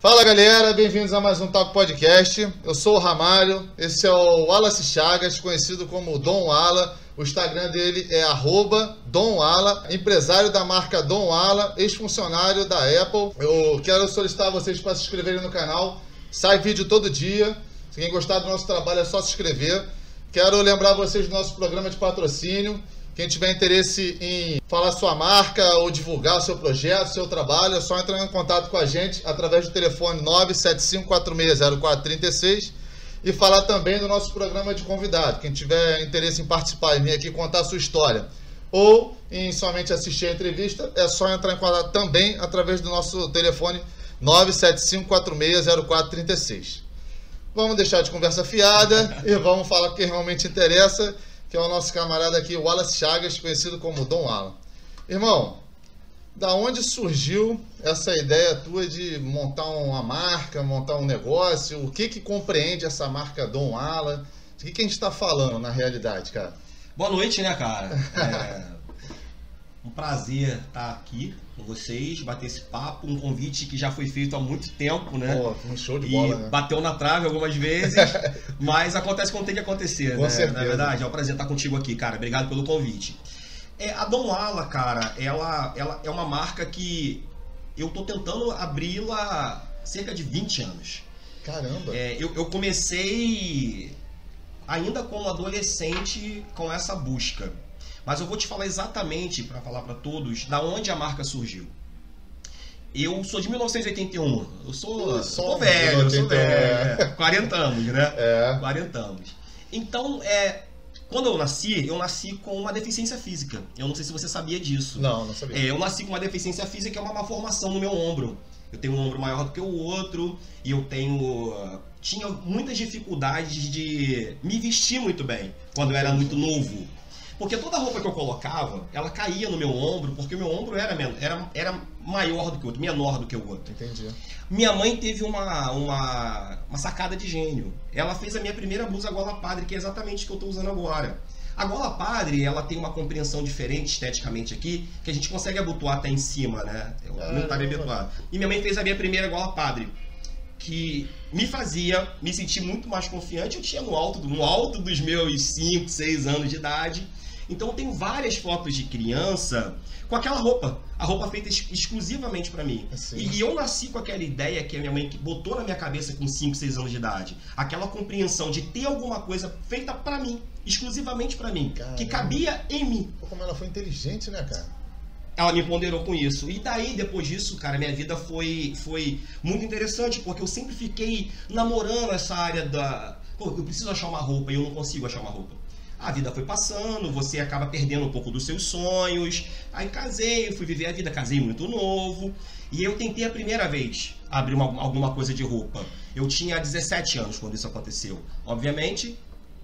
Fala galera, bem-vindos a mais um Talk Podcast. Eu sou o Ramalho, esse é o Wallace Chagas, conhecido como Dom Walla. O Instagram dele é @DomWalla, empresário da marca Dom Walla, ex-funcionário da Apple. Eu quero solicitar a vocês para se inscreverem no canal. Sai vídeo todo dia. Se quem gostar do nosso trabalho é só se inscrever. Quero lembrar vocês do nosso programa de patrocínio. Quem tiver interesse em falar sua marca ou divulgar o seu projeto, seu trabalho, é só entrar em contato com a gente através do telefone 975460436 e falar também do nosso programa de convidado. Quem tiver interesse em participar e vir aqui contar a sua história ou em somente assistir a entrevista, é só entrar em contato também através do nosso telefone 975460436. Vamos deixar de conversa fiada e vamos falar o que realmente interessa, que é o nosso camarada aqui, o Wallace Chagas, conhecido como Dom Walla. Irmão, da onde surgiu essa ideia tua de montar uma marca, montar um negócio? O que compreende essa marca Dom Walla? O que a gente está falando na realidade, cara? Boa noite, né, cara? Um prazer estar aqui com vocês, bater esse papo, um convite que já foi feito há muito tempo, né? Pô, um show de bola, né? Bateu na trave algumas vezes, mas acontece quando tem que acontecer, com né? certeza. Na verdade, é um prazer estar contigo aqui, cara. Obrigado pelo convite. A Dom Walla, cara, ela é uma marca que eu tô tentando abri-la há cerca de 20 anos. Caramba! Eu comecei ainda como adolescente com essa busca. Mas eu vou te falar exatamente, para falar para todos, da onde a marca surgiu. Eu sou de 1981, eu sou velho, 40 anos, né? 40 anos. Então, quando eu nasci com uma deficiência física. Eu não sei se você sabia disso. Não sabia. Eu nasci com uma deficiência física, que é uma malformação no meu ombro. Eu tenho um ombro maior do que o outro, e eu tinha muitas dificuldades de me vestir muito bem, quando eu era muito novo. Porque toda a roupa que eu colocava, ela caía no meu ombro, porque o meu ombro era maior do que o outro, menor do que o outro. Entendi. Minha mãe teve uma sacada de gênio. Ela fez a minha primeira blusa gola padre, que é exatamente o que eu estou usando agora. A gola padre, ela tem uma compreensão diferente esteticamente aqui, que a gente consegue abotoar até em cima, né? Não tá bem abotoado. E minha mãe fez a minha primeira gola padre, que me fazia me sentir muito mais confiante. Eu tinha no alto dos meus 5, 6 anos de idade. Então eu tenho várias fotos de criança com aquela roupa, a roupa feita exclusivamente para mim. Assim. E eu nasci com aquela ideia que a minha mãe botou na minha cabeça com 5, 6 anos de idade. Aquela compreensão de ter alguma coisa feita para mim, exclusivamente para mim, caramba, que cabia em mim. Pô, como ela foi inteligente, né, cara? Ela me ponderou com isso. E daí, depois disso, cara, minha vida foi muito interessante, porque eu sempre fiquei namorando essa área da... Pô, eu preciso achar uma roupa e eu não consigo achar uma roupa. A vida foi passando, você acaba perdendo um pouco dos seus sonhos. Aí casei, fui viver a vida, casei muito novo. E eu tentei a primeira vez abrir alguma coisa de roupa. Eu tinha 17 anos quando isso aconteceu. Obviamente,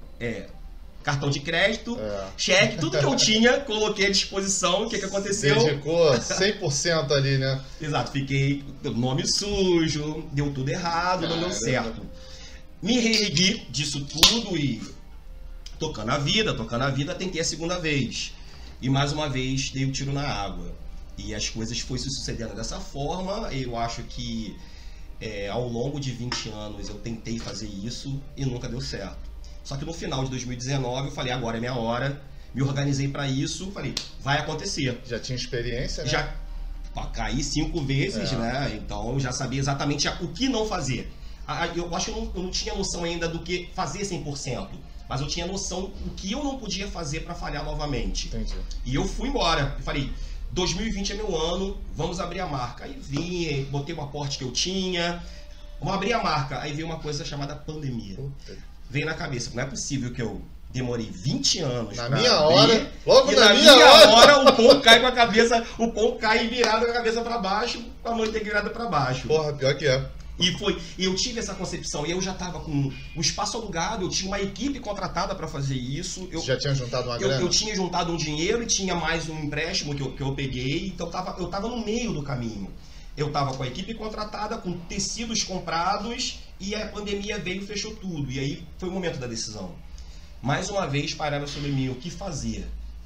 cartão de crédito, cheque, tudo que eu tinha, coloquei à disposição. O que aconteceu? Dedicou 100% ali, né? Exato, fiquei nome sujo, deu tudo errado, não deu certo. Me reergui disso tudo e... Tocando a vida, tentei a segunda vez. E mais uma vez dei um tiro na água. E as coisas foram se sucedendo dessa forma. Eu acho que ao longo de 20 anos eu tentei fazer isso e nunca deu certo. Só que no final de 2019 eu falei, agora é minha hora. Me organizei para isso, falei, vai acontecer. Já tinha experiência, né? Já caí 5 vezes, né? Então eu já sabia exatamente o que não fazer. Eu acho que eu não tinha noção ainda do que fazer 100%. Mas eu tinha noção do que eu não podia fazer para falhar novamente. Entendi. E eu fui embora. Eu falei, 2020 é meu ano, vamos abrir a marca. Aí vim, botei o aporte que eu tinha, vamos abrir a marca. Aí veio uma coisa chamada pandemia. Puta. Veio na cabeça, não é possível que eu demorei 20 anos na pra minha abrir, hora, logo e na minha hora o pão cai com a cabeça, o pão cai virado com a cabeça para baixo, com a manteiga virada para baixo. Porra, pior que é. E eu tive essa concepção, e eu já estava com o espaço alugado, eu tinha uma equipe contratada para fazer isso. Já tinha juntado uma grana? Eu tinha juntado um dinheiro e tinha mais um empréstimo que eu peguei, então eu tava no meio do caminho. Eu estava com a equipe contratada, com tecidos comprados, e a pandemia veio e fechou tudo. E aí foi o momento da decisão. Mais uma vez pararam sobre mim o que fazer.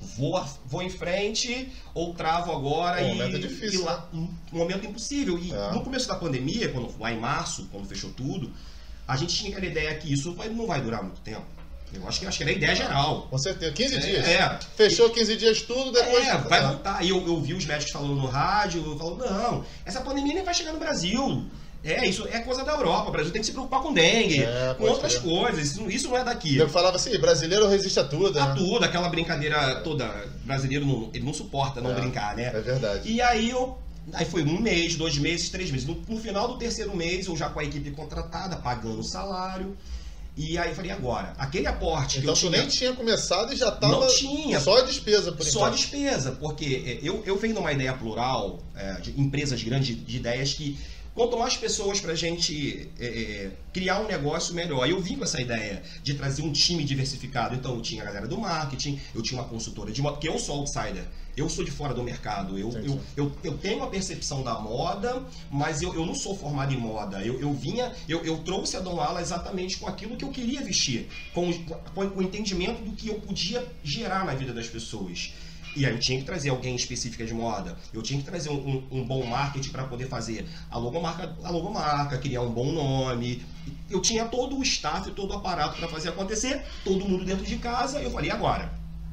vou em frente ou travo agora Um momento difícil, lá, um momento impossível. E no começo da pandemia, lá em março, quando fechou tudo, a gente tinha aquela ideia que isso não vai durar muito tempo. Eu acho que era a ideia geral. Com certeza. 15 dias. É. Fechou 15 dias tudo, depois... vai voltar. E eu vi os médicos falando no rádio, falando, não, essa pandemia nem vai chegar no Brasil. Isso é coisa da Europa. O Brasil tem que se preocupar com dengue, com outras coisas. Isso não é daqui. Eu falava assim, brasileiro resiste a tudo, a tudo, aquela brincadeira toda. Brasileiro ele não suporta não brincar, né? É verdade. E aí foi 1 mês, 2 meses, 3 meses. No final do 3º mês, eu já com a equipe contratada, pagando o salário. E aí eu falei, agora, aquele aporte então, que eu nem tinha começado e já estava... Não tinha. Só despesa, por enquanto. Só despesa, porque eu venho numa ideia plural, de empresas grandes, de ideias que quanto mais pessoas pra gente criar um negócio, melhor. Eu vim com essa ideia de trazer um time diversificado. Então eu tinha a galera do marketing, eu tinha uma consultora de moda, porque eu sou outsider. Eu sou de fora do mercado. Eu tenho uma percepção da moda, mas eu não sou formado em moda. Eu trouxe a Dom Ala exatamente com aquilo que eu queria vestir, com o entendimento do que eu podia gerar na vida das pessoas. E aí eu tinha que trazer alguém específica de moda, eu tinha que trazer um bom marketing para poder fazer a logomarca, criar um bom nome. Eu tinha todo o staff, todo o aparato para fazer acontecer, todo mundo dentro de casa. Eu falei, agora,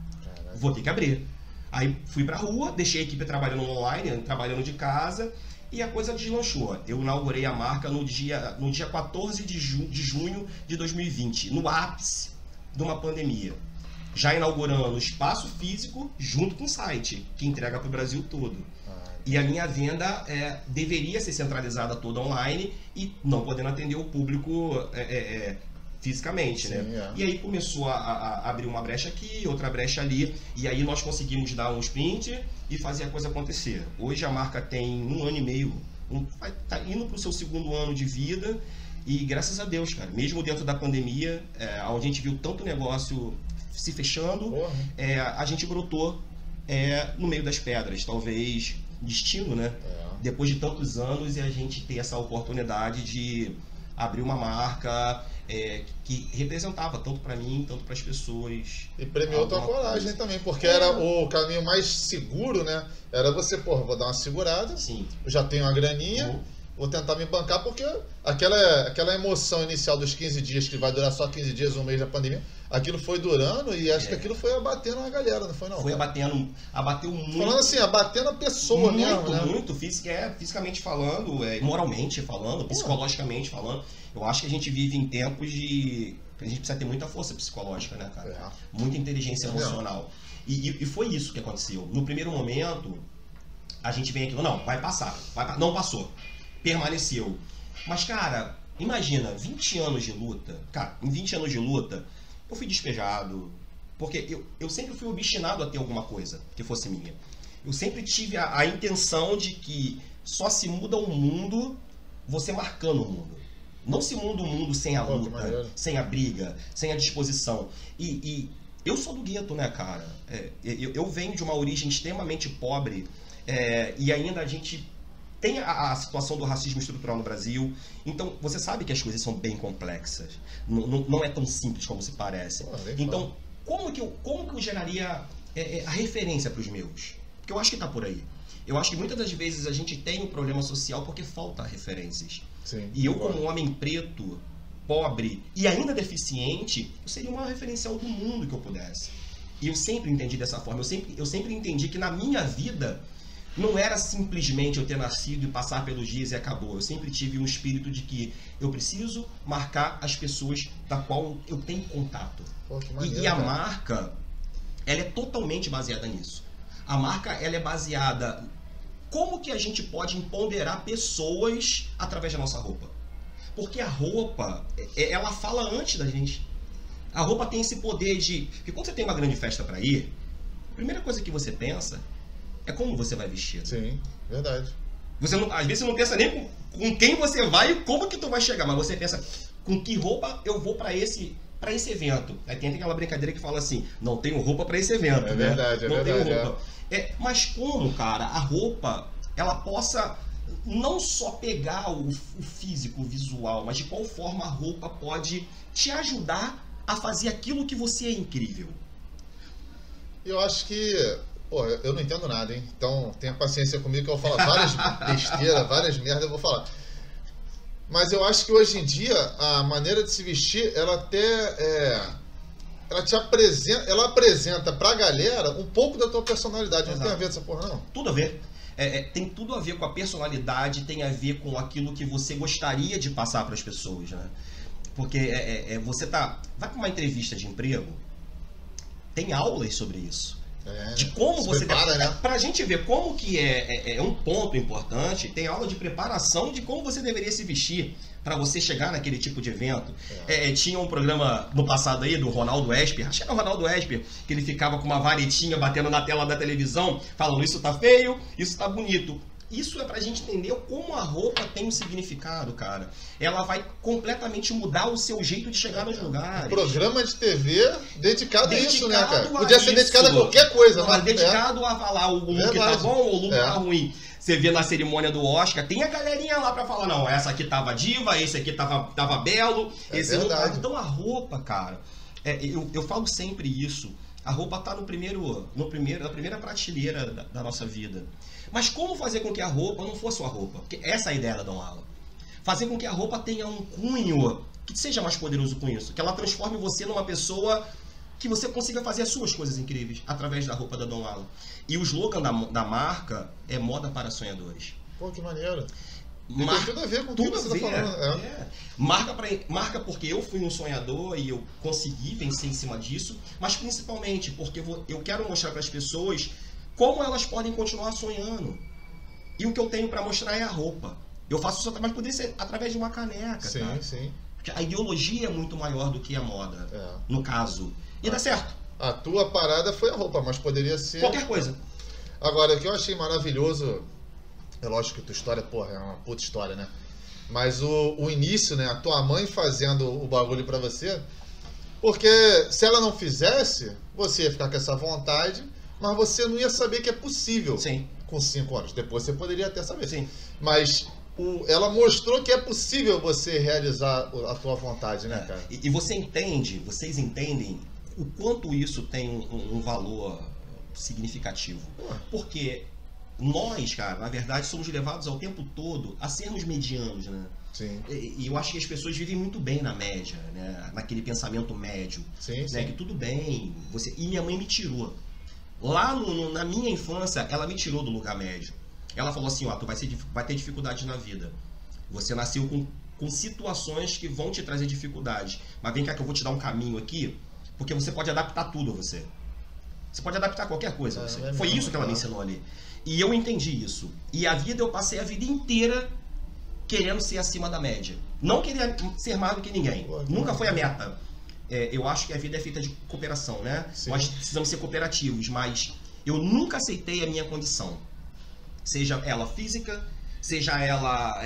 vou ter que abrir. Aí fui pra rua, deixei a equipe trabalhando online, trabalhando de casa, e a coisa deslanchou. Eu inaugurei a marca no dia 14 de junho de 2020, no ápice de uma pandemia. Já inaugurando espaço físico junto com o site, que entrega para o Brasil todo. E a minha venda deveria ser centralizada toda online e não podendo atender o público fisicamente, sim, né? E aí começou a abrir uma brecha aqui, outra brecha ali, e aí nós conseguimos dar um sprint e fazer a coisa acontecer. Hoje a marca tem 1 ano e meio, tá indo para o seu 2º ano de vida, e graças a Deus, cara, mesmo dentro da pandemia, onde a gente viu tanto negócio se fechando, a gente brotou no meio das pedras, talvez destino, né? Depois de tantos anos, e a gente ter essa oportunidade de abrir uma marca que representava tanto para mim, tanto para as pessoas. E premiou tua coragem também, porque era o caminho mais seguro, né? Era você, vou dar uma segurada, sim, eu já tenho uma graninha, vou tentar me bancar, porque aquela emoção inicial dos 15 dias, que vai durar só 15 dias, 1 mês da pandemia, aquilo foi durando e acho que aquilo foi abatendo a galera, não foi não? Foi abateu muito. Falando assim, abatendo a pessoa mesmo, né? Muito, fisicamente falando, moralmente falando, psicologicamente falando. Eu acho que a gente vive em tempos de... A gente precisa ter muita força psicológica, né, cara? Muita inteligência emocional. E foi isso que aconteceu. No primeiro momento, a gente vem aqui, não, vai passar. Não passou. Permaneceu. Mas, cara, imagina, 20 anos de luta. Cara, em 20 anos de luta, eu fui despejado. Porque eu sempre fui obstinado a ter alguma coisa que fosse minha. Eu sempre tive a intenção de que só se muda o mundo você marcando o mundo. Não se muda o mundo sem a luta, sem a briga, sem a disposição. E eu sou do gueto, né, cara? Eu venho de uma origem extremamente pobre, e ainda a gente tem a situação do racismo estrutural no Brasil. Então, você sabe que as coisas são bem complexas. Não é tão simples como se parece. Então, como que eu geraria a referência para os meus? Porque eu acho que está por aí. Eu acho que muitas das vezes a gente tem um problema social porque falta referências. Sim, e eu, como homem preto, pobre e ainda deficiente, eu seria uma referencial do mundo que eu pudesse. E eu sempre entendi dessa forma. Eu sempre entendi que na minha vida não era simplesmente eu ter nascido e passar pelos dias e acabou. Eu sempre tive um espírito de que eu preciso marcar as pessoas da qual eu tenho contato. Pô, que maneiro, e a marca, ela é totalmente baseada nisso. A marca, ela é baseada... Como que a gente pode empoderar pessoas através da nossa roupa? Porque a roupa, ela fala antes da gente. A roupa tem esse poder de... Porque quando você tem uma grande festa para ir, a primeira coisa que você pensa é como você vai vestir. Sim, verdade. Você não, às vezes você não pensa nem com quem você vai e como que tu vai chegar, mas você pensa com que roupa eu vou para esse evento. Aí tem aquela brincadeira que fala assim, não tenho roupa para esse evento, né? Verdade, não tenho roupa. Mas como, cara, a roupa, ela possa não só pegar o físico, o visual, mas de qual forma a roupa pode te ajudar a fazer aquilo que você é incrível. E eu acho que, pô, eu não entendo nada, hein? Então tenha paciência comigo que eu vou falar várias besteiras, várias merdas eu vou falar. Mas eu acho que hoje em dia a maneira de se vestir, ela até ela apresenta pra galera um pouco da tua personalidade. Não tem a ver com essa porra, não? Tudo a ver. Tem tudo a ver com a personalidade, tem a ver com aquilo que você gostaria de passar para as pessoas, né? Porque você vai para uma entrevista de emprego, tem aulas sobre isso. De como você prepara, né? Pra gente ver como que é um ponto importante, tem aula de preparação de como você deveria se vestir para você chegar naquele tipo de evento. Tinha um programa no passado aí do Ronaldo Esper, acho que era o Ronaldo Esper, que ele ficava com uma varetinha batendo na tela da televisão, falando isso tá feio, isso tá bonito. Isso é pra gente entender como a roupa tem um significado, cara. Ela vai completamente mudar o seu jeito de chegar nos lugares. Um programa de TV dedicado a isso, né, cara? Podia ser dedicado a qualquer coisa, mas dedicado a falar o look tá bom ou o look tá ruim. Você vê na cerimônia do Oscar, tem a galerinha lá pra falar, não, essa aqui tava diva, esse aqui tava belo, esse não tava. Então a roupa, cara, eu falo sempre isso. A roupa tá na primeira prateleira da nossa vida. Mas como fazer com que a roupa não fosse sua roupa? Porque essa é a ideia da Dom Ala. Fazer com que a roupa tenha um cunho que seja mais poderoso com isso. Que ela transforme você numa pessoa que você consiga fazer as suas coisas incríveis através da roupa da Dom Ala. E o slogan da marca é moda para sonhadores. Pô, que maneiro. Tem tudo a ver com tudo que você está falando. Marca porque eu fui um sonhador e eu consegui vencer em cima disso, mas principalmente porque eu quero mostrar para as pessoas como elas podem continuar sonhando. E o que eu tenho para mostrar é a roupa. Eu faço isso, mas poderia ser através de uma caneca. Sim, cara. Sim. Porque a ideologia é muito maior do que a moda, no caso. E dá certo. A tua parada foi a roupa, mas poderia ser... qualquer coisa. Agora, o que eu achei maravilhoso... É lógico que a tua história, porra, é uma puta história, né? Mas o início, né? A tua mãe fazendo o bagulho pra você... Porque se ela não fizesse, você ia ficar com essa vontade... Mas você não ia saber que é possível. Sim. Com 5 anos. Depois você poderia até saber. Sim. Mas ela mostrou que é possível você realizar a tua vontade, né, cara? E vocês entendem o quanto isso tem um valor significativo. Porque nós, cara, na verdade, somos levados ao tempo todo a sermos medianos, né? Sim. E eu acho que as pessoas vivem muito bem na média, né? Naquele pensamento médio. Sim, né? sim. Que tudo bem. E minha mãe me tirou. Lá na minha infância, ela me tirou do lugar médio. Ela falou assim, tu vai ter dificuldades na vida. Você nasceu com situações que vão te trazer dificuldades. Mas vem cá que eu vou te dar um caminho aqui, porque você pode adaptar tudo a você. Você pode adaptar qualquer coisa a você. Foi isso que ela me ensinou ali. E eu entendi isso. E eu passei a vida inteira querendo ser acima da média. Não queria ser mais do que ninguém. Nunca foi a meta. Eu acho que a vida é feita de cooperação, né? Sim. Nós precisamos ser cooperativos, mas eu nunca aceitei a minha condição. Seja ela física, seja ela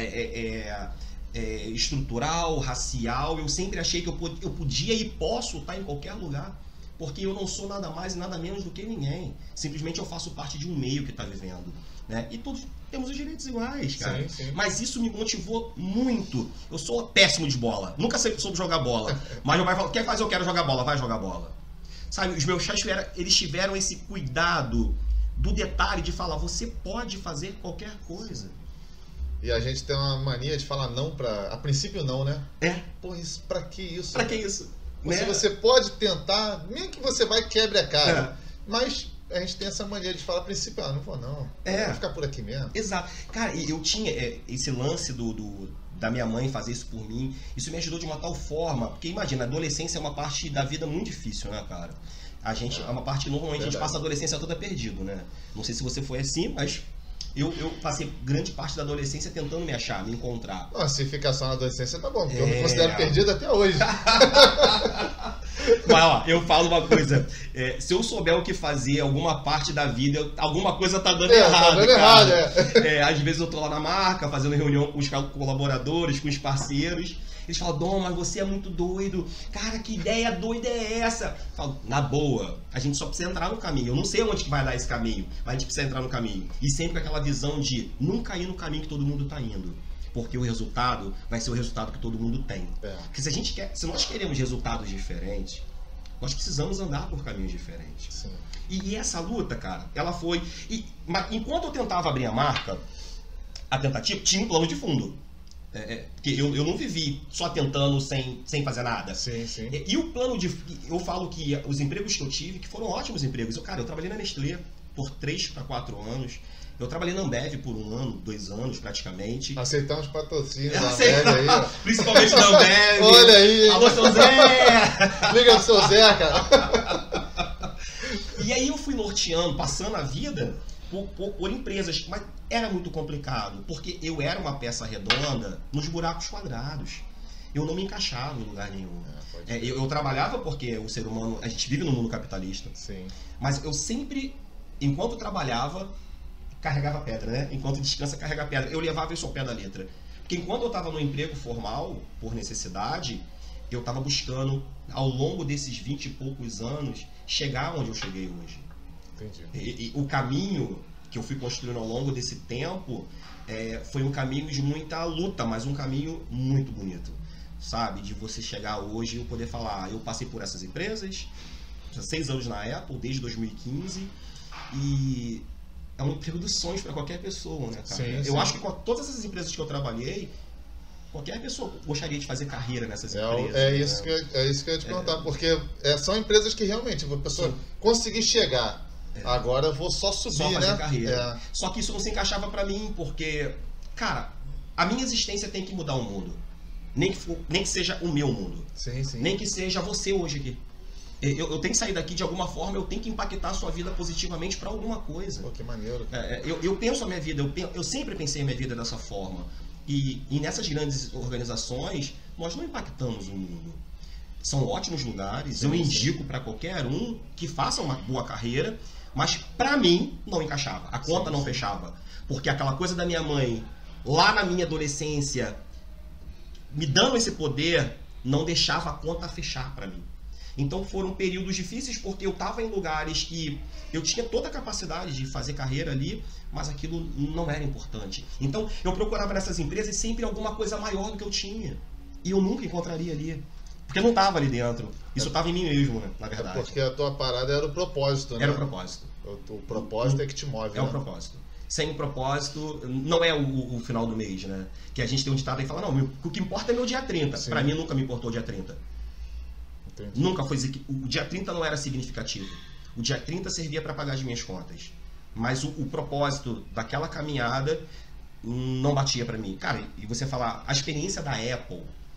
estrutural, racial. Eu sempre achei que eu podia e posso estar em qualquer lugar, porque eu não sou nada mais e nada menos do que ninguém. Simplesmente eu faço parte de um meio que está vivendo. Né? E todos temos os direitos iguais, cara. Sim, sim. Mas isso me motivou muito. Eu sou péssimo de bola. Nunca soube jogar bola. Mas meu pai falou, quer fazer, eu quero jogar bola. Vai jogar bola. Sabe, os meus pais eles tiveram esse cuidado do detalhe de falar, você pode fazer qualquer coisa. E a gente tem uma mania de falar não a princípio não, né? Pô, pra que isso? Pra que isso? Você pode tentar, mesmo que você vai e quebre a cara. Mas... a gente tem essa mania de falar a princípio, não vou não. Vou ficar por aqui mesmo. Exato. Cara, eu tinha esse lance da minha mãe fazer isso por mim. Isso me ajudou de uma tal forma. Porque imagina, a adolescência é uma parte da vida muito difícil, né, cara? A gente, é uma parte, normalmente, a gente passa a adolescência toda perdido, né? Não sei se você foi assim, mas eu passei grande parte da adolescência tentando me achar, me encontrar. Se ficar só na adolescência tá bom, porque eu me considero perdido até hoje. Mas ó, eu falo uma coisa, se eu souber o que fazer alguma parte da vida, alguma coisa tá dando errado. Tá dando errado, às vezes eu tô lá na marca, fazendo reunião com os colaboradores, com os parceiros. Eles falam, Dom, mas você é muito doido. Cara, que ideia doida é essa? Eu falo, na boa, a gente só precisa entrar no caminho. Eu não sei onde que vai dar esse caminho, mas a gente precisa entrar no caminho. E sempre com aquela visão de nunca ir no caminho que todo mundo tá indo. Porque o resultado vai ser o resultado que todo mundo tem. Porque se nós queremos resultados diferentes, Nós precisamos andar por caminhos diferentes. Sim. E essa luta, cara, ela foi... Mas enquanto eu tentava abrir a marca, a tentativa tinha um plano de fundo. Porque eu não vivi só tentando sem fazer nada. Sim, sim. E o plano de... Eu falo que os empregos que eu tive, que foram ótimos empregos. Eu trabalhei na Nestlé por 3 para 4 anos. Eu trabalhei na Ambev por 1 ano, 2 anos praticamente. Aceitamos patrocínio da Ambev aí, ó. Principalmente na Ambev. Olha aí. Alô, seu Zé! Liga pro seu Zé, cara. E aí eu fui norteando, passando a vida por empresas, mas era muito complicado, porque eu era uma peça redonda nos buracos quadrados. Eu não me encaixava em lugar nenhum. Eu trabalhava porque o ser humano, a gente vive no mundo capitalista. Sim. Mas eu sempre, enquanto trabalhava, carregava pedra, né? Enquanto descansa, carrega pedra. Eu levava isso ao pé da letra. Porque enquanto eu estava no emprego formal, por necessidade, eu estava buscando, ao longo desses 20 e poucos anos, chegar onde eu cheguei hoje. Entendi. E o caminho que eu fui construindo ao longo desse tempo foi um caminho de muita luta, mas um caminho muito bonito, sabe? De você chegar hoje e eu poder falar, eu passei por essas empresas, 6 anos na Apple, desde 2015, e é um emprego dos sonhos para qualquer pessoa, né, cara? Sim, eu sim. acho que com todas essas empresas que eu trabalhei, qualquer pessoa gostaria de fazer carreira nessas empresas. É isso que eu ia te perguntar, porque são empresas que realmente a pessoa conseguir chegar. Agora eu vou só subir, só fazer né? carreira. Só que isso não se encaixava pra mim, porque, cara, a minha existência tem que mudar o mundo. Nem que seja o meu mundo. Sim, sim. Nem que seja você hoje aqui. Eu tenho que sair daqui de alguma forma, eu tenho que impactar a sua vida positivamente pra alguma coisa. Pô, que maneiro. Eu penso a minha vida, eu sempre pensei a minha vida dessa forma. E nessas grandes organizações, nós não impactamos o mundo. São ótimos lugares, eu indico para qualquer um que faça uma boa carreira, mas para mim não encaixava, a conta não fechava. Porque aquela coisa da minha mãe, lá na minha adolescência, me dando esse poder, não deixava a conta fechar para mim. Então foram períodos difíceis porque eu estava em lugares que eu tinha toda a capacidade de fazer carreira ali, mas aquilo não era importante. Então eu procurava nessas empresas sempre alguma coisa maior do que eu tinha. E eu nunca encontraria ali. Porque não estava ali dentro. Isso estava em mim mesmo, né, na verdade. Porque a tua parada era o propósito, né? Era o propósito. O propósito é que te move, É o propósito. Sem o propósito, não é o final do mês, né? Que a gente tem um ditado aí que fala, não, o que importa é meu dia 30. Sim. Pra mim nunca me importou o dia 30. Entendi. Nunca foi... O dia 30 não era significativo. O dia 30 servia para pagar as minhas contas. Mas o propósito daquela caminhada não batia para mim. Cara, e você falar, a experiência da Apple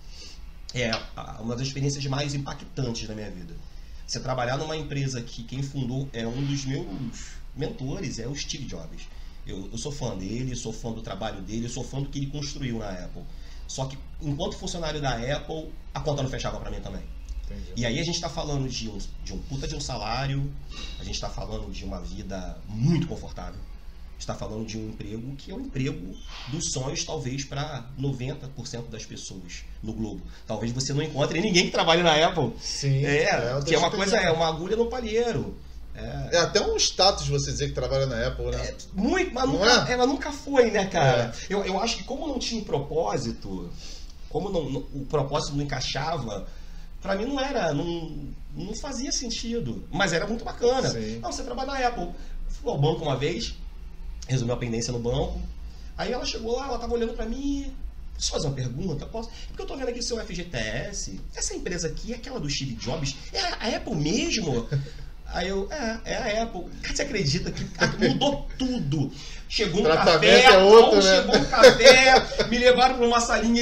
é uma das experiências mais impactantes da minha vida. Você trabalhar numa empresa que quem fundou é um dos meus mentores, é o Steve Jobs. Eu sou fã dele, sou fã do trabalho dele, sou fã do que ele construiu na Apple. Só que, enquanto funcionário da Apple, a conta não fechava para mim também. Entendi. E aí a gente está falando de um puta de um salário, a gente está falando de uma vida muito confortável. A gente está falando de um emprego que é um emprego dos sonhos, talvez, para 90% das pessoas no globo. Talvez você não encontre ninguém que trabalhe na Apple. Sim. Que é uma coisa, é uma agulha no palheiro. É até um status você dizer que trabalha na Apple, né? Muito, mas ela nunca foi, né, cara? Eu acho que como não tinha um propósito, como o propósito não encaixava, pra mim não fazia sentido. Mas era muito bacana. Sim. Não, você trabalha na Apple. Fui ao banco uma vez, resumiu a pendência no banco. Aí ela chegou lá, ela tava olhando pra mim. Posso fazer uma pergunta? Posso? Porque eu tô vendo aqui o seu FGTS. Essa empresa aqui é aquela do Steve Jobs? É a Apple mesmo? Aí eu, é a Apple. Você acredita que mudou tudo? Chegou um café, chegou um café, me levaram pra uma salinha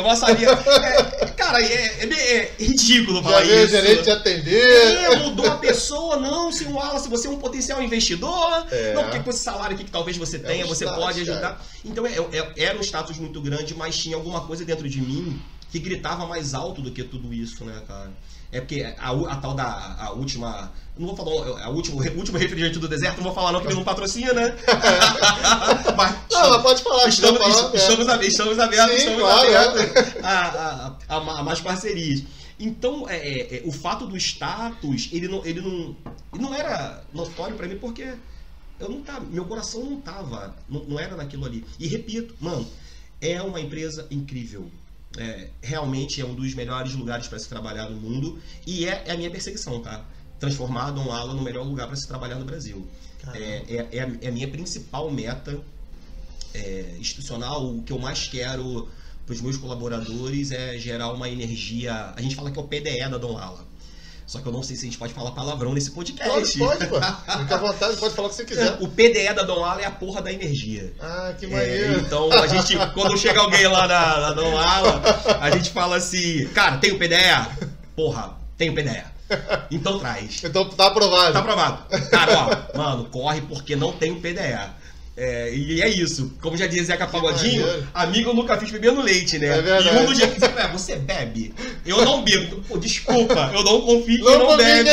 cara, é ridículo falar isso. O gerente te atender. Mudou a pessoa, não, se você é um potencial investidor, não, porque com esse salário aqui que talvez você tenha, você pode ajudar. Cara. Então era um status muito grande, mas tinha alguma coisa dentro de mim que gritava mais alto do que tudo isso, né, cara? É porque a tal da última... Não vou falar o último refrigerante do deserto, não vou falar não, que ele não patrocina, né? Mas pode falar. Estamos abertos, Sim, claro, a mais parcerias. Então, o fato do status, ele não era notório pra mim, porque meu coração não era naquilo ali. E repito, mano, é uma empresa incrível. realmente é um dos melhores lugares para se trabalhar no mundo e é a minha perseguição, tá? Transformar a Dom Ala no melhor lugar para se trabalhar no Brasil. É a minha principal meta institucional. O que eu mais quero para os meus colaboradores é gerar uma energia. A gente fala que é o PDE da Dom Ala. Só que eu não sei se a gente pode falar palavrão nesse podcast. Pode, pô. Fica à vontade, pode falar o que você quiser. O PDE da Dom Ala é a porra da energia. Ah, que maneiro. Então, a gente, quando chega alguém lá na Dom Ala, a gente fala assim, cara, tem o PDE? Porra, tem o PDE. Então traz. Então tá aprovado. Tá aprovado. Cara, ó, mano, corre porque não tem o PDE. E é isso. Como já dizia Zeca Pagodinho, amigo eu nunca fiz bebendo leite, né? É verdade. E um dos dias que você bebe? Eu não bebo. Pô, desculpa, eu não confio que não bebe.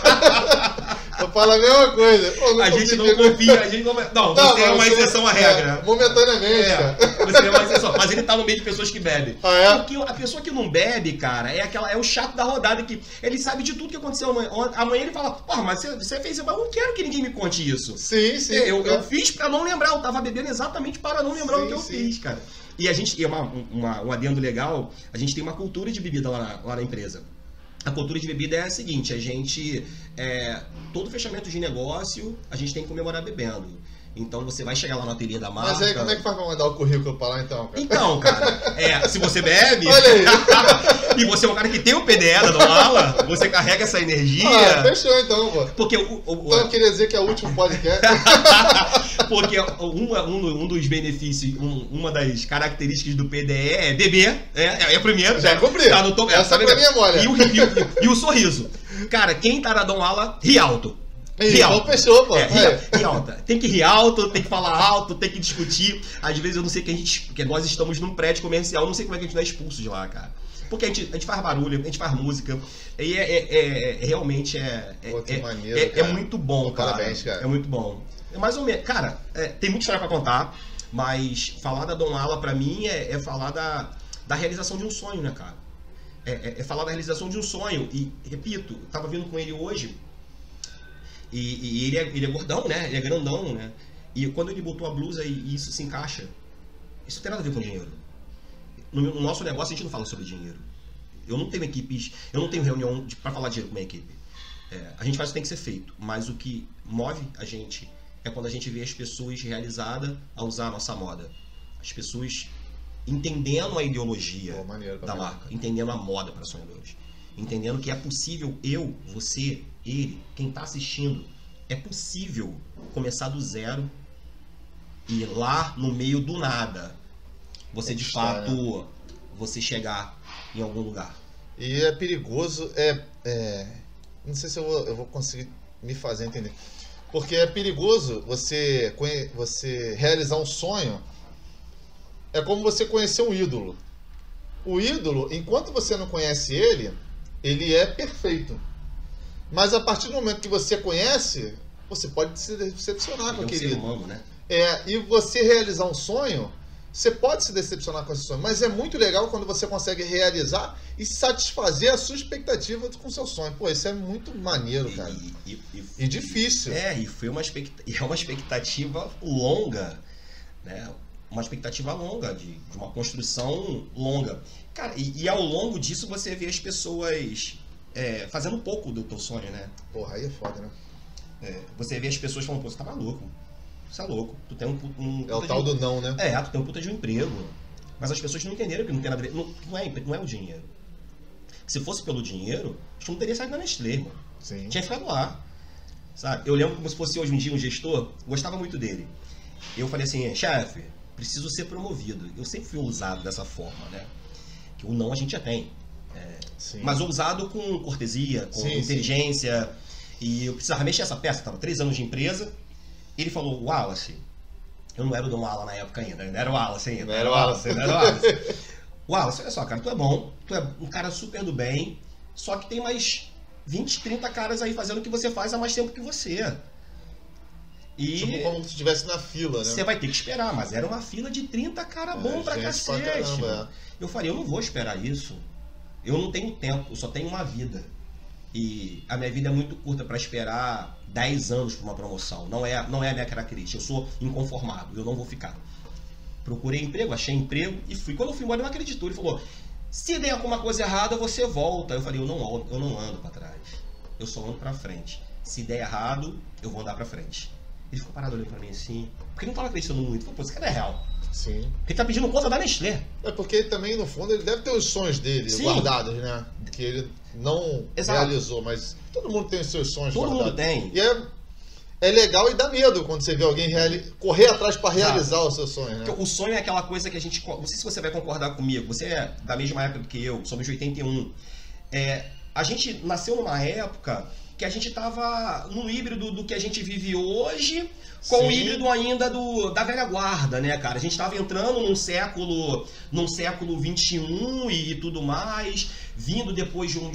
Eu falo a mesma coisa. Pô, a gente não confia, a gente não... Não, você é uma exceção à regra. Momentaneamente, cara. Você é uma exceção. Mas ele tá no meio de pessoas que bebem. Ah, é? Porque a pessoa que não bebe, cara, é o chato da rodada que ele sabe de tudo que aconteceu amanhã. Amanhã ele fala, porra, mas você fez isso, mas eu não quero que ninguém me conte isso. Sim, sim. Eu fiz pra não lembrar, eu tava bebendo exatamente para não lembrar o que eu fiz, cara. E a gente, um adendo legal, a gente tem uma cultura de bebida lá na empresa. A cultura de bebida é a seguinte, a gente, todo fechamento de negócio, a gente tem que comemorar bebendo. Então você vai chegar lá no ateliê da marca... Mas aí como é que faz pra mandar o currículo pra lá então, cara? Então, cara, se você bebe... Olha aí. E você é um cara que tem o PDE da Dom Ala, você carrega essa energia... Ah, fechou então, pô. Porque então eu queria dizer que é o último podcast. Porque um dos benefícios, uma das características do PDE é beber, é primeiro. Já cumpri. Tá no topo, essa pra mim é mole. E o sorriso. Cara, quem tá na Dom Ala, ri alto. Então fechou, pô. Ri alto. Tem que rir alto, tem que falar alto, tem que discutir. Às vezes eu não sei porque nós estamos num prédio comercial, eu não sei como é que a gente não é expulso de lá, cara. Porque a gente faz barulho, a gente faz música. E realmente maneiro, muito bom, cara. Parabéns, cara. É muito bom. É mais ou menos. Cara, tem muita história pra contar, mas falar da Dom Ala pra mim é falar da realização de um sonho, né, cara? É falar da realização de um sonho. E, repito, eu tava vindo com ele hoje. E ele é gordão, né? Ele é grandão, né? E quando ele botou a blusa e isso se encaixa, isso não tem nada a ver com dinheiro. No nosso negócio a gente não fala sobre dinheiro. Eu não tenho equipes, eu não tenho reunião para falar dinheiro com a minha equipe. A gente faz o que tem que ser feito, mas o que move a gente é quando a gente vê as pessoas realizadas a usar a nossa moda. As pessoas entendendo a ideologia da marca, entendendo a moda para sonhadores. Entendendo que é possível você, ele, quem está assistindo, é possível começar do zero e lá no meio do nada você de fato você chegar em algum lugar. E é perigoso, não sei se eu vou conseguir me fazer entender. Porque é perigoso você realizar um sonho, é como você conhecer um ídolo. O ídolo, enquanto você não conhece ele é perfeito. Mas a partir do momento que você conhece, você pode se decepcionar com aquele ídolo. Humano, né? E você realizar um sonho, você pode se decepcionar com esse sonho, mas é muito legal quando você consegue realizar e satisfazer a sua expectativa com o seu sonho. Pô, isso é muito maneiro, cara. E difícil. E foi uma expectativa longa, né? Uma expectativa longa, de uma construção longa. Cara, e ao longo disso você vê as pessoas fazendo um pouco do teu sonho, né? Porra, aí é foda, né? Você vê as pessoas falando, pô, você tá maluco. Você é louco. Tu tem um é o tal do não, né? Tu tem um puta de um emprego. Mas as pessoas não entenderam que não tem nada a ver. Não é o dinheiro. Se fosse pelo dinheiro, a gente não teria saído da Nestlé, mano. Sim. Tinha ficado lá. Sabe? Eu lembro como se fosse hoje um dia um gestor, gostava muito dele. Eu falei assim, chefe, preciso ser promovido. Eu sempre fui ousado dessa forma, né? Que o não a gente já tem. Mas ousado com cortesia, com inteligência. Sim. E eu precisava mexer essa peça. Tava 3 anos de empresa. Ele falou, Wallace, eu não era o Dom Ala na época ainda, não era o Wallace ainda. Não era o Wallace. Wallace, olha só, cara, tu é bom, tu é um cara super do bem, só que tem mais 20, 30 caras aí fazendo o que você faz há mais tempo que você. E tipo como se estivesse na fila, né? Você vai ter que esperar, mas era uma fila de 30 cara bom pra cacete. Pra caramba, Eu falei, eu não vou esperar isso. Eu não tenho tempo, eu só tenho uma vida. E a minha vida é muito curta para esperar 10 anos por uma promoção. Não é a minha característica. Eu sou inconformado, eu não vou ficar. Procurei emprego, achei emprego e fui. Quando eu fui embora, ele não acreditou. Ele falou, Se der alguma coisa errada, você volta. Eu falei, eu não ando pra trás. Eu só ando pra frente. Se der errado, eu vou andar pra frente. Ele ficou parado olhando pra mim assim, porque ele não tava acreditando muito. Ele falou, pô, esse cara é real. Sim. Ele tá pedindo conta da Nestlé. É porque ele também, no fundo, ele deve ter os sonhos dele guardados, né? Que ele não realizou, mas todo mundo tem os seus sonhos guardados. Todo mundo tem. E é legal e dá medo quando você vê alguém correr atrás para realizar os seus sonhos, né? Porque o sonho é aquela coisa que a gente... Não sei se você vai concordar comigo. Você é da mesma época que eu, somos de 81. A gente nasceu numa época que a gente tava no híbrido do que a gente vive hoje com o híbrido ainda da velha guarda, né, cara? A gente tava entrando num século 21 e tudo mais, vindo depois de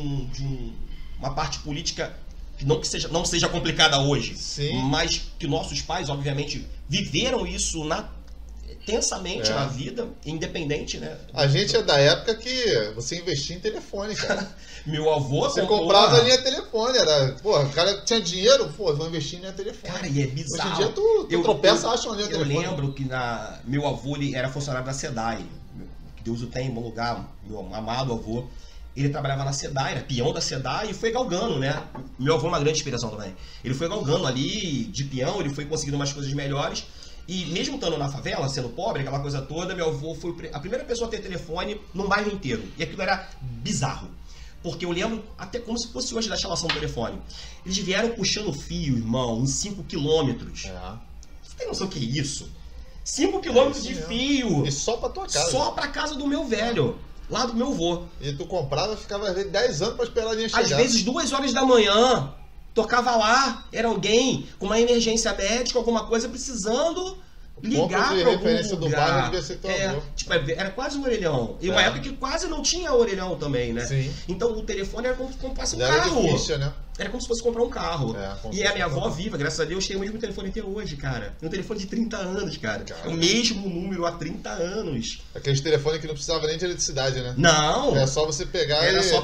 uma parte política que não seja complicada hoje, mas que nossos pais, obviamente, viveram isso intensamente na vida, independente, né? A gente é da época que você investia em telefone, cara. Meu avô você comprava a linha telefone, o cara tinha dinheiro, vou investir em linha telefone. Cara, e é bizarro. Hoje em dia tu tropeça, acha uma linha telefone. Eu lembro que meu avô ele era funcionário da SEDAI, que Deus o tenha em bom lugar, meu amado avô. Ele trabalhava na SEDAI, era peão da SEDAI e foi galgando, né? Meu avô é uma grande inspiração também. Ele foi galgando ali, de peão, ele foi conseguindo umas coisas melhores. E mesmo estando na favela, sendo pobre, aquela coisa toda, meu avô foi a primeira pessoa a ter telefone num bairro inteiro. E aquilo era bizarro. Porque eu lembro, até como se fosse hoje da instalação do telefone. Eles vieram puxando fio, irmão, em 5 quilômetros. Você tem noção do que é isso? 5 quilômetros de fio. E só pra tua casa. Só pra casa do meu velho. Lá do meu avô. E tu comprava, ficava 10 anos pra esperar a linha chegar. Às vezes 2 horas da manhã, tocava lá, era alguém com uma emergência médica, alguma coisa, precisando ligar para algum lugar. Do bairro devia ser teu avô. Tipo, era quase um orelhão. E uma época que quase não tinha orelhão também, né? Sim. Então o telefone era como se comprasse um era carro. Difícil, né? Era como se fosse comprar um carro. E a minha avó viva, graças a Deus, tem o mesmo telefone até hoje, cara. Um telefone de 30 anos, cara. É o mesmo número há 30 anos. Aqueles telefones que não precisava nem de eletricidade, né? Não! Era só você pegar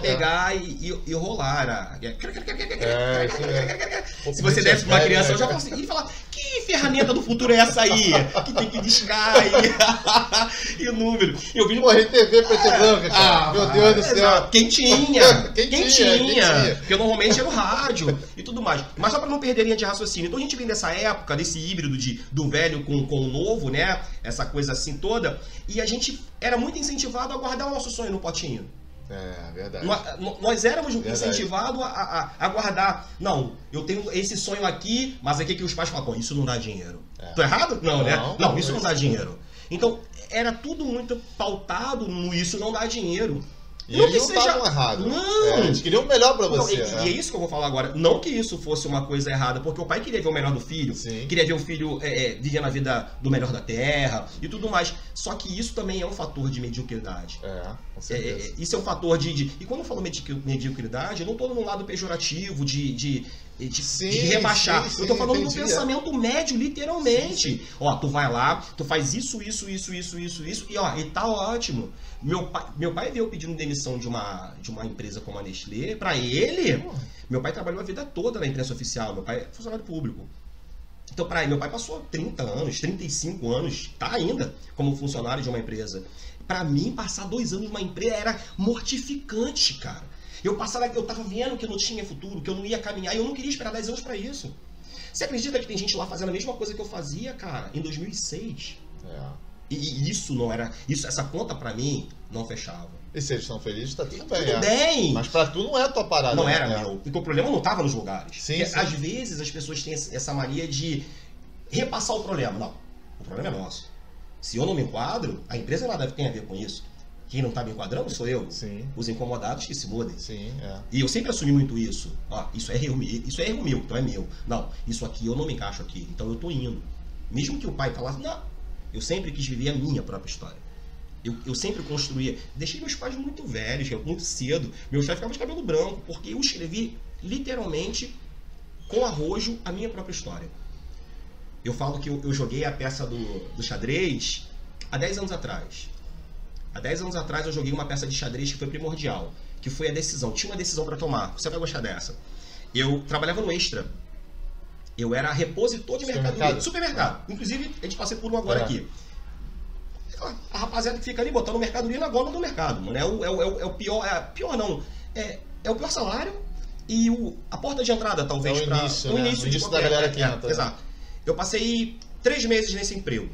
e rolar. Isso mesmo. Se você desse pra uma criança, eu já consegui falar, que ferramenta do futuro é essa aí? Que tem que discar e o número. Eu vi RTV preto e branca, cara. Meu Deus do céu. Quentinha. Porque normalmente era o rádio e tudo mais. Mas só pra não perder linha de raciocínio. Então a gente vem dessa época, desse híbrido do velho com o novo, né? Essa coisa assim toda. E a gente era muito incentivado a guardar o nosso sonho no potinho. Verdade. Nós éramos incentivados a guardar. Não, eu tenho esse sonho aqui, mas aqui que os pais falam, isso não dá dinheiro. Tô errado? Não, né? Não, isso não dá dinheiro. Então, era tudo muito pautado no isso não dá dinheiro. E eles não estavam errados. Não! Eles queriam o melhor pra você. E é isso que eu vou falar agora. Não que isso fosse uma coisa errada, porque o pai queria ver o melhor do filho, queria ver o filho vivendo a vida do melhor da terra e tudo mais. Só que isso também é um fator de mediocridade. Com certeza. Isso é um fator de... E quando eu falo mediocridade, eu não tô no lado pejorativo de rebaixar. Eu tô falando do pensamento médio, literalmente. Ó, tu vai lá, tu faz isso, e tá ótimo. Meu pai veio pedindo demissão de uma empresa como a Nestlé. Pra ele, meu pai trabalhou a vida toda na imprensa oficial. Meu pai é funcionário público. Então, meu pai passou 30 anos, 35 anos, tá ainda como funcionário de uma empresa. Pra mim, passar 2 anos numa empresa era mortificante, cara. Eu tava vendo que eu não tinha futuro, que eu não ia caminhar, e eu não queria esperar 10 anos pra isso. Você acredita que tem gente lá fazendo a mesma coisa que eu fazia, cara, em 2006? E isso não era... Essa conta pra mim não fechava. E se eles estão felizes, tá tudo bem. Tudo bem. Mas pra tu não é a tua parada. Não era meu. Porque o problema não tava nos lugares. Sim. Às vezes as pessoas têm essa mania de repassar o problema. Não. O problema é nosso. Se eu não me enquadro, a empresa nada tem a ver com isso. Quem não tá me enquadrando sou eu. Sim. Os incomodados que se mudem. Sim, E eu sempre assumi muito isso. Isso é erro meu, então é meu. Não, isso aqui eu não me encaixo aqui, então eu tô indo. Mesmo que o pai falasse, não, eu sempre quis viver a minha própria história. Eu sempre construía. Deixei meus pais muito velhos, muito cedo. Meus pais ficavam de cabelo branco, porque eu escrevi literalmente com arrojo a minha própria história. Eu falo que eu joguei a peça do xadrez há 10 anos atrás. Há 10 anos atrás eu joguei uma peça de xadrez que foi primordial, que foi a decisão. Tinha uma decisão para tomar. Você vai gostar dessa. Eu trabalhava no Extra. Eu era repositor de mercadoria. Supermercado. Inclusive, a gente passei por um agora aqui. A rapaziada que fica ali botando mercadoria na gôndola do mercado, mano. É o pior, pior não, é o pior salário e a porta de entrada, talvez, o início, o né? início, O início da galera que entra. Exato. Eu passei 3 meses nesse emprego.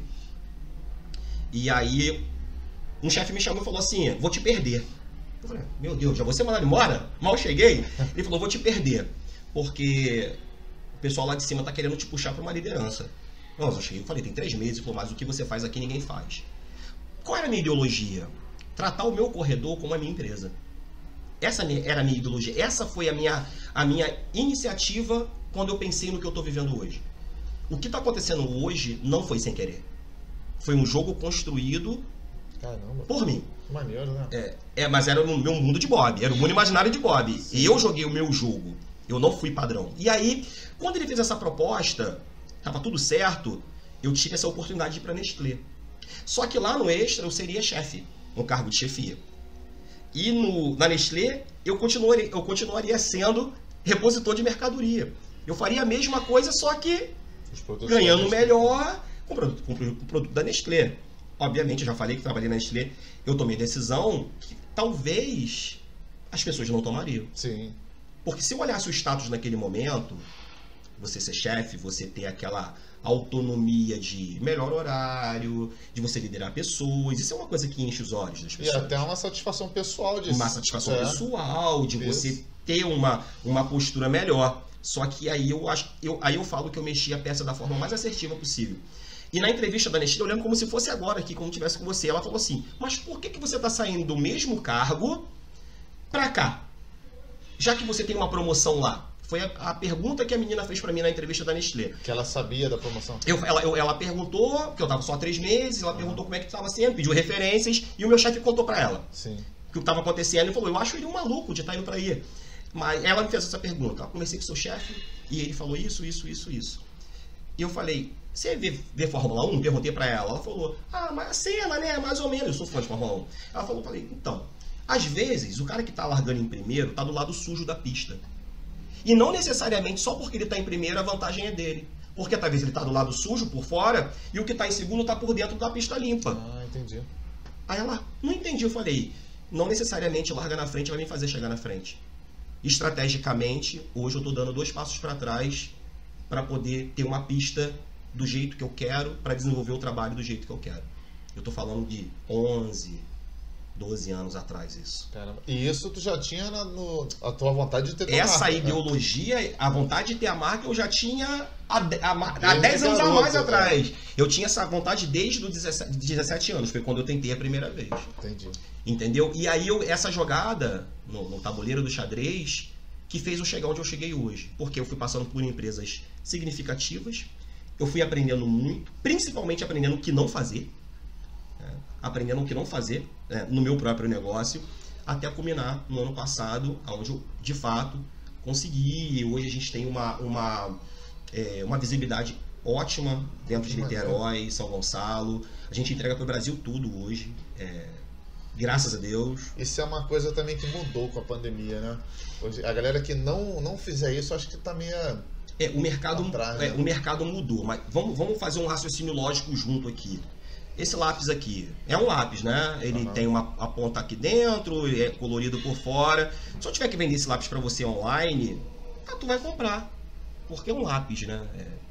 E aí, um chefe me chamou e falou assim, vou te perder. Eu falei, meu Deus, já vou ser mandado embora? Mal cheguei. Ele falou, vou te perder, porque o pessoal lá de cima tá querendo te puxar para uma liderança. Nossa, eu cheguei, eu falei, tem 3 meses, pô, mas o que você faz aqui ninguém faz. Qual era a minha ideologia? Tratar o meu corredor como a minha empresa. Essa era a minha ideologia. Essa foi a minha iniciativa quando eu pensei no que eu estou vivendo hoje. O que está acontecendo hoje não foi sem querer. Foi um jogo construído por mim. Maneiro, né? Mas era no meu mundo de Bob. Era o mundo imaginário de Bob. Sim. E eu joguei o meu jogo. Eu não fui padrão. E aí, quando ele fez essa proposta, estava tudo certo, eu tive essa oportunidade de ir para a Nestlé. Só que lá no Extra eu seria chefe, no cargo de chefia. E na Nestlé eu continuaria sendo repositor de mercadoria. Eu faria a mesma coisa, só que ganhando melhor com o produto da Nestlé. Obviamente, eu já falei que trabalhei na Nestlé, eu tomei decisão que talvez as pessoas não tomariam. Sim. Porque se eu olhasse o status naquele momento, você ser chefe, você ter aquela autonomia de melhor horário, de você liderar pessoas, isso é uma coisa que enche os olhos das pessoas. E até uma satisfação pessoal disso. Uma satisfação pessoal, de você ter uma postura melhor. Só que aí eu falo que eu mexi a peça da forma mais assertiva possível. E na entrevista da Nestlé, eu lembro como se fosse agora aqui, como estivesse com você, ela falou assim, mas por que você está saindo do mesmo cargo para cá? Já que você tem uma promoção lá. Foi a pergunta que a menina fez pra mim na entrevista da Nestlé. Que ela sabia da promoção? Ela perguntou, que eu tava só há 3 meses, ela perguntou como é que estava sendo, pediu referências, e o meu chefe contou pra ela. Sim. O que estava acontecendo, e falou, eu acho ele um maluco de estar indo pra aí. Mas ela me fez essa pergunta, eu conversei com o seu chefe, e ele falou isso. E eu falei, você vê Fórmula 1? Perguntei pra ela. Ela falou, mas a cena, né, mais ou menos, eu sou fã de Fórmula 1. Ela falou, falei, então, às vezes, o cara que tá largando em primeiro tá do lado sujo da pista. E não necessariamente só porque ele está em primeiro a vantagem é dele. Porque talvez ele está do lado sujo, por fora, e o que está em segundo está por dentro da pista limpa. Entendi. Aí ela, não entendi. Eu falei, não necessariamente larga na frente vai me fazer chegar na frente. Estrategicamente, hoje eu estou dando 2 passos para trás para poder ter uma pista do jeito que eu quero, para desenvolver o trabalho do jeito que eu quero. Eu estou falando de 11... 12 anos atrás isso. Caramba. E isso tu já tinha a tua vontade de ter tua essa marca, ideologia, né? A vontade de ter a marca eu já tinha há 10 anos a mais atrás. Eu tinha essa vontade desde os 17 anos, foi quando eu tentei a primeira vez. Entendi. Entendeu? E aí essa jogada no tabuleiro do xadrez que fez eu chegar onde eu cheguei hoje. Porque eu fui passando por empresas significativas, eu fui aprendendo muito, principalmente aprendendo o que não fazer. Aprendendo o que não fazer no meu próprio negócio, até culminar no ano passado, onde eu, de fato, consegui. E hoje a gente tem uma visibilidade ótima dentro de Niterói, São Gonçalo. A gente entrega para o Brasil tudo hoje, graças a Deus. Isso é uma coisa também que mudou com a pandemia, né? Hoje, a galera que não fizer isso, acho que tá meio... O mercado mudou, mas vamos fazer um raciocínio lógico junto aqui. Esse lápis aqui é um lápis, né? Ele tem a ponta aqui dentro, é colorido por fora. Se eu tiver que vender esse lápis para você online, tu vai comprar. Porque é um lápis, né?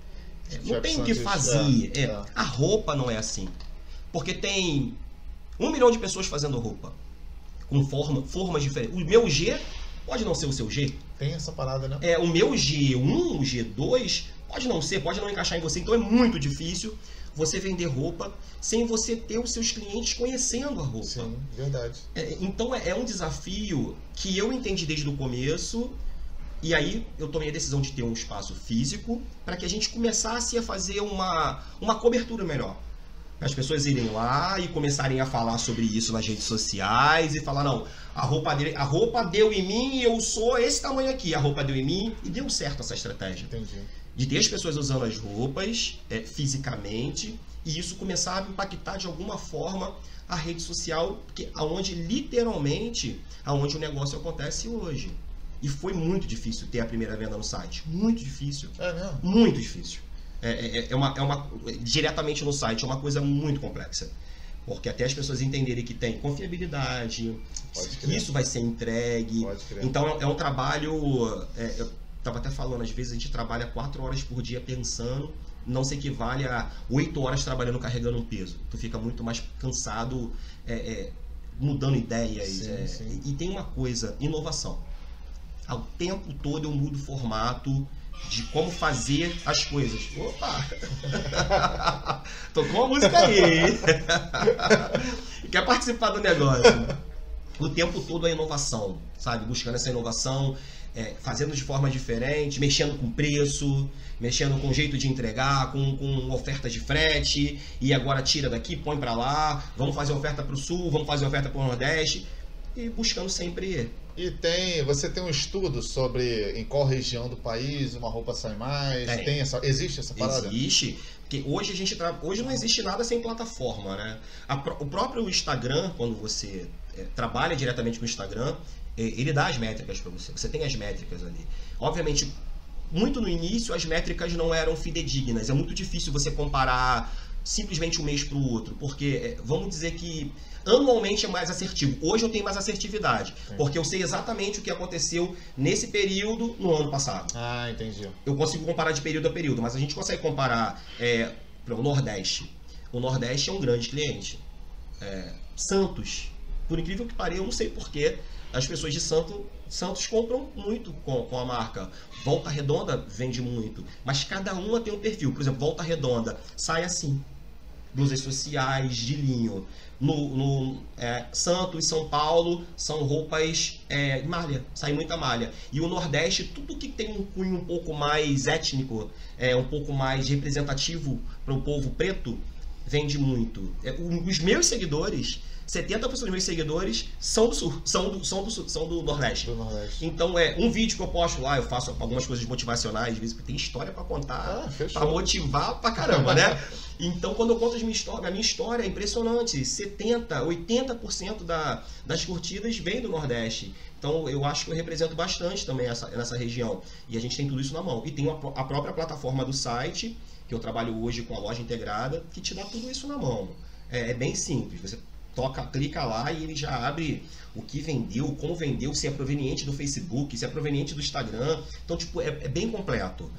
Não tem o que fazer. A roupa não é assim. Porque tem 1 milhão de pessoas fazendo roupa. Com formas diferentes. O meu G pode não ser o seu G. Tem essa parada, né? O meu G1, o G2, pode não ser, pode não encaixar em você. Então é muito difícil você vender roupa sem você ter os seus clientes conhecendo a roupa. Sim, verdade. Então é um desafio que eu entendi desde o começo, e aí eu tomei a decisão de ter um espaço físico para que a gente começasse a fazer uma cobertura melhor. As pessoas irem lá e começarem a falar sobre isso nas redes sociais e falar, não, a roupa deu em mim e eu sou esse tamanho aqui, a roupa deu em mim, e deu certo essa estratégia. Entendi. De ter as pessoas usando as roupas fisicamente e isso começar a impactar de alguma forma a rede social, aonde literalmente aonde o negócio acontece hoje. E foi muito difícil ter a primeira venda no site. Muito difícil. É mesmo? Muito difícil. Diretamente no site é uma coisa muito complexa. Porque até as pessoas entenderem que tem confiabilidade, que isso vai ser entregue. Então é um trabalho, eu estava até falando, às vezes a gente trabalha 4 horas por dia pensando, não se equivale a 8 horas trabalhando carregando um peso. Tu fica muito mais cansado, mudando ideias. Sim. E tem uma coisa, inovação. Ao tempo todo eu mudo o formato de como fazer as coisas. Opa! Tocou uma música aí! Quer participar do negócio? O tempo todo a inovação, sabe? Buscando essa inovação, fazendo de forma diferente, mexendo com preço, mexendo com jeito de entregar, com ofertas de frete, e agora tira daqui, põe pra lá, vamos fazer oferta pro sul, vamos fazer oferta pro nordeste, e buscando sempre... E você tem um estudo sobre em qual região do país uma roupa sai mais? Existe essa parada? Existe, porque hoje hoje não existe nada sem plataforma, né? O próprio Instagram, quando você trabalha diretamente com o Instagram, ele dá as métricas para você. Você tem as métricas ali. Obviamente, muito no início as métricas não eram fidedignas. É muito difícil você comparar simplesmente um mês para o outro, porque vamos dizer que anualmente é mais assertivo. Hoje eu tenho mais assertividade, porque eu sei exatamente o que aconteceu nesse período no ano passado. Ah, entendi. Eu consigo comparar de período a período, mas a gente consegue comparar para o Nordeste. O Nordeste é um grande cliente. Santos, por incrível que pareça, eu não sei porquê, as pessoas de Santos compram muito com a marca. Volta Redonda vende muito, mas cada uma tem um perfil. Por exemplo, Volta Redonda sai assim, blusas sociais de linho. Santos, São Paulo são roupas malha, sai muita malha. E o Nordeste, tudo que tem um cunho um pouco mais étnico, um pouco mais representativo para o povo preto, vende muito. Os meus seguidores, 70% dos meus seguidores são do sul, são do Nordeste. Então um vídeo que eu posto lá, eu faço algumas coisas motivacionais, às vezes tem história para contar, para motivar pra caramba, né? Então quando eu conto a minha história é impressionante, 70%, 80% das curtidas vem do Nordeste. Então eu acho que eu represento bastante também nessa região. E a gente tem tudo isso na mão. E tem a própria plataforma do site, que eu trabalho hoje com a loja integrada, que te dá tudo isso na mão. É bem simples, você clica lá e ele já abre o que vendeu, como vendeu, se é proveniente do Facebook, se é proveniente do Instagram. Então, tipo, é bem completo.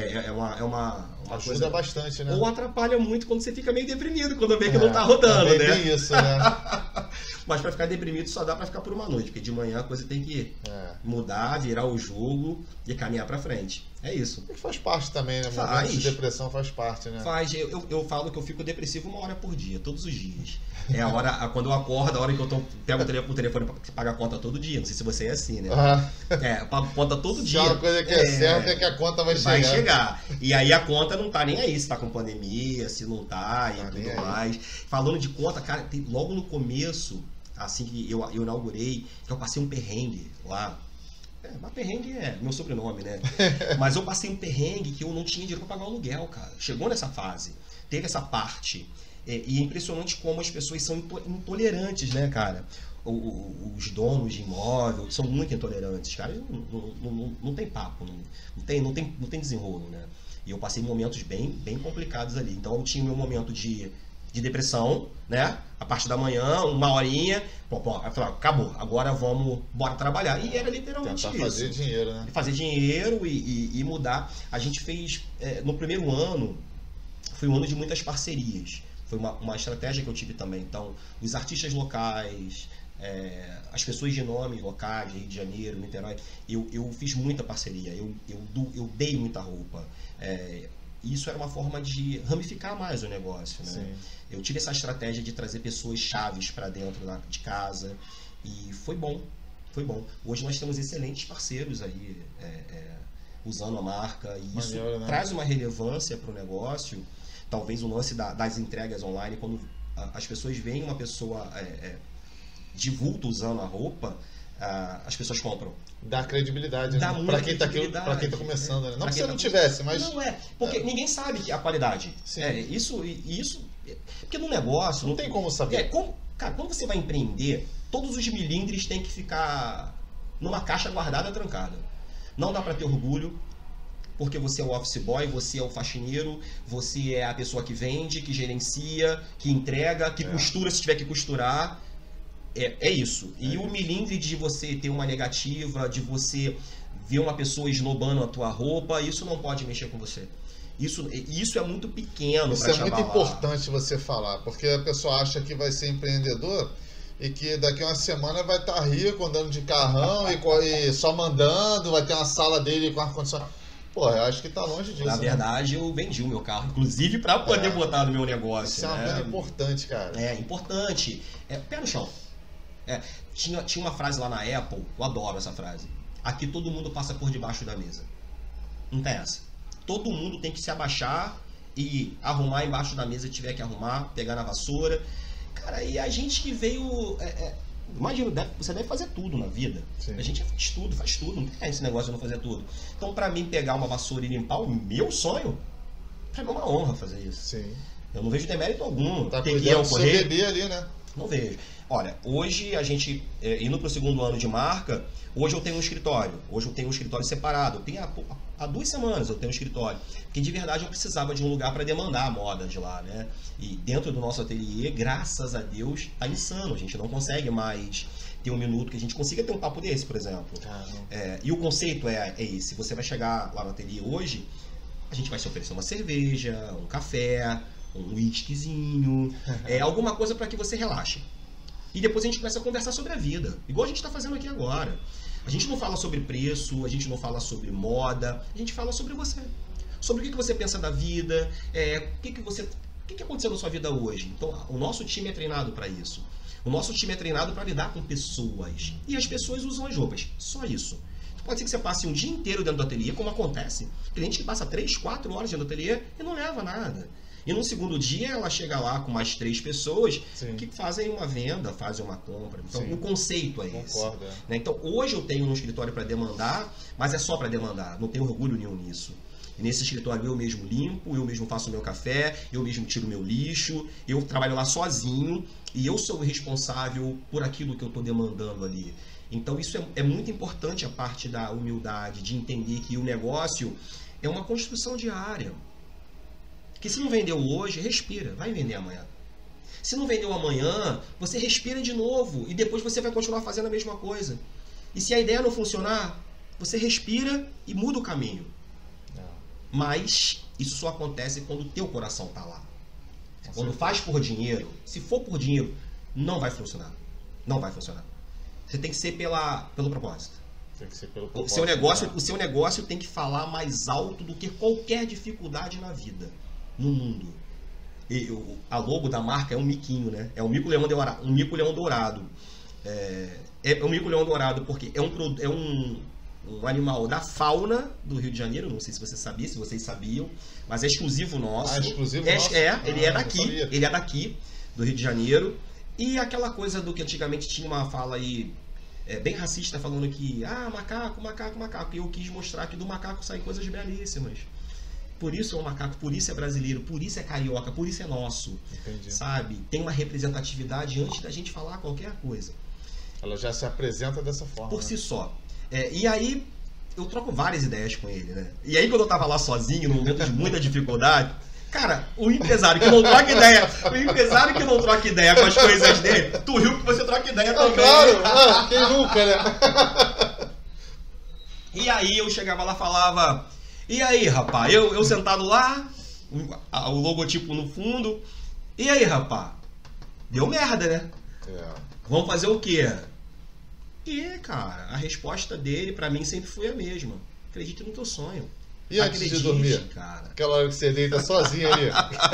Uma ajuda coisa bastante, né? Ou atrapalha muito quando você fica meio deprimido, quando vê que não tá rodando, né? Tem isso, né? Mas pra ficar deprimido só dá pra ficar por uma noite, porque de manhã a coisa tem que mudar, virar o jogo e caminhar pra frente. É isso. E faz parte também, né? Momentos de depressão faz parte, né? Faz. Eu falo que eu fico depressivo 1 hora por dia, todos os dias. É a hora, quando eu acordo, a hora que eu pego o telefone pra pagar a conta todo dia. Não sei se você é assim, né? Eu pago conta todo dia. Uma coisa que é certa é que a conta vai chegar. Vai chegar. E aí a conta não tá nem aí se tá com pandemia, se não tá e tudo mais. Falando de conta, cara, logo no começo, assim que eu inaugurei, que eu passei um perrengue lá. Mas perrengue é meu sobrenome, né? Mas eu passei um perrengue que eu não tinha dinheiro pra pagar o aluguel, cara. Chegou nessa fase. Teve essa parte. E é impressionante como as pessoas são intolerantes, né, cara? Os donos de imóvel são muito intolerantes, cara. Não tem papo, não tem desenrolo, né? E eu passei momentos bem complicados ali. Então eu tinha o meu momento de depressão, né? A parte da manhã, 1 horinha, eu falava, acabou, agora bora trabalhar. E era literalmente isso. Fazer dinheiro, né? Fazer dinheiro e mudar. A gente fez, no primeiro ano, foi um ano de muitas parcerias. Foi uma estratégia que eu tive também. Então, os artistas locais, as pessoas de nome locais, Rio de Janeiro, Niterói, eu fiz muita parceria, eu dei muita roupa. Isso era uma forma de ramificar mais o negócio, né? Sim. Eu tive essa estratégia de trazer pessoas chaves para dentro de casa e foi bom. Hoje nós temos excelentes parceiros aí usando a marca e isso né? traz uma relevância para o negócio. Talvez o lance das entregas online, quando as pessoas veem uma pessoa de vulto usando a roupa, as pessoas compram. Dá credibilidade, Dá né? Pra quem tá começando, né? Não que você não tivesse, mas... Não porque ninguém sabe a qualidade. Sim. Isso... Porque no negócio... Não tem como saber. Cara, quando você vai empreender, todos os milímetros têm que ficar numa caixa guardada, trancada. Não dá pra ter orgulho. porque você é o office boy, você é o faxineiro, você é a pessoa que vende, que gerencia, que entrega, que costura se tiver que costurar. É isso. E o milindre de você ter uma negativa, de você ver uma pessoa esnobando a tua roupa, isso não pode mexer com você. Isso é muito pequeno. Isso é muito importante você falar, porque a pessoa acha que vai ser empreendedor e que daqui a uma semana vai estar rico, andando de carrão e só mandando, vai ter uma sala dele com ar-condicionado. Pô, eu acho que tá longe disso. Na verdade, eu vendi o meu carro, inclusive, para poder botar no meu negócio. Isso é uma coisa importante, cara. É importante. Pé no chão. Tinha uma frase lá na Apple, eu adoro essa frase. Aqui todo mundo passa por debaixo da mesa. Não tem essa. Todo mundo tem que se abaixar e arrumar embaixo da mesa, tiver que arrumar, pegar na vassoura. Cara, e a gente que veio... imagina, você deve fazer tudo na vida. Sim. A gente faz tudo. Não tem esse negócio de não fazer tudo. Então, pra mim, pegar uma vassoura e limpar, o meu sonho, pra mim é uma honra fazer isso. Sim. Eu não vejo demérito algum. Tá cuidando do seu bebê ali, né? Não vejo. Olha, hoje a gente, indo para o 2º ano de marca, hoje eu tenho um escritório. Hoje eu tenho um escritório separado. Eu tenho há 2 semanas eu tenho um escritório. Porque de verdade eu precisava de um lugar para demandar a moda de lá, né? E dentro do nosso ateliê, graças a Deus, tá insano. A gente não consegue mais ter um minuto que a gente consiga ter um papo desse, por exemplo. E o conceito é esse. Você vai chegar lá no ateliê hoje, a gente vai te oferecer uma cerveja, um café, um whiskyzinho, alguma coisa para que você relaxe. E depois a gente começa a conversar sobre a vida, igual a gente está fazendo aqui agora. A gente não fala sobre preço, a gente não fala sobre moda, a gente fala sobre você. Sobre o que você pensa da vida, o que aconteceu na sua vida hoje. Então, o nosso time é treinado para isso. O nosso time é treinado para lidar com pessoas. E as pessoas usam as roupas, só isso. Pode ser que você passe um dia inteiro dentro do ateliê, como acontece. Cliente que passa 3, 4 horas dentro do ateliê e não leva nada. E no segundo dia ela chega lá com mais 3 pessoas que fazem uma venda, fazem uma compra. Então o conceito é esse. Né? Então hoje eu tenho um escritório para demandar, mas é só para demandar, não tenho orgulho nenhum nisso. E nesse escritório eu mesmo limpo, eu mesmo faço o meu café, eu mesmo tiro o meu lixo, eu trabalho lá sozinho e eu sou o responsável por aquilo que eu estou demandando ali. Então isso é muito importante, a parte da humildade, de entender que o negócio é uma construção diária. Que se não vendeu hoje, respira, vai vender amanhã. Se não vendeu amanhã, você respira de novo e depois você vai continuar fazendo a mesma coisa. E se a ideia não funcionar, você respira e muda o caminho. Mas isso só acontece quando o teu coração está lá. Quando faz por dinheiro, se for por dinheiro, não vai funcionar. Não vai funcionar. Você tem que ser pelo propósito. Tem que ser pelo propósito. O seu negócio tem que falar mais alto do que qualquer dificuldade na vida. No mundo. A logo da marca é um miquinho, né? É um mico-leão dourado. É um mico-leão dourado porque é um animal da fauna do Rio de Janeiro. Não sei se você sabia, se vocês sabiam, mas é exclusivo nosso. Exclusivo nosso? Ele é daqui. Ele é daqui, do Rio de Janeiro. E aquela coisa do que antigamente tinha uma fala aí bem racista, falando que macaco. E eu quis mostrar que do macaco saem coisas belíssimas. Por isso é um macaco, por isso é brasileiro, por isso é carioca, por isso é nosso. Entendi. Sabe? Tem uma representatividade antes da gente falar qualquer coisa. Ela já se apresenta dessa forma. Por si só. E aí, eu troco várias ideias com ele, né? E aí, quando eu tava lá sozinho, num momento de muita dificuldade, cara, o empresário que não troca ideia com as coisas dele, tu riu que você troca ideia também. Claro, quem nunca, né? E aí, eu chegava lá e falava... E aí, rapaz, eu sentado lá, o logotipo no fundo. E aí, rapaz? Deu merda, né? Vamos fazer o quê? E, cara, a resposta dele pra mim sempre foi a mesma. Acredite no teu sonho. E antes de dormir? Cara. Aquela hora que você deita sozinho ali.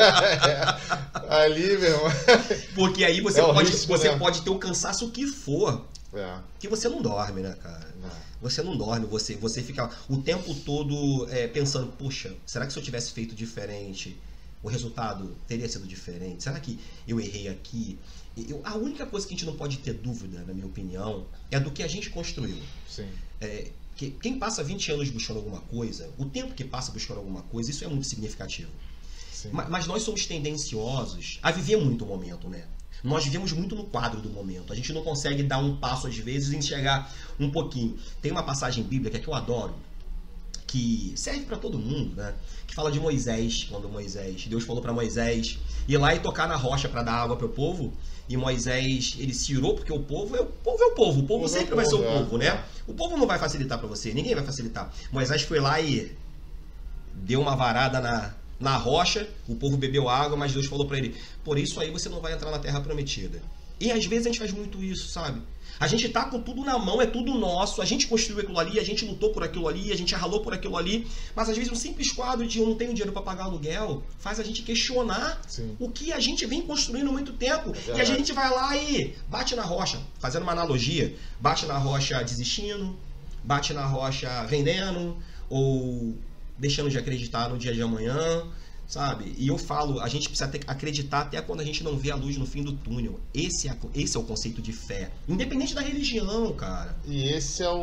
Ali, meu irmão. Porque aí você pode ter o cansaço que for. Que você não dorme, né, cara? Você não dorme, você fica o tempo todo pensando, puxa, será que se eu tivesse feito diferente, o resultado teria sido diferente? Será que eu errei aqui? A única coisa que a gente não pode ter dúvida, na minha opinião, é do que a gente construiu. Sim. Quem passa 20 anos buscando alguma coisa, o tempo que passa buscando alguma coisa, isso é muito significativo. Sim. Mas nós somos tendenciosos a viver muito o momento, né? Nós vivemos muito no quadro do momento. A gente não consegue dar um passo às vezes e enxergar um pouquinho. Tem uma passagem bíblica que eu adoro, que serve para todo mundo, né? Que fala de Moisés, quando Deus falou para Moisés ir lá e tocar na rocha para dar água para o povo, e Moisés, ele se irou porque o povo é o povo sempre vai ser o povo, né? O povo não vai facilitar para você, ninguém vai facilitar. Moisés foi lá e deu uma varada na rocha, o povo bebeu água, mas Deus falou para ele, por isso aí você não vai entrar na terra prometida. E às vezes a gente faz muito isso, sabe? A gente tá com tudo na mão, é tudo nosso, a gente construiu aquilo ali, a gente lutou por aquilo ali, a gente ralou por aquilo ali, mas às vezes um simples quadro de eu não tenho dinheiro para pagar aluguel faz a gente questionar o que a gente vem construindo há muito tempo. E a gente vai lá e bate na rocha, fazendo uma analogia, bate na rocha desistindo, bate na rocha vendendo, ou deixando de acreditar no dia de amanhã, sabe? E eu falo, a gente precisa acreditar até quando a gente não vê a luz no fim do túnel. Esse é o conceito de fé. Independente da religião, cara. E esse é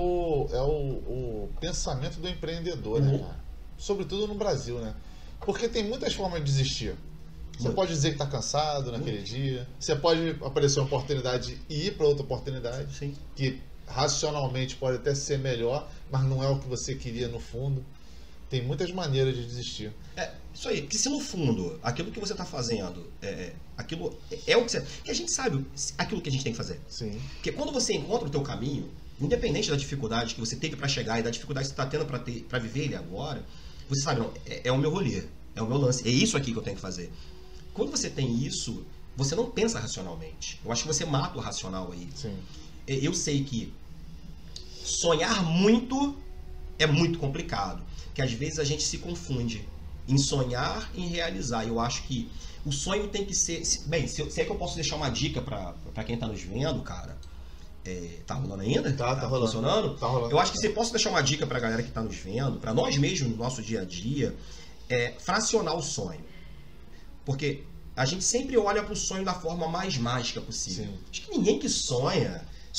o pensamento do empreendedor, né, cara? Sobretudo no Brasil, né? Porque tem muitas formas de desistir. Você pode dizer que está cansado naquele dia. Você pode aparecer uma oportunidade e ir para outra oportunidade. Sim. Que racionalmente pode até ser melhor, mas não é o que você queria no fundo. Tem muitas maneiras de desistir. Isso aí, porque se no fundo aquilo que você está fazendo aquilo é o que você. E a gente sabe aquilo que a gente tem que fazer. Sim. Porque quando você encontra o teu caminho, independente da dificuldade que você teve para chegar e da dificuldade que você está tendo para viver ele agora, você sabe, não, é o meu rolê, é o meu lance, é isso aqui que eu tenho que fazer. Quando você tem isso, você não pensa racionalmente. Eu acho que você mata o racional aí. Sim. Eu sei que sonhar muito é muito complicado. Que às vezes a gente se confunde em sonhar e em realizar. Eu acho que o sonho tem que ser... Bem, se é que eu posso deixar uma dica pra quem tá nos vendo, cara. Tá rolando ainda? Tá rolando. Funcionando? Tá rolando. Eu acho que você posso deixar uma dica pra galera que tá nos vendo, pra nós mesmos no nosso dia a dia, fracionar o sonho. Porque a gente sempre olha pro sonho da forma mais mágica possível. Sim. Acho que ninguém que sonha,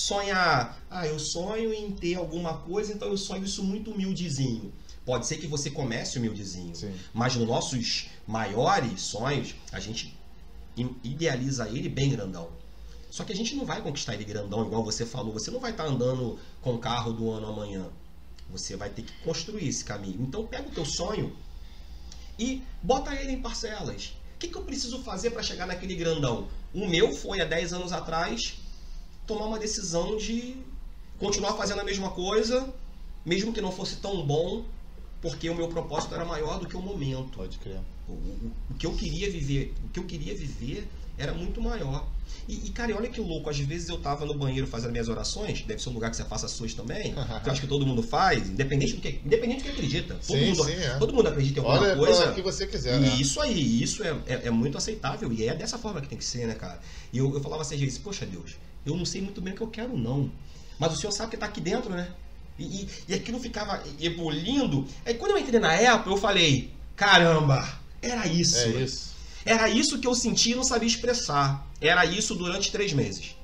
eu sonho em ter alguma coisa, então eu sonho isso muito humildezinho. Pode ser que você comece humildezinho, mas nos nossos maiores sonhos, a gente idealiza ele bem grandão. Só que a gente não vai conquistar ele grandão, igual você falou. Você não vai estar andando com o carro do ano amanhã. Você vai ter que construir esse caminho. Então pega o teu sonho e bota ele em parcelas. O que eu preciso fazer para chegar naquele grandão? O meu foi há 10 anos atrás tomar uma decisão de continuar fazendo a mesma coisa, mesmo que não fosse tão bom, porque o meu propósito era maior do que o momento. Pode crer. O que eu queria viver era muito maior. E cara, olha que louco, às vezes eu tava no banheiro fazendo minhas orações, deve ser um lugar que você faça as suas também, que eu acho que todo mundo faz, independente do que acredita. Todo mundo acredita em alguma coisa. Olha o que você quiser, né? E isso aí, isso é muito aceitável, e é dessa forma que tem que ser, né, cara? E eu falava assim, às vezes, poxa Deus, eu não sei muito bem o que eu quero, não. Mas o Senhor sabe que tá aqui dentro, né? E aquilo ficava ebulindo. Aí quando eu entrei na Apple, eu falei, caramba, era isso. É isso. Era isso que eu sentia e não sabia expressar. Era isso durante 3 meses.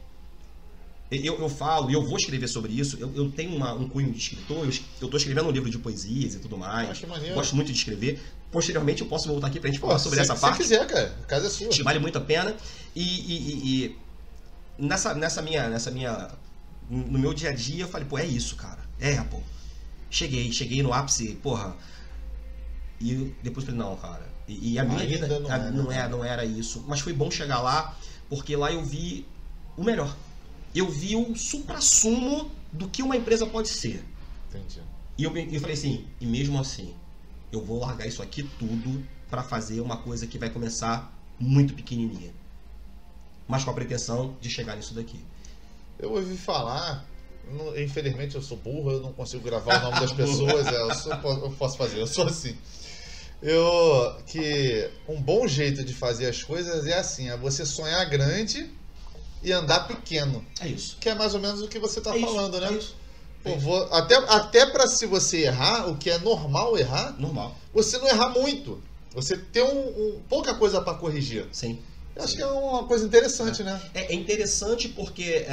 Eu falo, e eu vou escrever sobre isso, eu tenho um cunho de escritor, eu estou escrevendo um livro de poesias e tudo mais. Gosto muito de escrever. Posteriormente eu posso voltar aqui pra gente falar sobre essa parte. Se quiser, cara. A casa é sua. Acho que vale muito a pena. E nessa minha... No meu dia a dia, eu falei, pô, é isso, cara. Pô. Cheguei no ápice, porra. E depois falei, não, cara. E a minha vida não era isso. Mas foi bom chegar lá, porque lá eu vi o melhor. Eu vi o suprassumo do que uma empresa pode ser. Entendi. E eu falei assim, e mesmo assim, eu vou largar isso aqui tudo para fazer uma coisa que vai começar muito pequenininha. Mas com a pretensão de chegar nisso daqui. Eu ouvi falar, infelizmente eu sou burro, eu não consigo gravar o nome das pessoas, eu posso fazer, eu sou assim. Que um bom jeito de fazer as coisas é assim, é você sonhar grande e andar pequeno. É isso. Que é mais ou menos o que você está falando, né? É isso. Até para se você errar, o que é normal errar, você não errar muito. Você ter pouca coisa para corrigir. Sim. Eu acho que é uma coisa interessante, né? É interessante porque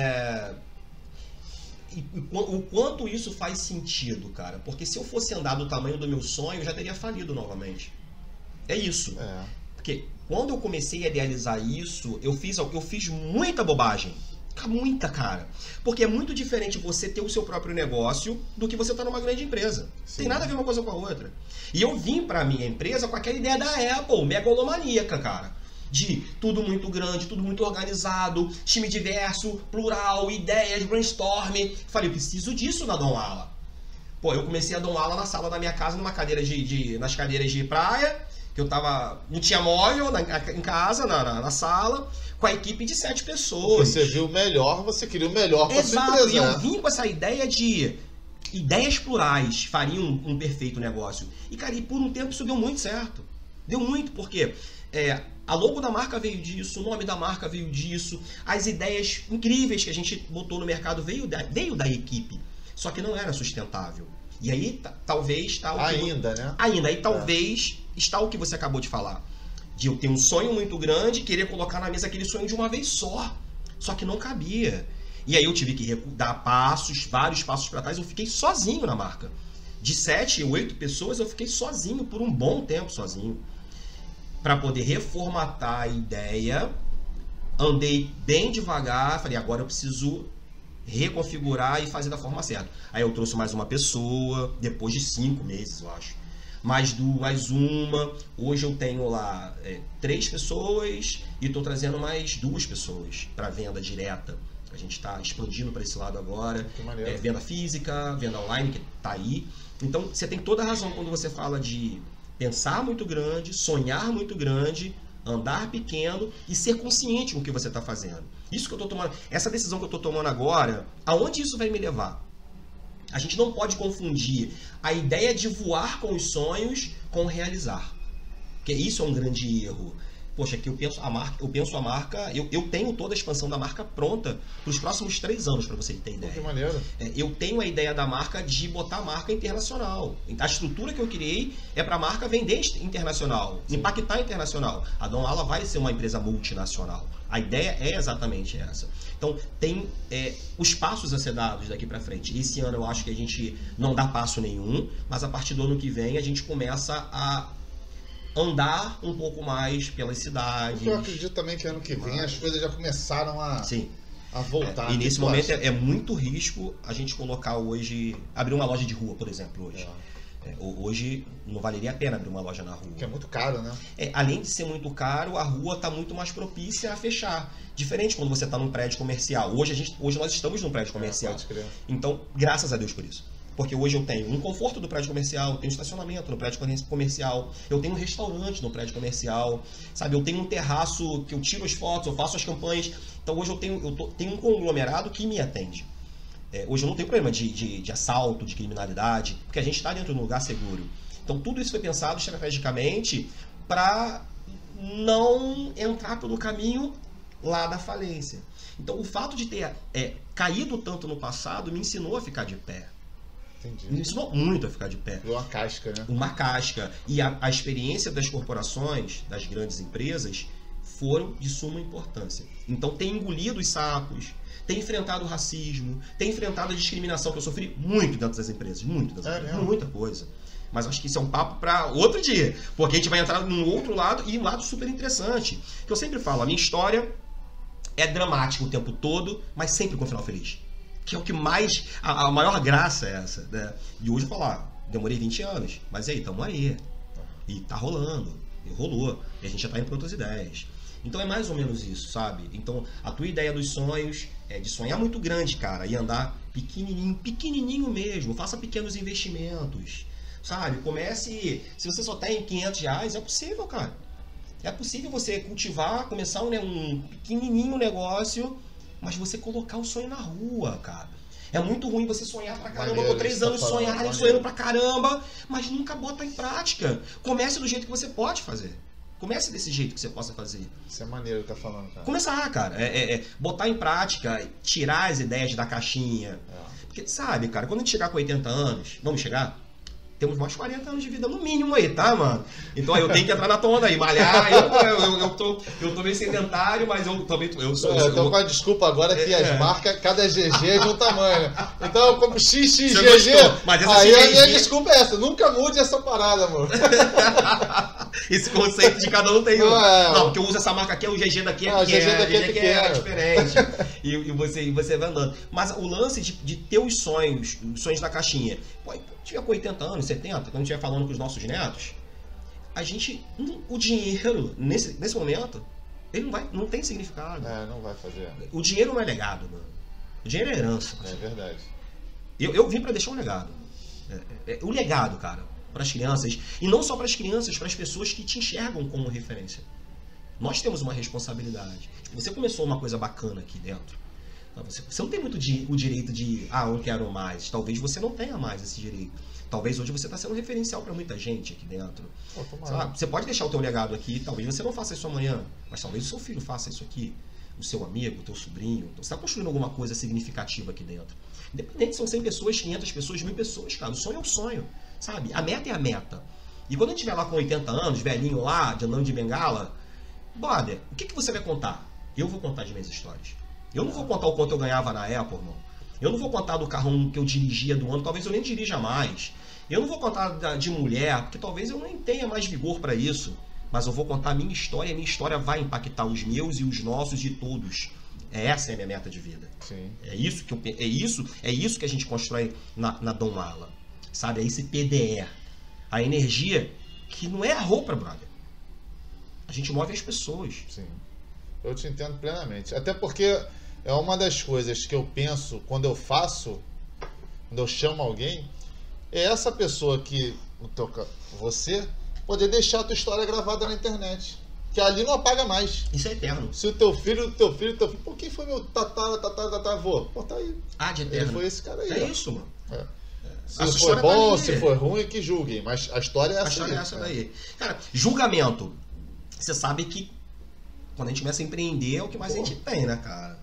o quanto isso faz sentido, cara. Porque se eu fosse andar do tamanho do meu sonho, eu já teria falido novamente. É isso. Porque quando eu comecei a idealizar isso, eu fiz muita bobagem. Muita, cara. Porque é muito diferente você ter o seu próprio negócio do que você estar numa grande empresa. Sim. Tem nada a ver uma coisa com a outra. E eu vim pra minha empresa com aquela ideia da Apple, megalomaníaca, cara. De tudo muito grande, tudo muito organizado, time diverso, plural, ideias, brainstorm. Falei, eu preciso disso na Dom Ala. Pô, eu comecei a Dom Ala na sala da minha casa, nas cadeiras de praia, que eu tava. Não tinha móvel em casa, na sala, com a equipe de 7 pessoas. Você viu o melhor, você queria o melhor para sua Exato, empresa. e eu vim com essa ideia de ideias plurais fariam um perfeito negócio. E, cara, e por um tempo isso deu muito certo. Deu muito, porque a logo da marca veio disso, o nome da marca veio disso, as ideias incríveis que a gente botou no mercado veio da equipe. Só que não era sustentável. E aí, talvez está o Ainda, né? Ainda. Aí talvez está o que você acabou de falar. De eu ter um sonho muito grande, querer colocar na mesa aquele sonho de uma vez só. Só que não cabia. E aí eu tive que dar passos, vários passos para trás. Eu fiquei sozinho na marca. De 7, 8 pessoas, eu fiquei sozinho por um bom tempo sozinho. Para poder reformatar a ideia. Andei bem devagar. Falei, agora eu preciso reconfigurar e fazer da forma certa. Aí eu trouxe mais uma pessoa, depois de 5 meses, eu acho. Mais uma. Hoje eu tenho lá 3 pessoas e estou trazendo mais 2 pessoas para venda direta. A gente está expandindo para esse lado agora. Venda física, venda online, que está aí. Então, você tem toda a razão quando você fala de pensar muito grande, sonhar muito grande, andar pequeno e ser consciente com o que você está fazendo. Isso que eu estou tomando, essa decisão que eu estou tomando agora, aonde isso vai me levar? A gente não pode confundir a ideia de voar com os sonhos com realizar. Porque isso é um grande erro. Poxa, aqui eu penso a marca, eu tenho toda a expansão da marca pronta para os próximos 3 anos, para você ter ideia. Que maneiro. Eu tenho a ideia da marca de botar a marca internacional. A estrutura que eu criei é para a marca vender internacional, sim, impactar internacional. A Dom Ala vai ser uma empresa multinacional. A ideia é exatamente essa. Então, tem os passos a ser dados daqui para frente. Esse ano eu acho que a gente não dá passo nenhum, mas a partir do ano que vem a gente começa a andar um pouco mais pelas cidades. Eu acredito também que ano que vem as coisas já começaram a voltar. E nesse momento é muito risco a gente colocar hoje, abrir uma loja de rua, por exemplo, hoje. Hoje não valeria a pena abrir uma loja na rua. Que é muito caro, né? Além de ser muito caro, a rua está muito mais propícia a fechar. Diferente quando você está num prédio comercial. Hoje nós estamos num prédio comercial. Pode crer. Então, graças a Deus por isso. Porque hoje eu tenho um conforto do prédio comercial, eu tenho estacionamento no prédio comercial, eu tenho um restaurante no prédio comercial, sabe? Eu tenho um terraço que eu tiro as fotos, eu faço as campanhas. Então hoje eu tenho um conglomerado que me atende. Hoje eu não tenho problema de assalto, de criminalidade, porque a gente está dentro de um lugar seguro. Então tudo isso foi pensado estrategicamente para não entrar pelo caminho lá da falência. Então o fato de ter caído tanto no passado me ensinou a ficar de pé. Entendi. Me ensinou muito a ficar de pé. Uma casca, né? Uma casca. E a experiência das corporações, das grandes empresas, foram de suma importância. Então tem engolido os sapos, tem enfrentado o racismo, tem enfrentado a discriminação que eu sofri muito dentro das empresas. Muita coisa. Mas acho que isso é um papo para outro dia. Porque a gente vai entrar num outro lado e um lado super interessante. Que eu sempre falo, a minha história é dramática o tempo todo, mas sempre com um final feliz. Que é o que mais... A maior graça é essa, né? E hoje eu falar, demorei 20 anos, mas aí, tamo aí. E tá rolando, e rolou. E a gente já tá indo para outras ideias. Então é mais ou menos isso, sabe? Então a tua ideia dos sonhos é de sonhar muito grande, cara, e andar pequenininho mesmo. Faça pequenos investimentos, sabe? Comece... Se você só tem R$500, é possível, cara. É possível você cultivar, começar um pequenininho negócio... Mas você colocar o sonho na rua, cara. É muito ruim você sonhar pra caramba, por 3 anos sonhando pra caramba, mas nunca bota em prática. Comece do jeito que você pode fazer. Comece desse jeito que você possa fazer. Isso é maneiro que tá falando, cara. Começar, cara. Botar em prática, tirar as ideias da caixinha. Porque, sabe, cara, quando a gente chegar com 80 anos, vamos chegar? temos mais 40 anos de vida no mínimo aí, tá, mano? Então eu tenho que entrar na tona aí, malhar. Eu tô meio sedentário, mas eu também. Eu tô com a desculpa agora que as marcas, cada GG é de um tamanho. Então eu compro XXGG. Mas essa aí a minha desculpa é essa, nunca mude essa parada, amor. Esse conceito de cada um tem um. Não, porque eu uso essa marca aqui, o GG daqui é pequeno, é diferente. E você vai andando. Mas o lance de ter os sonhos da caixinha. Pô, tiver com 80 anos, 70, quando a gente estiver falando com os nossos netos, a gente. O dinheiro, nesse momento, ele não tem significado. Não vai fazer. O dinheiro não é legado, mano. O dinheiro é herança. É verdade. Eu vim pra deixar um legado. O legado, cara, para as crianças. E não só para as crianças, para as pessoas que te enxergam como referência. Nós temos uma responsabilidade. Tipo, você começou uma coisa bacana aqui dentro. Você não tem muito o direito de, eu quero mais. Talvez você não tenha mais esse direito. Talvez hoje você está sendo um referencial para muita gente aqui dentro. Você pode deixar o teu legado aqui, talvez você não faça isso amanhã, mas talvez o seu filho faça isso aqui. O seu amigo, o teu sobrinho. Então, você está construindo alguma coisa significativa aqui dentro. Independente se são 100 pessoas, 500 pessoas, 1000 pessoas, cara. O sonho é o sonho, sabe? A meta é a meta. E quando a gente estiver lá com 80 anos, velhinho lá, de andando de bengala, brother, o que você vai contar? Eu vou contar as minhas histórias. Eu não vou contar o quanto eu ganhava na Apple, irmão. Eu não vou contar do carrão que eu dirigia do ano, talvez eu nem dirija mais. Eu não vou contar de mulher, porque talvez eu nem tenha mais vigor para isso. Mas eu vou contar a minha história, e a minha história vai impactar os meus e os nossos de todos. Essa é a minha meta de vida. Sim. É isso que a gente constrói na Dom Ala. Sabe? É esse PDE. A energia que não é a roupa, brother. A gente move as pessoas. Sim. Eu te entendo plenamente. Até porque é uma das coisas que eu penso quando eu faço, quando eu chamo alguém, é essa pessoa que toca você poder deixar a tua história gravada na internet. Que ali não apaga mais. Isso é eterno. Se o teu filho, pô, quem foi meu tataravô? Pô, tá aí. De eterno. Ele foi esse cara aí. É isso, mano. Se for bom, se for ruim, que julguem. Mas a história é essa. A história é essa daí. Cara, julgamento. Você sabe que quando a gente começa a empreender é o que mais a gente tem, né, cara?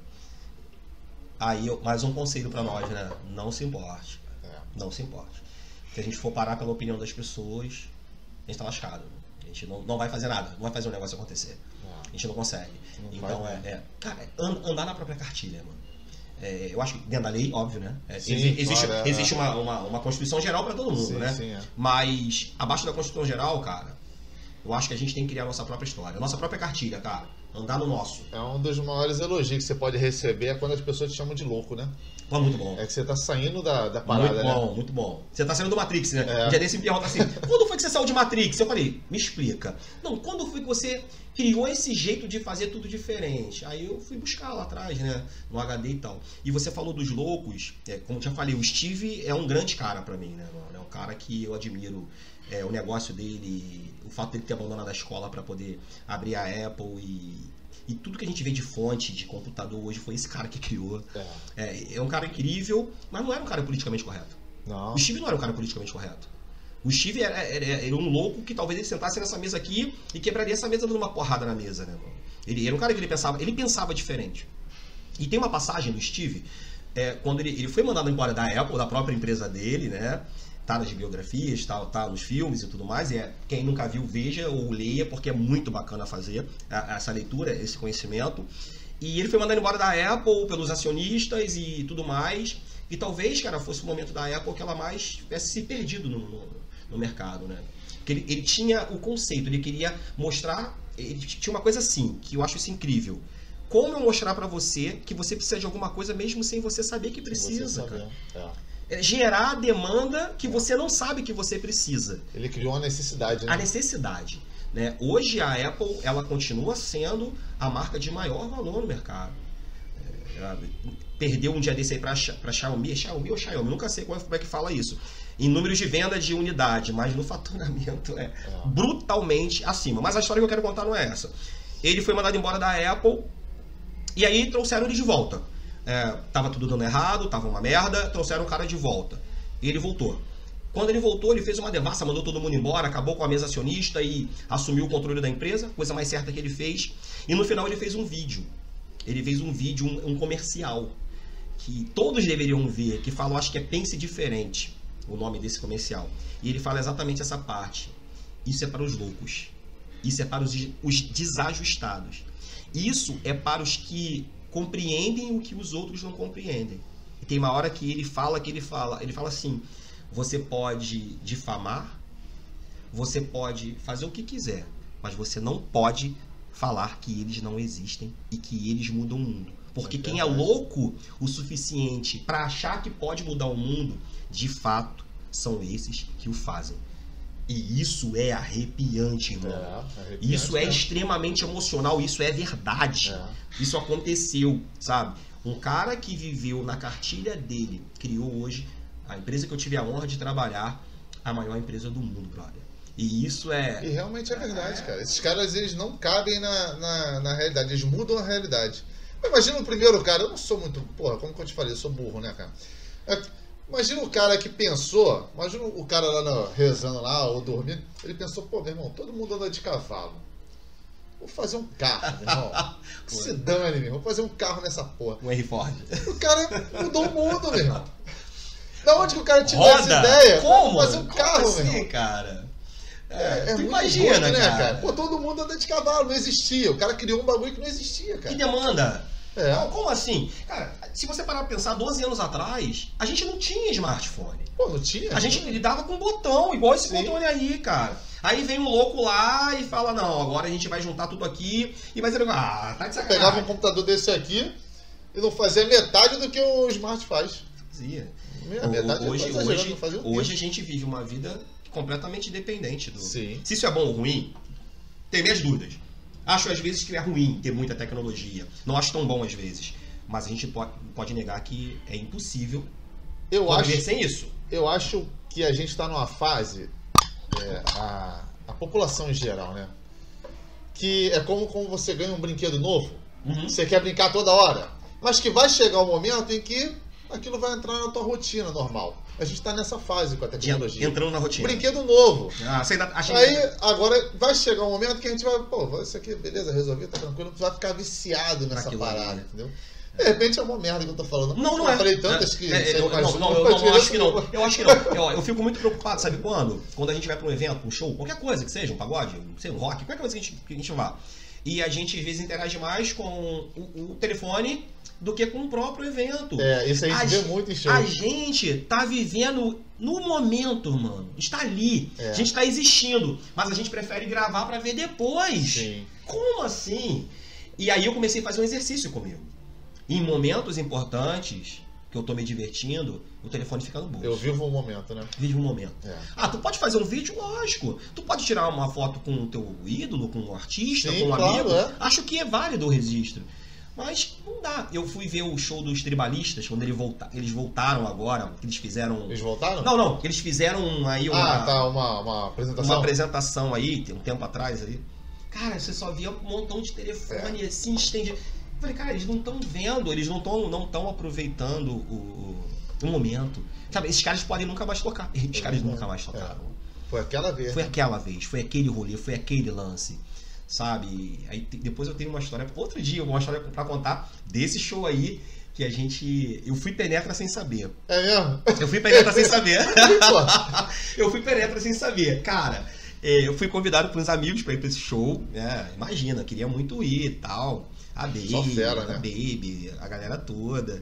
Aí, mais um conselho pra nós, né? Não se importe. Não se importe. Se a gente for parar pela opinião das pessoas, a gente tá lascado. A gente não vai fazer nada. Não vai fazer o negócio acontecer. A gente não consegue. Então, cara, andar na própria cartilha, mano. Eu acho que dentro da lei, óbvio, né? Existe uma Constituição Geral pra todo mundo, né? Sim, Mas, abaixo da Constituição Geral, cara, eu acho que a gente tem que criar a nossa própria história. A nossa própria cartilha, cara. Andar no nosso. É um dos maiores elogios que você pode receber é quando as pessoas te chamam de louco, né? Pô, muito bom. É que você tá saindo da parada, muito bom, né? Muito bom. Você tá saindo do Matrix, né? Um dia desse me pergunta assim, quando foi que você saiu de Matrix? Eu falei, me explica. Não, quando foi que você criou esse jeito de fazer tudo diferente? Aí eu fui buscar lá atrás, né? No HD e tal. E você falou dos loucos, como eu já falei, o Steve é um grande cara pra mim, né, mano? É um cara que eu admiro. O negócio dele, o fato dele ter abandonado a escola para poder abrir a Apple e tudo que a gente vê de fonte de computador hoje foi esse cara que criou. É um cara incrível, mas não era um cara politicamente correto. Não. O Steve não era um cara politicamente correto. O Steve era um louco que talvez ele sentasse nessa mesa aqui e quebraria essa mesa dando uma porrada na mesa, né, mano? Ele era um cara que ele pensava diferente. E tem uma passagem do Steve, quando ele foi mandado embora da Apple, da própria empresa dele, né? Tá nas biografias, tá nos filmes e tudo mais. E quem nunca viu, veja ou leia, porque é muito bacana fazer essa leitura, esse conhecimento. E ele foi mandado embora da Apple pelos acionistas e tudo mais. E talvez, cara, fosse o momento da Apple que ela mais tivesse se perdido no mercado, né? Porque ele tinha o conceito, ele queria mostrar. Ele tinha uma coisa assim, que eu acho isso incrível. Como eu mostrar pra você que você precisa de alguma coisa mesmo sem você saber que precisa, cara. Gerar a demanda que você não sabe que você precisa. Ele criou uma necessidade, né? A necessidade, né? Hoje a Apple, ela continua sendo a marca de maior valor no mercado. Ela perdeu um dia desse aí para Xiaomi. Xiaomi ou Xiaomi? Nunca sei como é que fala isso. Em números de venda de unidade, mas no faturamento brutalmente acima. Mas a história que eu quero contar não é essa. Ele foi mandado embora da Apple e aí trouxeram ele de volta. Tava tudo dando errado, tava uma merda, trouxeram o cara de volta. E ele voltou. Quando ele voltou, ele fez uma devassa, mandou todo mundo embora, acabou com a mesa acionista e assumiu o controle da empresa, coisa mais certa que ele fez. E no final ele fez um vídeo. Ele fez um vídeo, um comercial, que todos deveriam ver, que fala, acho que Pense Diferente. o nome desse comercial. E ele fala exatamente essa parte. Isso é para os loucos. Isso é para os desajustados. Isso é para os que compreendem o que os outros não compreendem. E tem uma hora que ele fala assim, você pode difamar, você pode fazer o que quiser, mas você não pode falar que eles não existem e que eles mudam o mundo. Porque quem é louco o suficiente para achar que pode mudar o mundo, de fato, são esses que o fazem. E isso é arrepiante, irmão. Arrepiante isso é extremamente emocional, isso é verdade. Isso aconteceu, sabe? Um cara que viveu na cartilha dele, criou hoje a empresa que eu tive a honra de trabalhar, a maior empresa do mundo, brother. E isso é... E realmente é verdade, cara. Esses caras, eles não cabem na realidade, eles mudam a realidade. Imagina o primeiro cara, eu não sou muito... Porra, como que eu te falei, eu sou burro, né, cara? Imagina o cara que pensou, imagina o cara lá rezando lá, ou dormindo, ele pensou, pô, meu irmão, todo mundo anda de cavalo. Vou fazer um carro, meu irmão. Se dane, meu irmão, vou fazer um carro nessa porra. Um R Ford. O cara mudou o mundo, meu irmão. Da onde que o cara tirou essa ideia? Como? Fazer um carro, assim, meu irmão? Cara? É muito imagina, doido, né, cara? Pô, todo mundo anda de cavalo, não existia. O cara criou um bagulho que não existia, cara. Que demanda? É. Como assim? Cara, se você parar pra pensar, 12 anos atrás, a gente não tinha smartphone. Pô, não tinha? A gente lidava com botão, igual esse botão aí, cara. Aí vem um louco lá e fala, não, agora a gente vai juntar tudo aqui e vai ser... Ah, tá de sacanagem. Pegava um computador desse aqui e não fazia metade do que o Smart faz. Fazia. Hoje a gente vive uma vida completamente independente do... Sim. Se isso é bom ou ruim, tem minhas dúvidas. Acho às vezes que é ruim ter muita tecnologia. Não acho tão bom às vezes. Mas a gente pode negar que é impossível viver sem isso. Eu acho que a gente está numa fase, a população em geral, né? Que é como você ganha um brinquedo novo. Você quer brincar toda hora. Mas que vai chegar um momento em que aquilo vai entrar na tua rotina normal. A gente está nessa fase com a tecnologia. Entrando na rotina. Brinquedo novo. Agora vai chegar um momento que a gente vai, pô, isso aqui, beleza, resolvi, tá tranquilo, vai ficar viciado nessa parada, entendeu? De repente é uma merda que eu tô falando. Não é. Eu falei tantas que... Eu acho que não. Eu acho que não. Eu fico muito preocupado, sabe quando? Quando a gente vai pra um evento, um show, qualquer coisa que seja, um pagode, um rock, qualquer coisa que a gente vá. E a gente às vezes interage mais com o telefone do que com o próprio evento. Isso a gente vê muito em show. A gente tá vivendo no momento, mano. Está ali. A gente tá existindo. Mas a gente prefere gravar pra ver depois. Sim. Como assim? E aí eu comecei a fazer um exercício comigo. Em momentos importantes, que eu tô me divertindo, o telefone fica no bolso. Eu vivo um momento, né? Vive um momento. Tu pode fazer um vídeo? Lógico. Tu pode tirar uma foto com o teu ídolo, com um artista, com um amigo. Acho que é válido o registro. Mas não dá. Eu fui ver o show dos Tribalistas, quando eles voltaram agora, que eles fizeram... Eles voltaram? Não. Eles fizeram aí uma apresentação. Uma apresentação aí, tem um tempo atrás aí. Cara, você só via um montão de telefone assim, estendido. Eu falei, cara, eles não estão vendo, eles não estão aproveitando o momento. Sabe, esses caras podem nunca mais tocar. Esses caras nunca mais tocaram. Foi aquela vez. Foi aquela vez, foi aquele rolê, foi aquele lance. Sabe? Aí depois eu tenho uma história, outro dia, uma história pra contar desse show aí, que eu fui penetra sem saber. É mesmo? Eu fui penetra sem saber. Eu fui penetra sem saber. Cara, eu fui convidado por uns amigos pra ir pra esse show, né? Imagina, queria muito ir e tal. A Baby, a galera toda.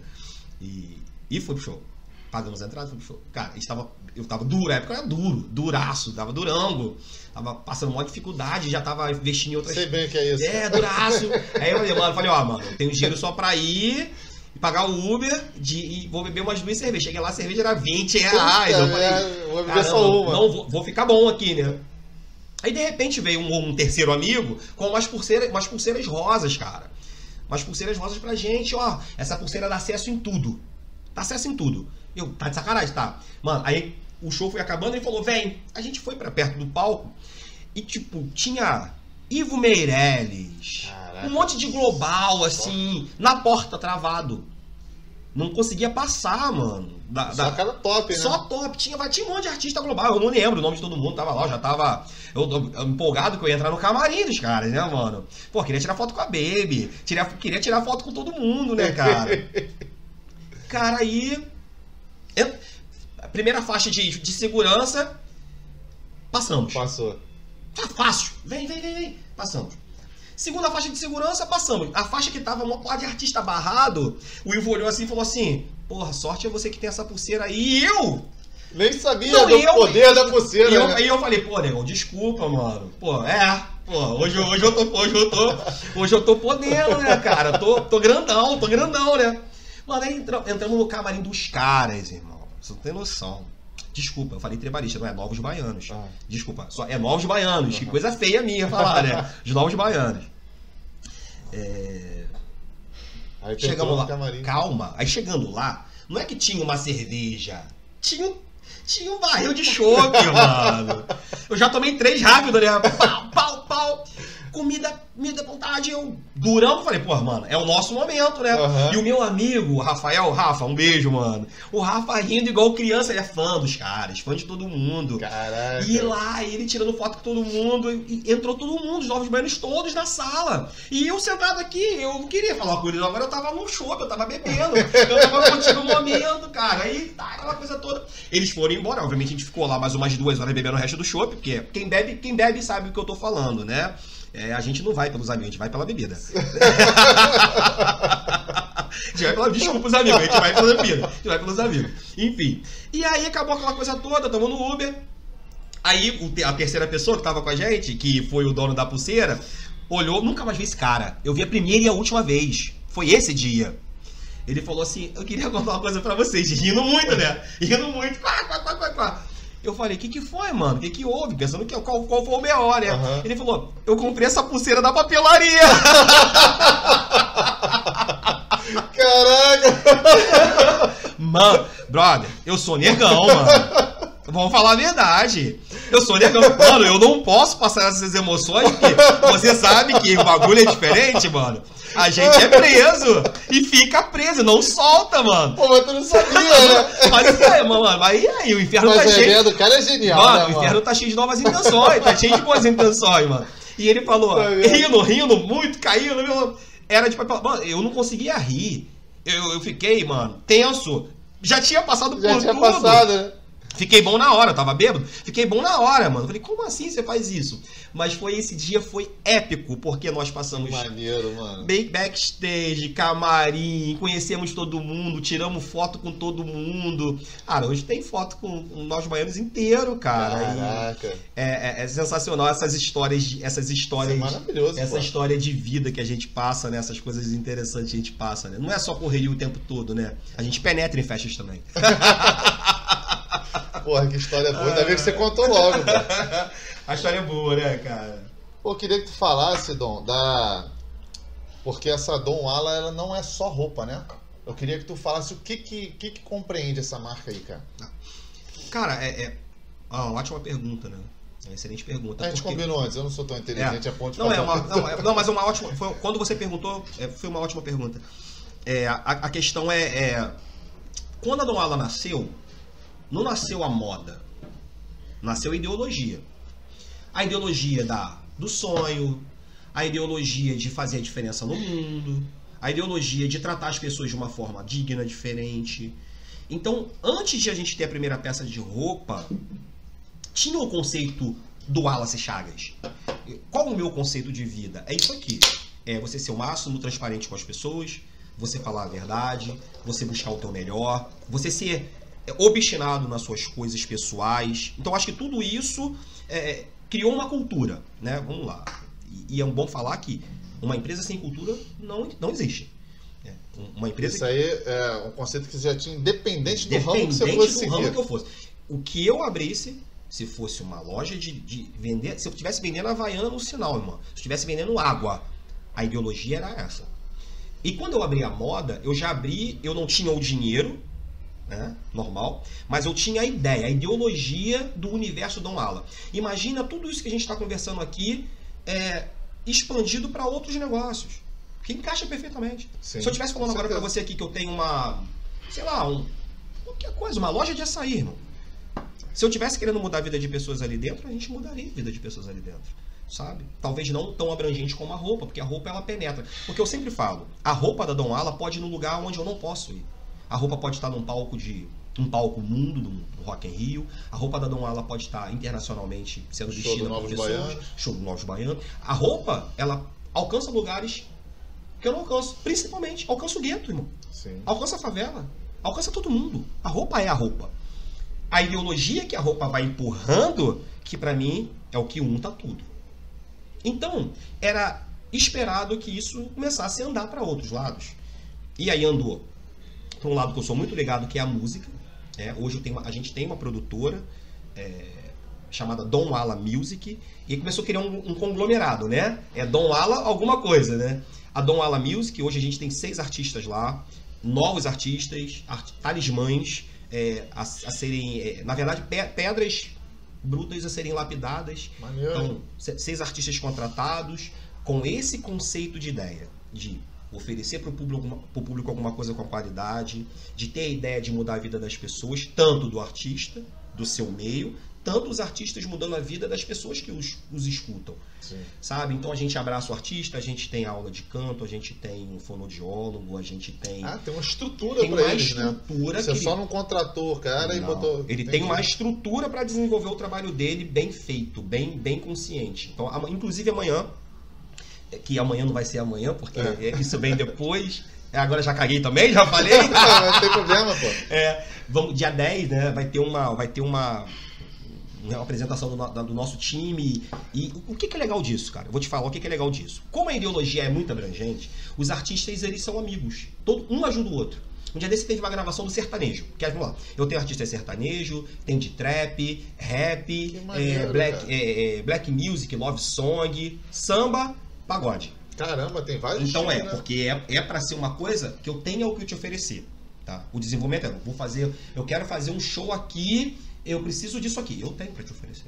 E foi pro show. Pagamos a entrada, foi pro show. Cara, eu tava duro, a época era duraço, tava durango. Tava passando uma dificuldade, já tava investindo em outras... Sei bem o que é isso. Duraço. Aí eu falei, mano, eu tenho dinheiro só pra ir e pagar o Uber e vou beber umas 2 cervejas. Cheguei lá, a cerveja era R$20. Eu falei, vou beber só uma. Não, vou ficar bom aqui, né? Aí de repente veio um terceiro amigo com umas pulseiras rosas, cara. Umas pulseiras rosas pra gente, ó. Essa pulseira dá acesso em tudo. Dá acesso em tudo. Tá de sacanagem, tá? Mano, aí o show foi acabando e ele falou, vem. A gente foi pra perto do palco e, tipo, tinha Ivo Meirelles. Caraca. Um monte de global, assim, na porta, travado. Não conseguia passar, mano. Só cara top, né? Só top. Tinha um monte de artista global. Eu não lembro o nome de todo mundo. Tava lá, eu já tava eu empolgado que eu ia entrar no camarim dos caras, né, mano? Pô, queria tirar foto com a Baby. Queria tirar foto com todo mundo, né, cara? Cara, aí... primeira faixa de segurança, passamos. Passou. Tá fácil. Vem. Passamos. Segunda faixa de segurança, passamos. A faixa que tava uma pá de artista barrado, o Ivo olhou assim e falou assim, porra, sorte é você que tem essa pulseira aí. E eu... Nem sabia do poder da pulseira, né? Aí eu falei, pô, negão, desculpa, mano. Pô, hoje eu tô podendo, né, cara? Tô grandão, né? Mano, aí entramos no camarim dos caras, irmão. Você não tem noção. Desculpa, eu falei trebalista, não é Novos Baianos. Desculpa, só é Novos Baianos. Que coisa feia minha falar, né? De Novos Baianos. Aí chegamos lá, camarim. Calma. Aí chegando lá, não é que tinha uma cerveja. Tinha um barril de chope, mano. Eu já tomei 3 rápido, né? Pau. Comida à vontade. Eu durão, falei, pô, mano, é o nosso momento, né? E o meu amigo, Rafa, um beijo, mano. O Rafa rindo igual criança, ele é fã dos caras, fã de todo mundo. Caraca. E lá, ele tirando foto com todo mundo, e entrou todo mundo, os Novos Baianos todos na sala. E eu sentado aqui, eu não queria falar com eles, agora eu tava no chope, eu tava bebendo, eu tava curtindo o momento, cara. Aí tá, aquela coisa toda. Eles foram embora, obviamente a gente ficou lá mais umas 2 horas bebendo o resto do chope, porque quem bebe sabe o que eu tô falando, né? A gente não vai pelos amigos, a gente vai pela bebida. Desculpa os amigos, a gente vai pela bebida. A gente vai pelos amigos. Enfim. E aí acabou aquela coisa toda, tamo no Uber. Aí a terceira pessoa que tava com a gente, que foi o dono da pulseira, olhou, nunca mais vi esse cara. Eu vi a primeira e a última vez. Foi esse dia. Ele falou assim, eu queria contar uma coisa pra vocês. Rindo muito, né? Rindo muito. Quá. Eu falei, o que foi, mano? O que houve? Pensando que qual foi o B.O., né? Ele falou, eu comprei essa pulseira da papelaria. Caraca! Mano, brother, eu sou negão, mano. Vamos falar a verdade. Eu sou negão. Mano, eu não posso passar essas emoções, porque você sabe que o bagulho é diferente, mano. A gente é preso e fica preso, não solta, mano. Pô, mas tu não sabia, né? Mas isso aí, mano. Mas aí, o inferno mas tá cheio. A ideia do cara é genial, mano, né, o inferno tá cheio de novas intenções, tá cheio de boas intenções, mano. E ele falou, rindo muito, caindo, meu. Era tipo, mano, eu não conseguia rir. Eu fiquei, mano, tenso. Já tinha passado por tudo. Já tinha passado, né? Fiquei bom na hora, eu tava bêbado. Fiquei bom na hora, mano. Falei, como assim você faz isso? Mas esse dia foi épico, porque nós passamos... Maneiro, mano. Bem backstage, camarim, conhecemos todo mundo, tiramos foto com todo mundo. Cara, hoje tem foto com nós baianos inteiro, cara. Caraca. É sensacional essas histórias. Isso é maravilhoso, essa história de vida que a gente passa, né? Essas coisas interessantes que a gente passa, né? Não é só correria o tempo todo, né? A gente penetra em festas também. Porra, que história boa. Ainda bem que você contou logo, pô. A história é boa, né, cara? Pô, eu queria que tu falasse, Dom, porque essa Dom Ala, ela não é só roupa, né? Eu queria que tu falasse o que compreende essa marca aí, cara. Cara, uma ótima pergunta, né? É uma excelente pergunta. A gente combinou antes, eu não sou tão inteligente a ponto de não, mas é uma ótima... Quando você perguntou, foi uma ótima pergunta. A questão quando a Dom Ala nasceu, não nasceu a moda, nasceu a ideologia. A ideologia do sonho, a ideologia de fazer a diferença no mundo, a ideologia de tratar as pessoas de uma forma digna, diferente. Então, antes de a gente ter a primeira peça de roupa, tinha o conceito do Wallace Chagas. Qual o meu conceito de vida? É isso aqui. É você ser o máximo transparente com as pessoas, você falar a verdade, você buscar o teu melhor, você ser obstinado nas suas coisas pessoais. Então acho que tudo isso criou uma cultura, né? Vamos lá. E é bom falar que uma empresa sem cultura não existe. Uma empresa isso aí é um conceito que você já tinha independente do ramo que você fosse seguir. O que eu abrisse, se fosse uma loja de vender, se eu estivesse vendendo Havaiana no sinal, irmão, se eu estivesse vendendo água, a ideologia era essa. E quando eu abri a moda, eu não tinha o dinheiro, né, normal, mas eu tinha a ideia, a ideologia do universo Dom Ala. Imagina tudo isso que a gente está conversando aqui expandido para outros negócios, que encaixa perfeitamente. Sim, se eu estivesse falando agora para você aqui que eu tenho qualquer coisa, uma loja de açaí, irmão. Se eu estivesse querendo mudar a vida de pessoas ali dentro, a gente mudaria a vida de pessoas ali dentro, sabe? Talvez não tão abrangente como a roupa, porque a roupa ela penetra. Porque eu sempre falo, a roupa da Dom Ala pode ir no lugar onde eu não posso ir. A roupa pode estar num palco de um palco mundo do Rock in Rio. A roupa da Dom Ala pode estar internacionalmente sendo vestida por pessoas. Show do Novos Baianos. A roupa, ela alcança lugares que eu não alcanço. Principalmente, alcança o gueto, irmão. Sim. Alcança a favela. Alcança todo mundo. A roupa é a roupa. A ideologia que a roupa vai empurrando, que pra mim é o que unta tudo. Então, era esperado que isso começasse a andar para outros lados. E aí andou para um lado que eu sou muito ligado, que é a música. Hoje a gente tem uma produtora chamada Dom Ala Music, e começou a criar um conglomerado, né? Dom Ala alguma coisa, né? A Dom Ala Music, hoje a gente tem 6 artistas lá, novos artistas, talismãs a serem, na verdade, pedras brutas a serem lapidadas. Maneiro. Então, 6 artistas contratados com esse conceito de ideia, de oferecer para o público alguma coisa com qualidade, de ter a ideia de mudar a vida das pessoas, tanto do artista, do seu meio, tanto os artistas mudando a vida das pessoas que os escutam. Sim. Sabe? Então a gente abraça o artista, a gente tem aula de canto, a gente tem um fonoaudiólogo, a gente tem... tem uma estrutura para eles, né? Você só não contratou o cara e botou... Ele tem uma estrutura para desenvolver o trabalho dele bem feito, bem consciente. Então, inclusive amanhã, que amanhã não vai ser amanhã, porque isso vem depois. Agora já caguei também, já falei. Não tem problema, pô. Dia 10, né? Vai ter uma apresentação do nosso time. E o que é legal disso, cara? Eu vou te falar o que é legal disso. Como a ideologia é muito abrangente, os artistas, eles são amigos. Um ajuda o outro. Um dia desse teve uma gravação do sertanejo. Vamos lá. Eu tenho artista sertanejo, tem de trap, rap, maneiro, black music, love song, samba, pagode. Caramba, tem vários Então estilos, né? porque é para ser uma coisa que eu tenha o que te oferecer. Tá? O desenvolvimento eu quero fazer um show aqui, eu preciso disso aqui. Eu tenho para te oferecer.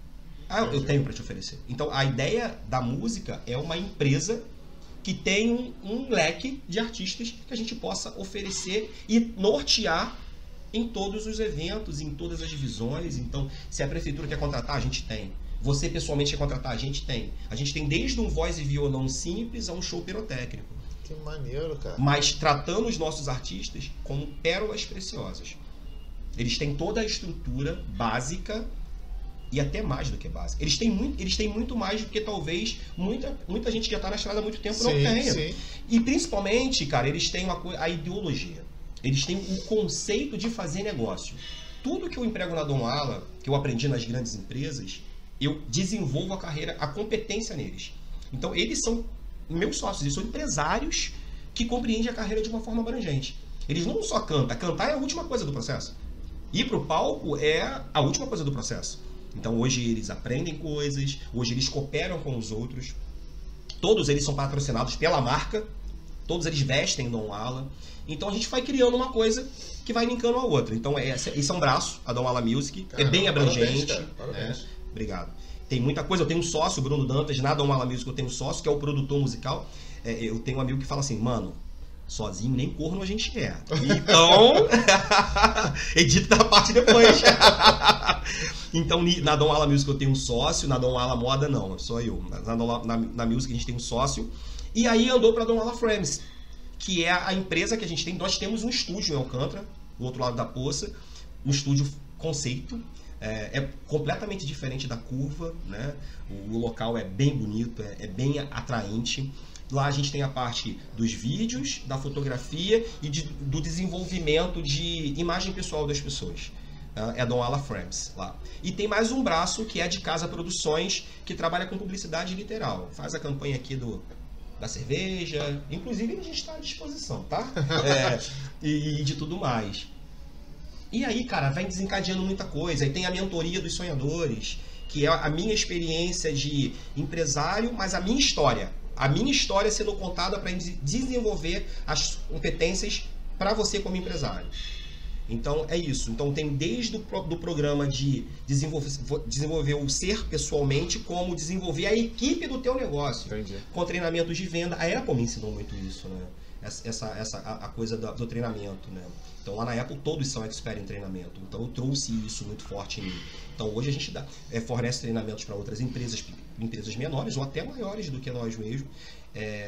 Eu tenho para te oferecer. Então a ideia da música é uma empresa que tem um leque de artistas que a gente possa oferecer e nortear em todos os eventos, em todas as divisões. Então, se a prefeitura quer contratar, a gente tem. Você pessoalmente quer contratar, a gente tem. A gente tem desde um voz e violão simples a um show pirotécnico. Que maneiro, cara. Mas tratando os nossos artistas como pérolas preciosas. Eles têm toda a estrutura básica e até mais do que básica. Eles têm muito mais do que talvez muita gente que já está na estrada há muito tempo não tenha. Sim. E principalmente, cara, eles têm a ideologia. Eles têm o conceito de fazer negócio. Tudo que eu emprego na Dom Ala, que eu aprendi nas grandes empresas, eu desenvolvo a competência neles. Então, eles são meus sócios, eles são empresários que compreendem a carreira de uma forma abrangente. Eles não só cantam, cantar é a última coisa do processo. Ir para o palco é a última coisa do processo. Então, hoje eles aprendem coisas, hoje eles cooperam com os outros, todos eles são patrocinados pela marca, todos eles vestem Dom Ala. Então, a gente vai criando uma coisa que vai linkando a outra. Então, esse é um braço, a Dom Ala Music, é bem abrangente. Parabéns. Obrigado. Tem muita coisa, eu tenho um sócio, o Bruno Dantas, na Dom Ala Music eu tenho um sócio, que é o produtor musical. Eu tenho um amigo que fala assim, mano, sozinho nem corno a gente é. Então, edita a parte depois. Então, na Dom Ala Music eu tenho um sócio, na Dom Ala Moda não, só eu. Na Music a gente tem um sócio. E aí andou para Dom Ala Frames, que é a empresa que a gente tem. Nós temos um estúdio em Alcântara, do outro lado da poça, um estúdio conceito. É completamente diferente da curva, né? O local é bem bonito, é bem atraente. Lá a gente tem a parte dos vídeos, da fotografia e do desenvolvimento de imagem pessoal das pessoas. É a Dom Ala Frames lá. E tem mais um braço que é de Casa Produções, que trabalha com publicidade literal. Faz a campanha aqui da cerveja, inclusive a gente está à disposição, tá? E de tudo mais. E aí, cara, vai desencadeando muita coisa. Aí tem a mentoria dos sonhadores, que é a minha experiência de empresário, mas a minha história. A minha história sendo contada para desenvolver as competências para você como empresário. Então, é isso. Então, tem desde do programa de desenvolver o ser pessoalmente, como desenvolver a equipe do teu negócio. Entendi. Com treinamentos de venda. A Apple me ensinou muito isso, né? A coisa do treinamento, né? Então, lá na Apple, todos são expert em treinamento. Então, eu trouxe isso muito forte em mim. Então, hoje a gente fornece treinamentos para outras empresas menores ou até maiores do que nós mesmos.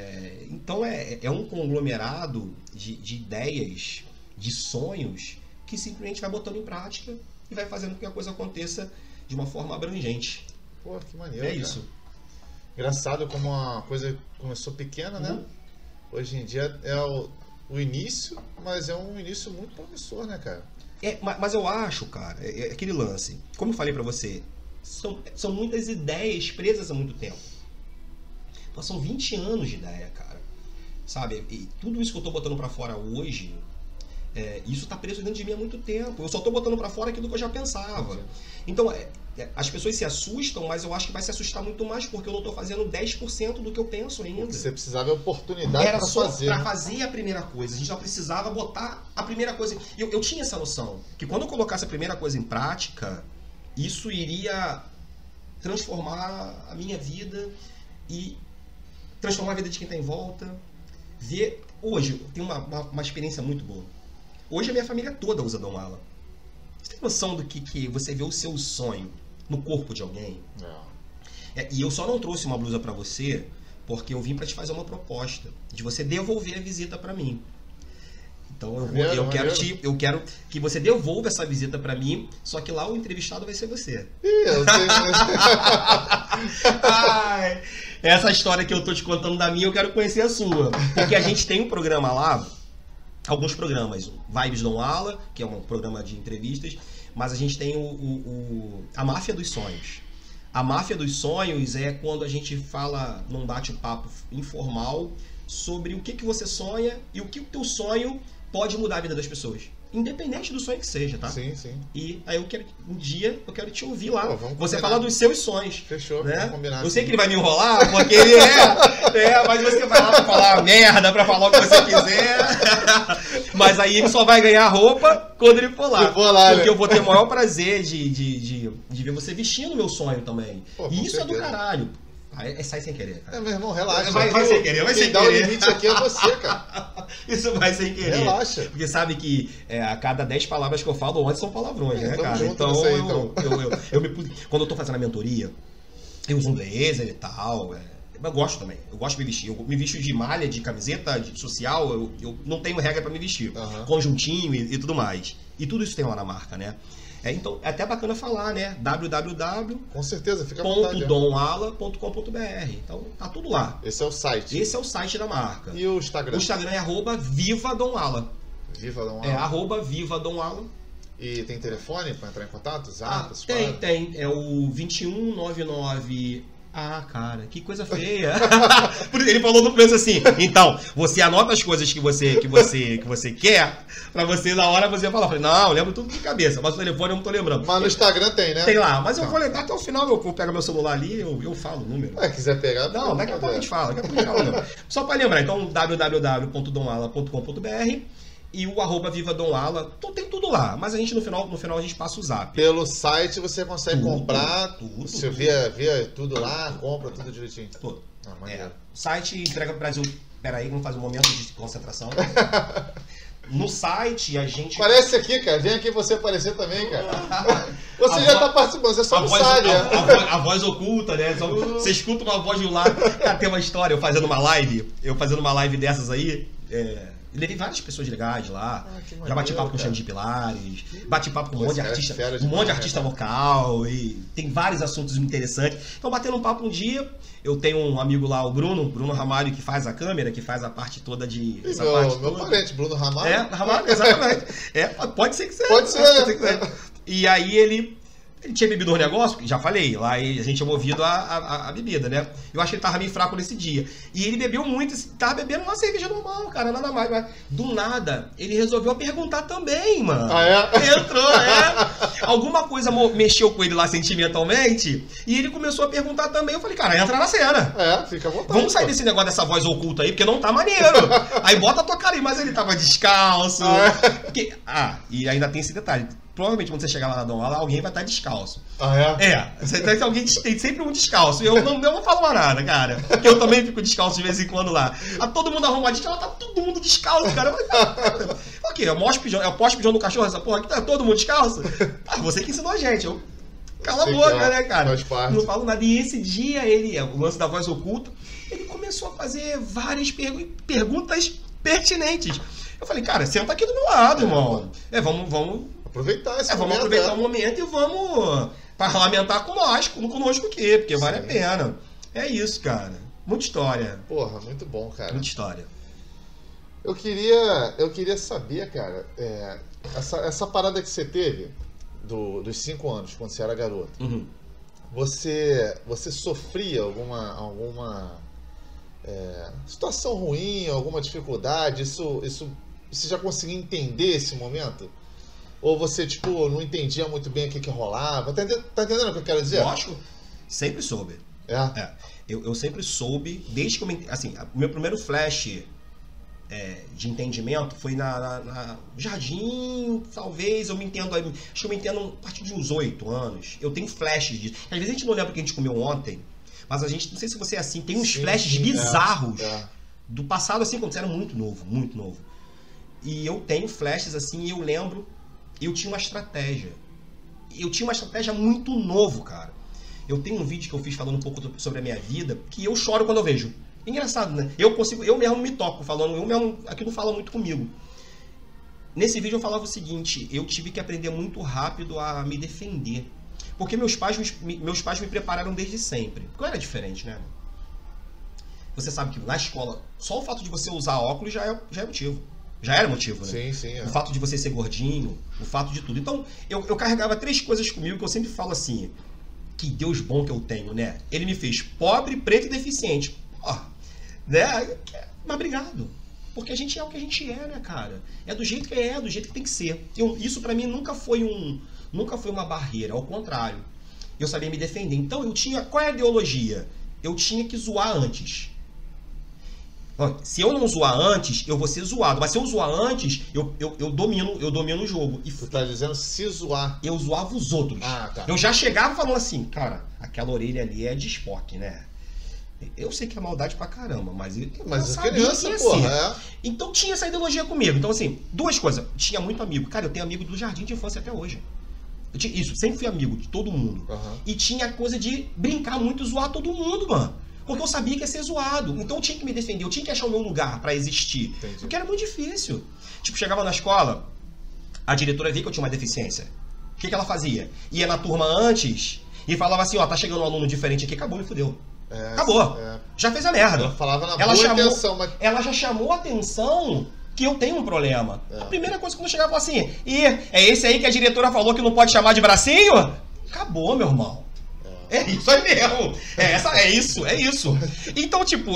Então, é um conglomerado de ideias, de sonhos, que simplesmente vai botando em prática e vai fazendo com que a coisa aconteça de uma forma abrangente. Pô, que maneiro. É isso. Engraçado como uma coisa começou pequena, né? Hoje em dia é o início, mas é um início muito promissor, né, cara? Mas eu acho, cara, é aquele lance. Como eu falei pra você, são muitas ideias presas há muito tempo. Então, são 20 anos de ideia, cara. Sabe? E tudo isso que eu tô botando pra fora hoje, isso tá preso dentro de mim há muito tempo. Eu só tô botando pra fora aquilo que eu já pensava. Então, as pessoas se assustam, mas eu acho que vai se assustar muito mais porque eu não tô fazendo 10% do que eu penso ainda. Você precisava de oportunidade Era pra só fazer. pra fazer a primeira coisa. A gente só precisava botar a primeira coisa. Eu tinha essa noção que quando eu colocasse a primeira coisa em prática, isso iria transformar a minha vida e transformar a vida de quem tá em volta. Hoje, eu tenho uma experiência muito boa. Hoje a minha família toda usa Dom Ala. Você tem noção do que você vê o seu sonho no corpo de alguém? E eu só não trouxe uma blusa pra você porque eu vim pra te fazer uma proposta de você devolver a visita pra mim. Então eu quero que você devolva essa visita pra mim, só que lá o entrevistado vai ser você. Eu sei. Ai, essa história que eu tô te contando da minha, eu quero conhecer a sua. Porque a gente tem um programa lá, alguns programas, Vibes Dom Ala, que é um programa de entrevistas, mas a gente tem a Máfia dos Sonhos. A Máfia dos Sonhos é quando a gente fala num bate-papo informal sobre o que você sonha e o que o teu sonho pode mudar a vida das pessoas. Independente do sonho que seja, tá? Sim, sim. E aí um dia eu quero te ouvir lá. Pô, você falar dos seus sonhos. Fechou, né? vamos combinar. Eu sei que ele vai me enrolar, porque ele mas você vai lá pra falar merda, pra falar o que você quiser. Mas aí ele só vai ganhar roupa quando ele for lá. Porque eu vou ter o maior prazer de ver você vestindo o meu sonho também. Pô, e isso certeza. é do caralho. Sai sem querer, cara. Meu irmão, relaxa. Vai sem querer, vai sem Quem dá querer. o limite aqui é você, cara. Isso vai sem querer. Relaxa. Porque sabe que a cada 10 palavras que eu falo, 11 são palavrões, né, tamo cara? junto Então, nessa aí, quando eu tô fazendo a mentoria, eu uso um blazer e tal. Eu gosto também. Eu gosto de me vestir. Eu me visto de malha, de camiseta, de social. Eu não tenho regra pra me vestir. Conjuntinho e tudo mais. E tudo isso tem lá na marca, né? Então, é até bacana falar, né? Com certeza, fica à vontade. www.domala.com.br. Então, tá tudo lá. Esse é o site. Esse é o site da marca. E o Instagram? O Instagram é @vivadomala. Viva Dom Ala. @vivadomala. E tem telefone pra entrar em contato? Zap, tem. É o 2199... Ah, cara, que coisa feia. Ele falou no preço assim. Então, você anota as coisas que você quer, pra você na hora você falar. Eu falei, não, eu lembro tudo de cabeça, mas o telefone eu não tô lembrando. Mas no Instagram tem, né? Tem lá, mas eu vou lembrar até o final, eu vou pegar meu celular ali, eu falo o número. Quiser pegar... Não, daqui a pouco a gente fala, Só pra lembrar, então www.domala.com.br e o @vivadomala, então tem tudo lá, mas a gente no final a gente passa o zap. Pelo site você consegue comprar, tudo. Você via tudo lá, compra tudo direitinho. Tudo. Maneiro. O site entrega pro Brasil. Pera aí, vamos fazer um momento de concentração. No site a gente... Aparece aqui, cara. Vem aqui você aparecer também, cara. Você já tá participando, você só não sabe. A voz oculta, né? Você escuta uma voz de um lado. Cara, tem uma história, eu fazendo uma live dessas aí, levei várias pessoas legais lá. Já bati papo com o Xande de Pilares, bati papo com um monte de artista, local, e tem vários assuntos interessantes. Então, batendo um papo um dia, eu tenho um amigo lá, o Bruno Ramalho, que faz a câmera, que faz a parte toda de... Meu parente, Bruno Ramalho. Ramalho, exatamente. Pode ser que seja. Pode ser. E aí ele tinha bebido um negócio, já falei, lá a gente é movido a bebida, né? Eu acho que ele tava meio fraco nesse dia. E ele bebeu muito, tava bebendo uma cerveja normal, cara, nada mais. Mas do nada, ele resolveu perguntar também, mano. Entrou, Alguma coisa mexeu com ele lá sentimentalmente, e ele começou a perguntar também. Eu falei, cara, entra na cena. Fica à vontade. Vamos sair desse negócio dessa voz oculta aí, porque não tá maneiro. Aí bota a tua cara aí, mas ele tava descalço. E ainda tem esse detalhe. Provavelmente quando você chegar lá na Dom Ala, alguém vai estar descalço. Tem sempre um descalço. Eu não falo mais nada, cara. Porque eu também fico descalço de vez em quando lá. Tá todo mundo arrumadinho, ela tá todo mundo descalço, cara. O quê? É o pós-pijão do cachorro, essa porra aqui, tá todo mundo descalço? Você que ensinou a gente. Cala a boca, né, cara? Não falo nada. E esse dia, o lance da voz oculta, ele começou a fazer várias perguntas pertinentes. Eu falei, cara, senta aqui do meu lado, irmão. Vamos aproveitar esse momento. Vamos aproveitar o momento e vamos parlamentar conosco aqui, porque vale a pena. É isso, cara. Muita história. Porra, muito bom, cara. Muita história. Eu queria saber, cara, essa parada que você teve dos 5 anos, quando você era garoto. Uhum. Você sofria alguma situação ruim, alguma dificuldade? Você já conseguia entender esse momento? Ou você, tipo, não entendia muito bem o que rolava? Tá entendendo o que eu quero dizer? Lógico. Sempre soube. Eu sempre soube, desde que assim, o meu primeiro flash de entendimento foi na jardim, talvez, acho que eu me entendo a partir de uns 8 anos. Eu tenho flashes disso. Às vezes a gente não lembra o que a gente comeu ontem, mas a gente, não sei se você é assim, tem uns flashes bizarros do passado, assim, quando você era muito novo, muito novo. E eu tenho flashes assim, e eu lembro, eu tinha uma estratégia. Eu tinha uma estratégia muito novo, cara. Eu tenho um vídeo que eu fiz falando um pouco sobre a minha vida, que eu choro quando eu vejo. Engraçado, né? Eu mesmo me toco falando, aquilo fala muito comigo. Nesse vídeo eu falava o seguinte, eu tive que aprender muito rápido a me defender. Porque meus pais me prepararam desde sempre. Porque eu era diferente, né? Você sabe que na escola, só o fato de você usar óculos já é motivo. Já era motivo, né? Sim. O fato de você ser gordinho, o fato de tudo. Então, eu carregava 3 coisas comigo que eu sempre falo assim, que Deus bom que eu tenho, né? Ele me fez pobre, preto e deficiente. Né? Mas obrigado. Porque a gente é o que a gente é, né, cara? É do jeito que é, do jeito que tem que ser. Isso pra mim nunca foi uma barreira, ao contrário. Eu sabia me defender. Então eu tinha, qual é a ideologia? Eu tinha que zoar antes. Se eu não zoar antes, eu vou ser zoado. Mas se eu zoar antes, eu domino o jogo. E você tá dizendo se zoar. Eu zoava os outros. Tá. Eu já chegava falando assim, cara, aquela orelha ali é de Spock, né? Eu sei que é maldade pra caramba, mas as crianças, porra, Então tinha essa ideologia comigo. Então, assim, 2 coisas. Tinha muito amigo. Cara, eu tenho amigo do jardim de infância até hoje. Isso, sempre fui amigo de todo mundo. Uhum. E tinha a coisa de brincar muito, zoar todo mundo, mano. Porque eu sabia que ia ser zoado. Então eu tinha que me defender, eu tinha que achar o meu lugar pra existir. Entendi. Porque era muito difícil. Tipo, chegava na escola, a diretora via que eu tinha uma deficiência. O que ela fazia? Ia na turma antes e falava assim, tá chegando um aluno diferente aqui, acabou, me fudeu. Acabou. Já fez a merda. Ela falava na boa intenção, mas... Ela já chamou a atenção que eu tenho um problema. A primeira coisa que eu chegava assim, é esse aí que a diretora falou que não pode chamar de bracinho? Acabou, meu irmão. É isso aí mesmo. É isso. Então, tipo,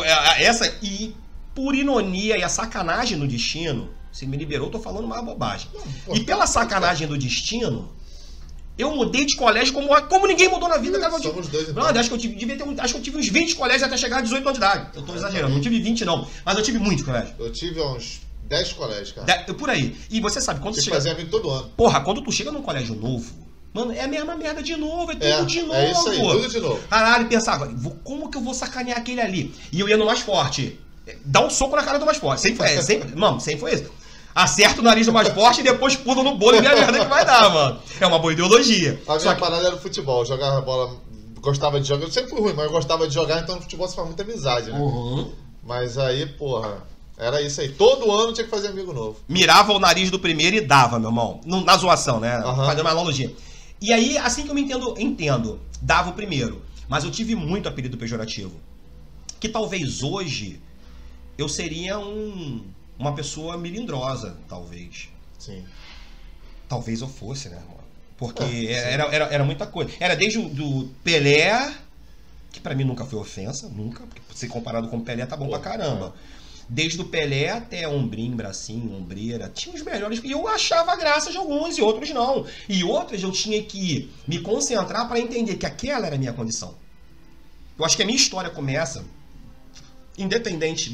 e por ironia e a sacanagem do destino, se me liberou, eu tô falando uma bobagem. E pela sacanagem do destino, eu mudei de colégio como ninguém mudou na vida. Cara, somos dois, então. Acho que eu tive uns 20 colégios até chegar a 18 anos de idade. Eu tô exagerando, não tive 20 não, mas eu tive muitos colégios. Eu tive uns 10 colégios, cara. Por aí. E você sabe, quando você chega... fazia amigo todo ano. Porra, quando tu chega num colégio novo, mano, é a mesma merda de novo, é tudo de novo. É isso aí, tudo de novo. Caralho, pensava, como que eu vou sacanear aquele ali? E eu ia no mais forte. Dá um soco na cara do mais forte. Sempre foi isso. Acerta o nariz do mais forte e depois pula no bolo e vê a merda que vai dar, mano. É uma boa ideologia. A minha parada era o futebol. Eu jogava bola, gostava de jogar. Eu sempre fui ruim, mas eu gostava de jogar, então no futebol você faz muita amizade, né? Uhum. Mas aí, porra, era isso aí. Todo ano tinha que fazer amigo novo. Mirava o nariz do primeiro e dava, meu irmão. Na zoação, né? Fazendo uma analogia. E aí, assim que eu me entendo, dava o primeiro. Mas eu tive muito apelido pejorativo. Que talvez hoje eu seria uma pessoa melindrosa, talvez. Sim. Talvez eu fosse, né, mano? Porque era muita coisa. Era desde do Pelé, que pra mim nunca foi ofensa, nunca, porque ser comparado com o Pelé tá bom pra caramba. Desde o Pelé até ombrinho, bracinho, ombreira, tinha os melhores. E eu achava graça de alguns e outros não. E outras eu tinha que me concentrar pra entender que aquela era a minha condição. Eu acho que a minha história começa, independente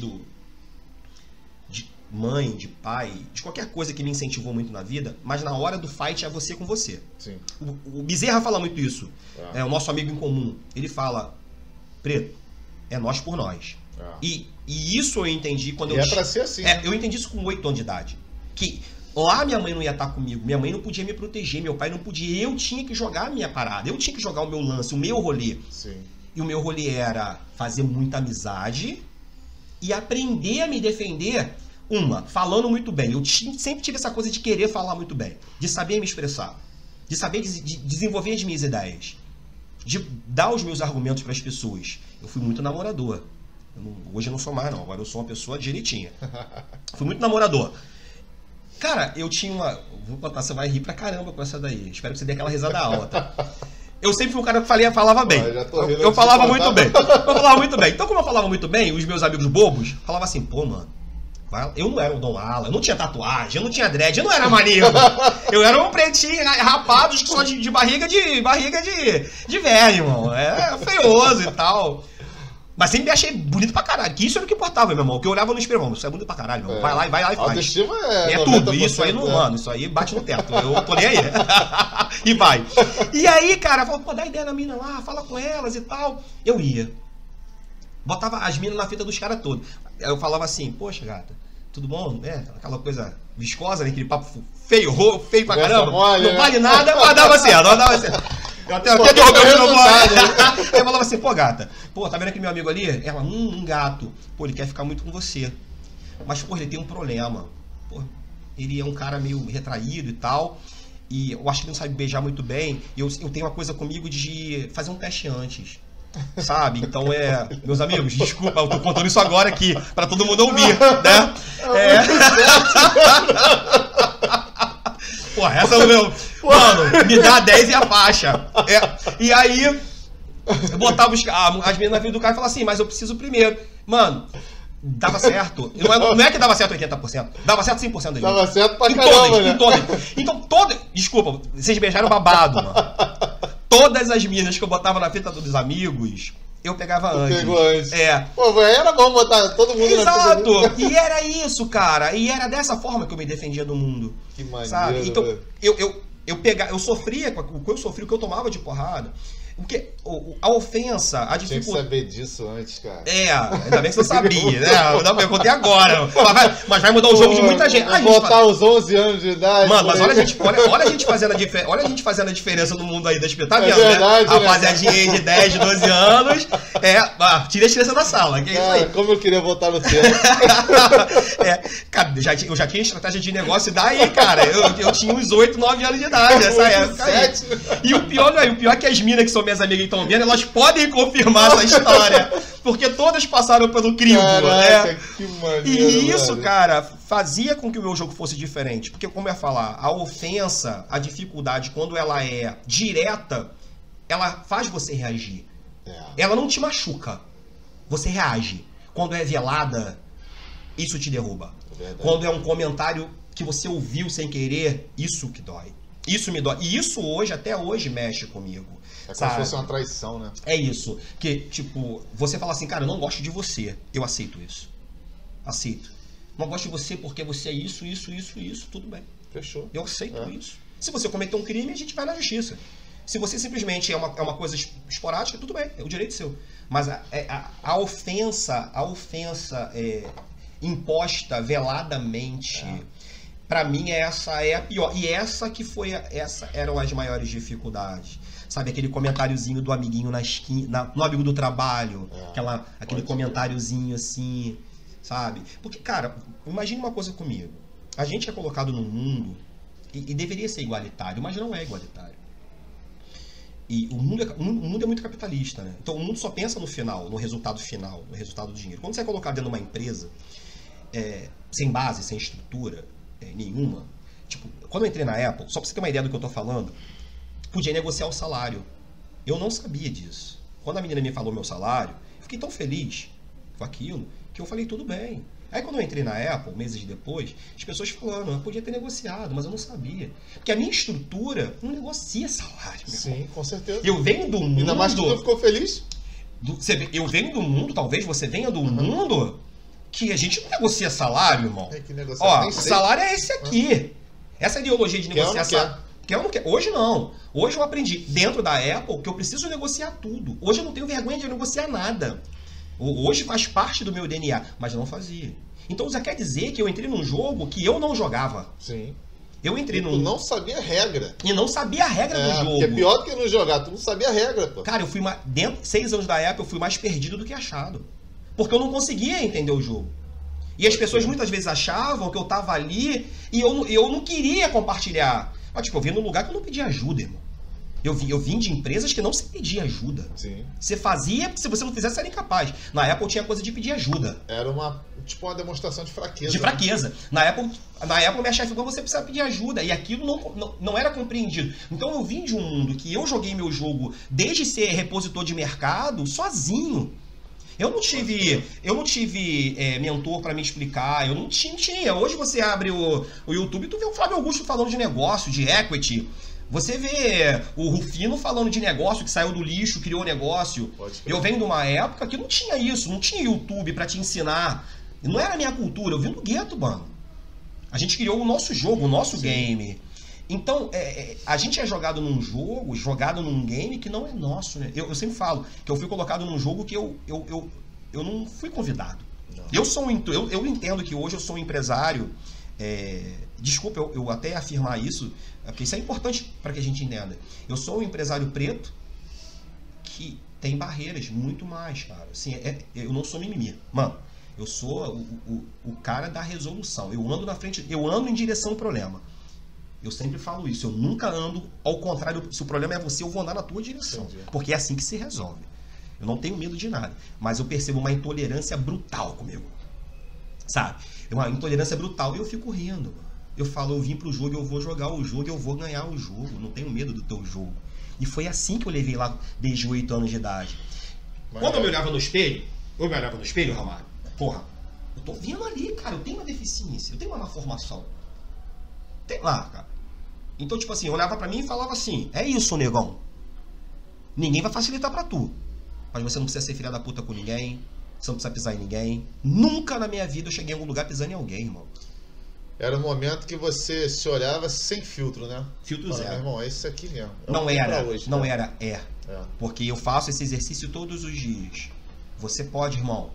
de mãe, de pai, de qualquer coisa que me incentivou muito na vida, mas na hora do fight é você com você. Sim. O Bezerra fala muito isso. É o nosso amigo em comum. Ele fala, Preto, é nós por nós. E isso eu entendi quando é pra ser assim. Eu entendi isso com 8 anos de idade. Que lá minha mãe não ia estar comigo, minha mãe não podia me proteger, meu pai não podia. Eu tinha que jogar a minha parada, eu tinha que jogar o meu lance, o meu rolê. Sim. E o meu rolê era fazer muita amizade e aprender a me defender falando muito bem. Eu sempre tive essa coisa de querer falar muito bem, de saber me expressar, de saber desenvolver as minhas ideias, de dar os meus argumentos para as pessoas. Eu fui muito namorador. Hoje eu não sou mais, não. Agora eu sou uma pessoa direitinha. Fui muito namorador. Cara, eu tinha uma... Vou contar, você vai rir pra caramba com essa daí. Espero que você dê aquela risada alta. Eu sempre fui um cara que falava bem. Eu falava muito bem. Eu falava muito bem. Então, como eu falava muito bem, os meus amigos bobos falavam assim, pô, mano, eu não era o Dom Ala, eu não tinha tatuagem, eu não tinha dread, eu não era maníaco. Eu era um pretinho, rapado, só de barriga de velho, irmão. É feioso e tal. Mas sempre me achei bonito pra caralho. Que isso era o que importava, meu irmão. Que eu olhava no espelho, irmão. Isso é bonito pra caralho, meu irmão. Vai lá e faz. Autoestima é tudo. Isso aí não, mano. Isso aí bate no teto. Eu tô nem aí. E vai. E aí, cara, falou, pô, dá ideia na mina lá, fala com elas e tal. Eu ia. Botava as minas na fita dos caras todos. Eu falava assim, poxa, gata, tudo bom? Aquela coisa viscosa, né? Aquele papo feio pra caramba. Mole, não vale nada, mas dava certo, Eu até derrubei o meu Aí eu falava assim, pô, gata, pô, tá vendo aquele meu amigo ali? Ela, um gato. Pô, ele quer ficar muito com você. Mas, pô, ele tem um problema. Pô, ele é um cara meio retraído e tal. E eu acho que ele não sabe beijar muito bem. E eu tenho uma coisa comigo de fazer um teste antes. Sabe? Então meus amigos, desculpa, eu tô contando isso agora aqui, pra todo mundo ouvir, né? Pô, essa é o meu. Mano, me dá 10 e a faixa. E aí, eu botava as meninas na vida do cara e falava assim, mas eu preciso primeiro. Mano, dava certo. Não é que dava certo 80%, dava certo 100% das vezes. Dava certo pra caramba, né? Então, desculpa, vocês beijaram babado, mano. Todas as minas que eu botava na fita dos amigos, eu pegava antes. Pegou antes. Pô, era bom botar todo mundo na fita. Exato. E era isso, cara. E era dessa forma que eu me defendia do mundo. Que maneiro. Sabe? Então, eu sofria com o que eu sofri, o que eu tomava de porrada. Porque a ofensa, a dificuldade... Tinha que saber disso antes, cara. Ainda bem que você sabia, né? Eu contei agora. Mas vai mudar o jogo de muita gente. Botar os 11 anos de idade. Mano, mas olha a gente fazendo a diferença no mundo aí das pessoas. Tá vendo, verdade, né? Rapaziadinha aí de 10, 12 anos. Tira a criança da sala. Que é isso aí. Como eu queria voltar no tempo. Cara, eu já tinha estratégia de negócio daí, cara. Eu tinha uns 8, 9 anos de idade nessa época aí. E o pior é que as minas que são minhas amigas que estão vendo, elas podem confirmar essa história. Porque todas passaram pelo crivo, né? Que maneiro, e isso, cara, fazia com que o meu jogo fosse diferente. Porque, como eu ia falar, a ofensa, a dificuldade, quando ela é direta, ela faz você reagir. Ela não te machuca. Você reage. Quando é velada, isso te derruba. Quando é um comentário que você ouviu sem querer, isso que dói. Isso me dói. E isso hoje, até hoje, mexe comigo. É como se fosse uma traição, né? É isso. Que, tipo, você fala assim, cara, eu não gosto de você. Eu aceito isso. Aceito. Não gosto de você porque você é isso. Tudo bem. Fechou. Eu aceito isso. Se você cometeu um crime, a gente vai na justiça. Se você simplesmente é uma coisa esporádica, tudo bem. É o direito seu. Mas a ofensa imposta veladamente... Pra mim, essa é a pior. E essa eram as maiores dificuldades. Sabe, aquele comentáriozinho do amiguinho na esquina, no amigo do trabalho. Aquele comentáriozinho assim, sabe? Porque, cara, imagine uma coisa comigo. A gente é colocado num mundo, e deveria ser igualitário, mas não é igualitário. E o mundo é muito capitalista, né? Então o mundo só pensa no final, no resultado final, no resultado do dinheiro. Quando você é colocado dentro de uma empresa, sem base, sem estrutura nenhuma, tipo, quando eu entrei na Apple, só pra você ter uma ideia do que eu tô falando, podia negociar o salário. Eu não sabia disso. Quando a menina me falou meu salário, eu fiquei tão feliz com aquilo, que eu falei, tudo bem. Aí quando eu entrei na Apple, meses depois, as pessoas falando, eu podia ter negociado, mas eu não sabia. Porque a minha estrutura não negocia salário. Sim, com certeza. Eu venho do mundo... Ainda mais que tu ficou feliz? Eu venho do mundo, talvez você venha do mundo, que a gente não negocia salário, irmão. Que negociar? O salário é esse aqui. Essa ideologia de negociar salário. Quer ou não quer? Hoje não. Hoje eu aprendi dentro da Apple que eu preciso negociar tudo. Hoje eu não tenho vergonha de negociar nada. Hoje faz parte do meu DNA, mas eu não fazia. Então já quer dizer que eu entrei num jogo que eu não jogava. Sim. Eu entrei Tu não sabia a regra. E não sabia a regra do jogo. Que é pior do que não jogar, tu não sabia a regra, pô. Cara, eu fui dentro de 6 anos da Apple, eu fui mais perdido do que achado. Porque eu não conseguia entender o jogo. E as pessoas muitas vezes achavam que eu tava ali e eu não queria compartilhar. Mas, tipo, eu vim num lugar que eu não pedia ajuda, irmão. Eu vim de empresas que não se pedia ajuda. Sim. Você fazia, porque se você não fizesse, você era incapaz. Na Apple tinha coisa de pedir ajuda. Era uma demonstração de fraqueza. De fraqueza. Né? Na Apple, minha chefe falou, você precisa pedir ajuda. E aquilo não era compreendido. Então eu vim de um mundo que eu joguei meu jogo desde ser repositor de mercado sozinho. Eu não tive mentor para me explicar, eu não tinha. Hoje você abre o YouTube e tu vê o Flávio Augusto falando de negócio, de equity. Você vê o Rufino falando de negócio, que saiu do lixo, criou negócio. Eu venho de uma época que não tinha isso, não tinha YouTube para te ensinar. Não era a minha cultura, eu vim do gueto, mano. A gente criou o nosso jogo, o nosso game. Então, a gente é jogado num jogo, jogado num game que não é nosso, né? Eu sempre falo que eu fui colocado num jogo que eu não fui convidado. Não. Eu entendo que hoje eu sou um empresário. Desculpa eu até afirmar isso, porque isso é importante para que a gente entenda. Eu sou um empresário preto que tem barreiras muito mais, cara. Assim, eu não sou mimimi. Mano, eu sou o cara da resolução. Eu ando na frente, eu ando em direção ao problema. Eu sempre falo isso, eu nunca ando ao contrário. Se o problema é você, eu vou andar na tua direção. Entendi. Porque é assim que se resolve. Eu não tenho medo de nada. Mas eu percebo uma intolerância brutal comigo. Sabe? Uma intolerância brutal. E eu fico rindo, mano. Eu falo, eu vim pro jogo, eu vou jogar o jogo, eu vou ganhar o jogo. Não tenho medo do teu jogo. E foi assim que eu levei lá desde 8 anos de idade. Quando eu me olhava no espelho, Ramalho, porra, eu tô vendo ali, cara, eu tenho uma deficiência, eu tenho uma malformação. Tem lá, cara. Então, tipo assim, eu olhava pra mim e falava assim, é isso, negão. Ninguém vai facilitar pra tu. Mas você não precisa ser filha da puta com ninguém, você não precisa pisar em ninguém. Nunca na minha vida eu cheguei em algum lugar pisando em alguém, irmão. Era um momento que você se olhava sem filtro, né? Filtro zero. Meu irmão, é isso aqui mesmo. Não era, hoje, não né? era, Porque eu faço esse exercício todos os dias. Você pode, irmão.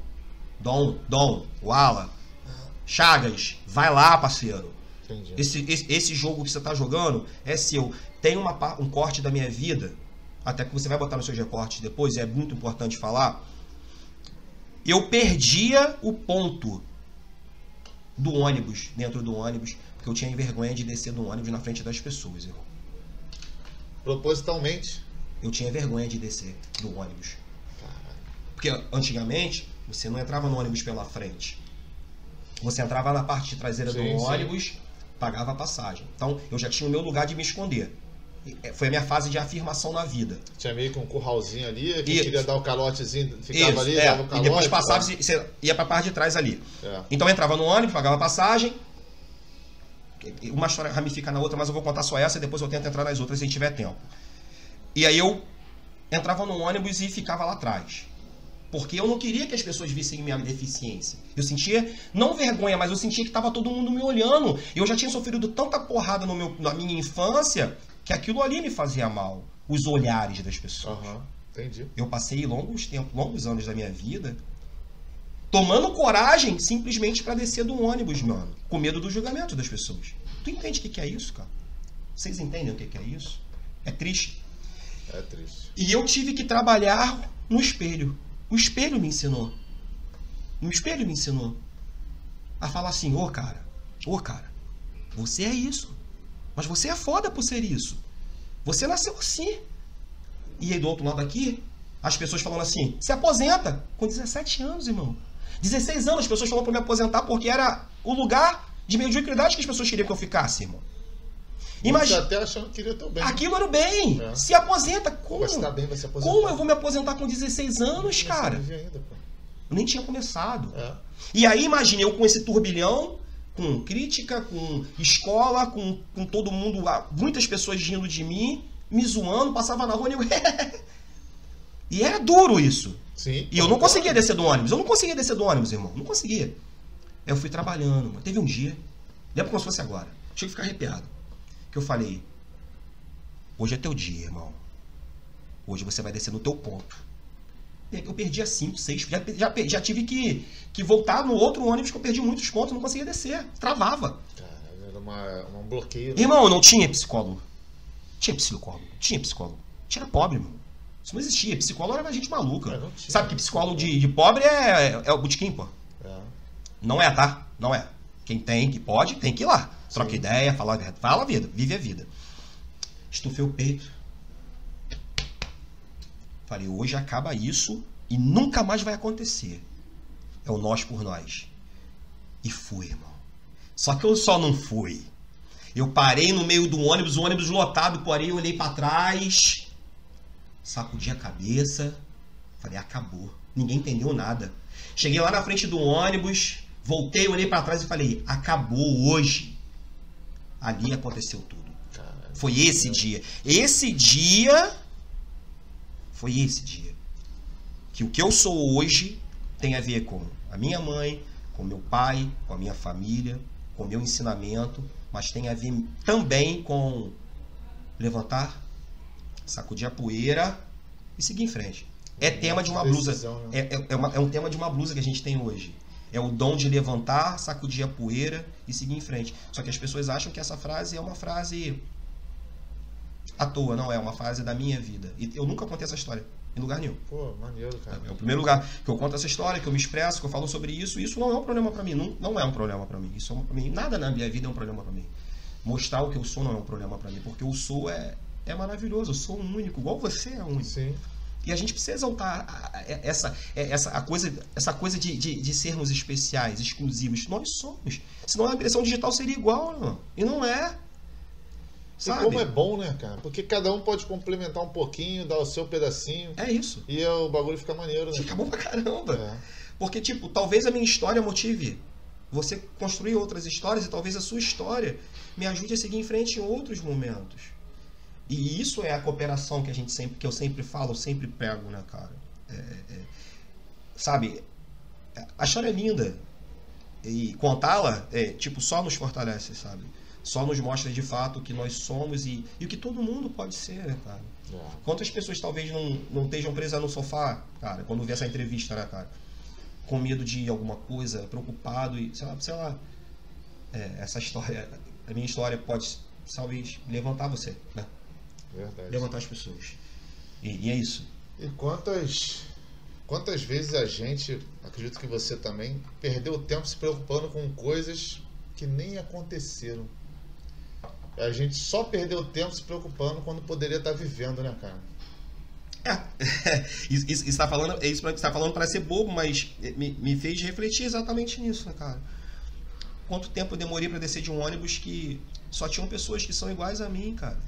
Dom, Wala, Chagas, vai lá, parceiro. Entendi. Esse jogo que você tá jogando é seu. Tem um corte da minha vida, até que você vai botar nos seus recortes depois, e é muito importante falar. Eu perdia o ponto do ônibus, dentro do ônibus, porque eu tinha vergonha de descer do ônibus na frente das pessoas, irmão. Propositalmente? Eu tinha vergonha de descer do ônibus. Caralho. Porque antigamente, você não entrava no ônibus pela frente. Você entrava na parte traseira do ônibus, pagava a passagem. Então, eu já tinha o meu lugar de me esconder. Foi a minha fase de afirmação na vida. Tinha meio que um curralzinho ali, quem queria dar o calotezinho, ficava ali, dava o calote. E depois passava, você ia pra parte de trás ali. Então eu entrava no ônibus, pagava a passagem. Uma história ramifica na outra, mas eu vou contar só essa e depois eu tento entrar nas outras se tiver tempo. E aí eu entrava no ônibus e ficava lá atrás. Porque eu não queria que as pessoas vissem minha deficiência. Eu sentia, não vergonha, mas eu sentia que estava todo mundo me olhando. Eu já tinha sofrido tanta porrada na minha infância que aquilo ali me fazia mal. Os olhares das pessoas. Entendi. Eu passei longos anos da minha vida tomando coragem simplesmente para descer do ônibus, mano. Com medo do julgamento das pessoas. Tu entende o que é isso, cara? Vocês entendem o que é isso? É triste. É triste. E eu tive que trabalhar no espelho. O espelho me ensinou. O espelho me ensinou a falar assim, ô cara, você é isso. Mas você é foda por ser isso. Você nasceu assim. E aí do outro lado aqui, as pessoas falando assim, se aposenta com 17 anos, irmão. 16 anos as pessoas falaram pra me aposentar porque era o lugar de mediocridade que as pessoas queriam que eu ficasse, irmão. Imagina, até achando que queria teu bem. Aquilo era o bem. Se aposenta. Como? Vai se dar bem, vai se aposentar. Como eu vou me aposentar com 16 anos, cara? Ainda, pô. Eu nem tinha começado. E aí, imagine, eu com esse turbilhão, com crítica, com escola, com todo mundo, muitas pessoas rindo de mim, me zoando, passava na rua e eu... E era duro isso. Sim. E eu não conseguia descer do ônibus. Eu não conseguia descer do ônibus, irmão. Não conseguia. Aí eu fui trabalhando, mano. Teve um dia, lembra como se fosse agora. Chega a ficar arrepiado. Que eu falei, hoje é teu dia, irmão. Hoje você vai descer no teu ponto. Eu perdi a 5, 6, já tive que voltar no outro ônibus que eu perdi muitos pontos, não conseguia descer, travava. Cara, era um bloqueio. Né? Irmão, eu não tinha psicólogo. Tinha psicólogo. Tinha pobre, irmão. Isso não existia. Psicólogo era gente maluca. Sabe que psicólogo de pobre é o botequim, pô. Não é, tá? Não é. Quem tem, que pode, tem que ir lá. Troca ideia, fala a vida, vive a vida. Estufei o peito. Falei, hoje acaba isso e nunca mais vai acontecer. É o nós por nós. E fui, irmão. Só que eu só não fui. Eu parei no meio do ônibus, o ônibus lotado, porém eu olhei pra trás, sacudi a cabeça, falei, acabou. Ninguém entendeu nada. Cheguei lá na frente do ônibus, voltei, olhei pra trás e falei, acabou hoje. Ali aconteceu tudo. Caramba. Foi esse dia. Esse dia foi esse dia. Que o que eu sou hoje tem a ver com a minha mãe, com meu pai, com a minha família, com o meu ensinamento, mas tem a ver também com levantar, sacudir a poeira e seguir em frente. É tema de uma blusa. É um tema de uma blusa que a gente tem hoje. É o dom de levantar, sacudir a poeira e seguir em frente. Só que as pessoas acham que essa frase é uma frase à toa, não é uma frase da minha vida. E eu nunca contei essa história em lugar nenhum. Pô, maneiro, cara. É o primeiro lugar que eu conto essa história, que eu me expresso, que eu falo sobre isso. Isso não é um problema pra mim. Não é um problema pra mim. Isso pra mim. Nada na minha vida é um problema pra mim. Mostrar o que eu sou não é um problema pra mim. Porque eu sou é maravilhoso. Eu sou um único. Igual você é único. Sim. E a gente precisa exaltar essa coisa de sermos especiais, exclusivos. Nós somos. Senão a agressão digital seria igual, irmão. E não é. Sabe? E como é bom, né, cara? Porque cada um pode complementar um pouquinho, dar o seu pedacinho. É isso. E o bagulho fica maneiro, né? Fica bom pra caramba. É. Porque, tipo, talvez a minha história motive você construir outras histórias e talvez a sua história me ajude a seguir em frente em outros momentos. E isso é a cooperação que eu sempre falo, eu sempre prego, né, cara? Sabe? A história é linda. E contá-la, tipo, só nos fortalece, sabe? Só nos mostra de fato o que nós somos e o que todo mundo pode ser, né, cara? Quantas pessoas talvez não estejam presas no sofá, cara, quando vê essa entrevista, né, cara? Com medo de alguma coisa, preocupado e, sei lá. Essa história, a minha história pode, talvez, levantar você, né? Verdade. Levantar as pessoas. E é isso. E quantas vezes a gente, acredito que você também, perdeu tempo se preocupando com coisas que nem aconteceram. A gente só perdeu tempo se preocupando quando poderia estar vivendo, né, cara? Isso que você está falando, isso que você está falando parece ser bobo, mas me fez refletir exatamente nisso, né, cara? Quanto tempo eu demorei para descer de um ônibus que só tinham pessoas que são iguais a mim, cara?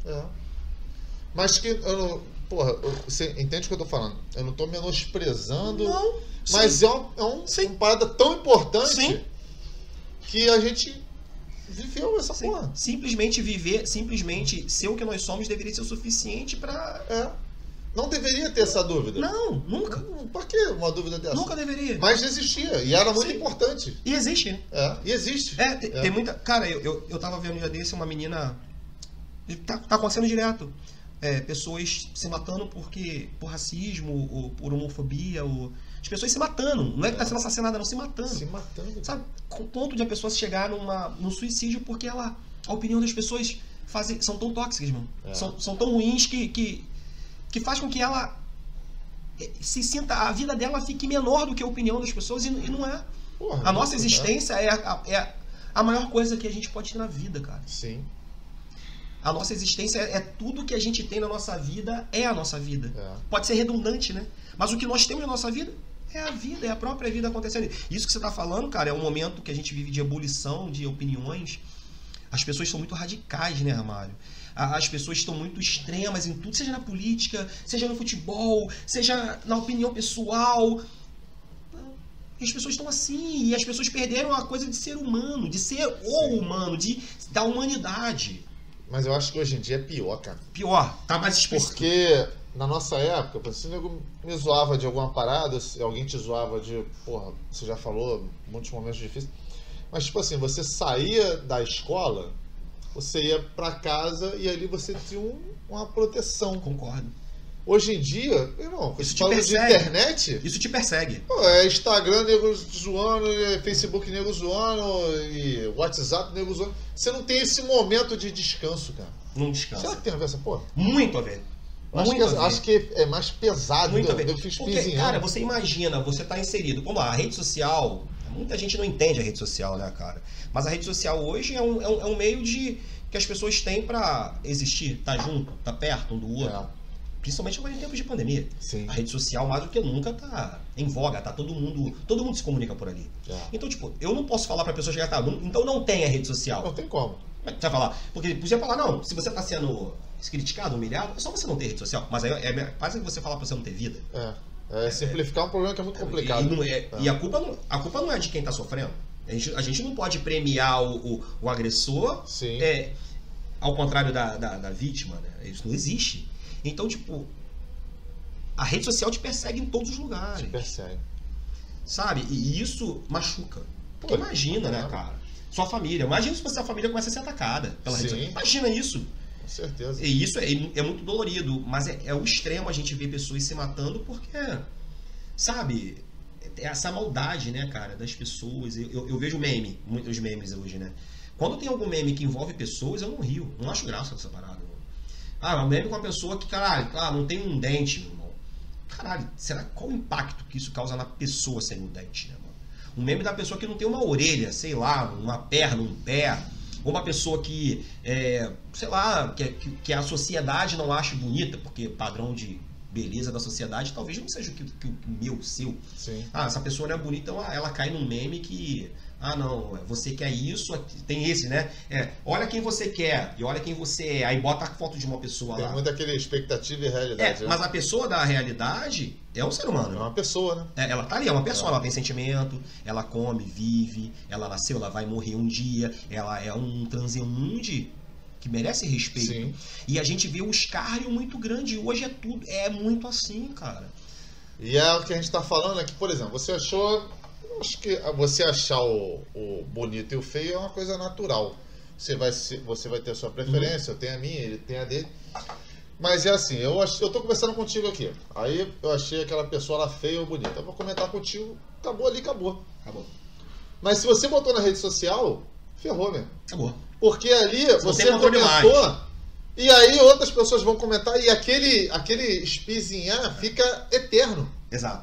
Mas que porra, você entende o que eu tô falando? Eu não tô menosprezando. Não. Mas sim. Uma parada tão importante, sim, que a gente viveu essa sim. porra. Simplesmente ser o que nós somos deveria ser o suficiente pra... Não deveria ter essa dúvida. Não, nunca. Por que uma dúvida dessa? Nunca deveria. Mas existia, e era muito Sim. importante. E existe, né? E existe. Tem muita... Cara, eu tava vendo um dia desse uma menina... Tá acontecendo direto. Pessoas se matando por racismo, ou por homofobia, ou... As pessoas se matando. Não é que tá sendo assassinada, não, se matando. Se matando. Sabe? Com o ponto de a pessoa chegar num suicídio porque a opinião das pessoas são tão tóxicas, mano. São tão ruins que faz com que ela se sinta... A vida dela fique menor do que a opinião das pessoas e não é. Porra, a nossa existência é a maior coisa que a gente pode ter na vida, cara. Sim. A nossa existência é tudo que a gente tem na nossa vida, é a nossa vida. Pode ser redundante, né? Mas o que nós temos na nossa vida é a vida, é a própria vida acontecendo. Isso que você está falando, cara, é um momento que a gente vive de ebulição, de opiniões. As pessoas são muito radicais, né, Ramalho? As pessoas estão muito extremas em tudo, seja na política, seja no futebol, seja na opinião pessoal. E as pessoas estão assim, e as pessoas perderam a coisa de ser humano, de ser o humano, da humanidade. Mas eu acho que hoje em dia é pior, cara. Pior, tá mais específico. Porque na nossa época, se o nego me zoava de alguma parada, se alguém te zoava de, porra, você já falou, muitos momentos difíceis. Mas tipo assim, você saía da escola, você ia pra casa e ali você tinha uma proteção. Concordo. Hoje em dia, irmão, isso te persegue. De internet... Isso te persegue. Pô, Instagram, nego zoando, Facebook, nego zoando, e WhatsApp, nego zoando. Você não tem esse momento de descanso, cara. Não descansa. Será que tem a ver essa porra? Muito a ver. Acho que é mais pesado muito a ver. do que fiz Porque, cara, você imagina, você tá inserido. Como a rede social, Muita gente não entende a rede social, né, cara? Mas a rede social hoje é um meio que as pessoas têm pra existir, tá junto, tá perto um do outro. Principalmente agora em tempos de pandemia. Sim. A rede social, mais do que nunca, tá em voga, tá todo mundo se comunica por ali. Então, tipo, eu não posso falar pra pessoa chegar, tá, então não tem a rede social. Não tem como. Você vai falar, porque podia falar, não, se você tá sendo criticado, humilhado, é só você não ter rede social. Mas aí é quase que você falar pra você não ter vida. Simplificar um problema que é muito complicado. E a culpa não é de quem tá sofrendo. A gente não pode premiar o agressor, ao contrário da vítima, né? Isso não existe. Então, tipo, a rede social te persegue em todos os lugares. Te persegue. Sabe? E isso machuca. Porque imagina, né, cara? Sua família. Imagina se a família começa a ser atacada pela rede social. Imagina isso. Com certeza. E isso é muito dolorido. Mas é o extremo a gente ver pessoas se matando porque, sabe, essa maldade, né, cara, das pessoas. Eu vejo muitos memes hoje, né? Quando tem algum meme que envolve pessoas, eu não rio. Não acho graça dessa parada. Um meme com uma pessoa que, caralho, não tem um dente, meu irmão. Caralho, qual o impacto que isso causa na pessoa sem um dente, né, mano? Um meme da pessoa que não tem uma orelha, sei lá, uma perna, um pé. Ou uma pessoa que, sei lá, que a sociedade não acha bonita, porque padrão de beleza da sociedade talvez não seja o seu. Sim. Essa pessoa não é bonita, então ela cai num meme que... não, você quer isso, tem esse, né? Olha quem você quer e olha quem você é. Aí bota a foto de uma pessoa lá. Tem muito aquele expectativa e realidade. Mas a pessoa da realidade é um ser humano. É uma pessoa, né? Ela tá ali, é uma pessoa, ela tem sentimento, ela come, vive, ela nasceu, ela vai morrer um dia, ela é um transeunte que merece respeito. Sim. E a gente vê um escárnio muito grande. Hoje é muito assim, cara. E é o que a gente tá falando aqui, por exemplo, você achou... Acho que você achar o bonito e o feio é uma coisa natural. Você vai ter a sua preferência, eu tenho a minha, ele tem a dele. Mas é assim, eu tô conversando contigo aqui. Aí eu achei aquela pessoa lá feia ou bonita. Eu vou comentar contigo, acabou ali, acabou. Mas se você botou na rede social, ferrou, né? Acabou. Porque ali você comentou, e aí outras pessoas vão comentar e aquele espizinhar fica eterno. Exato.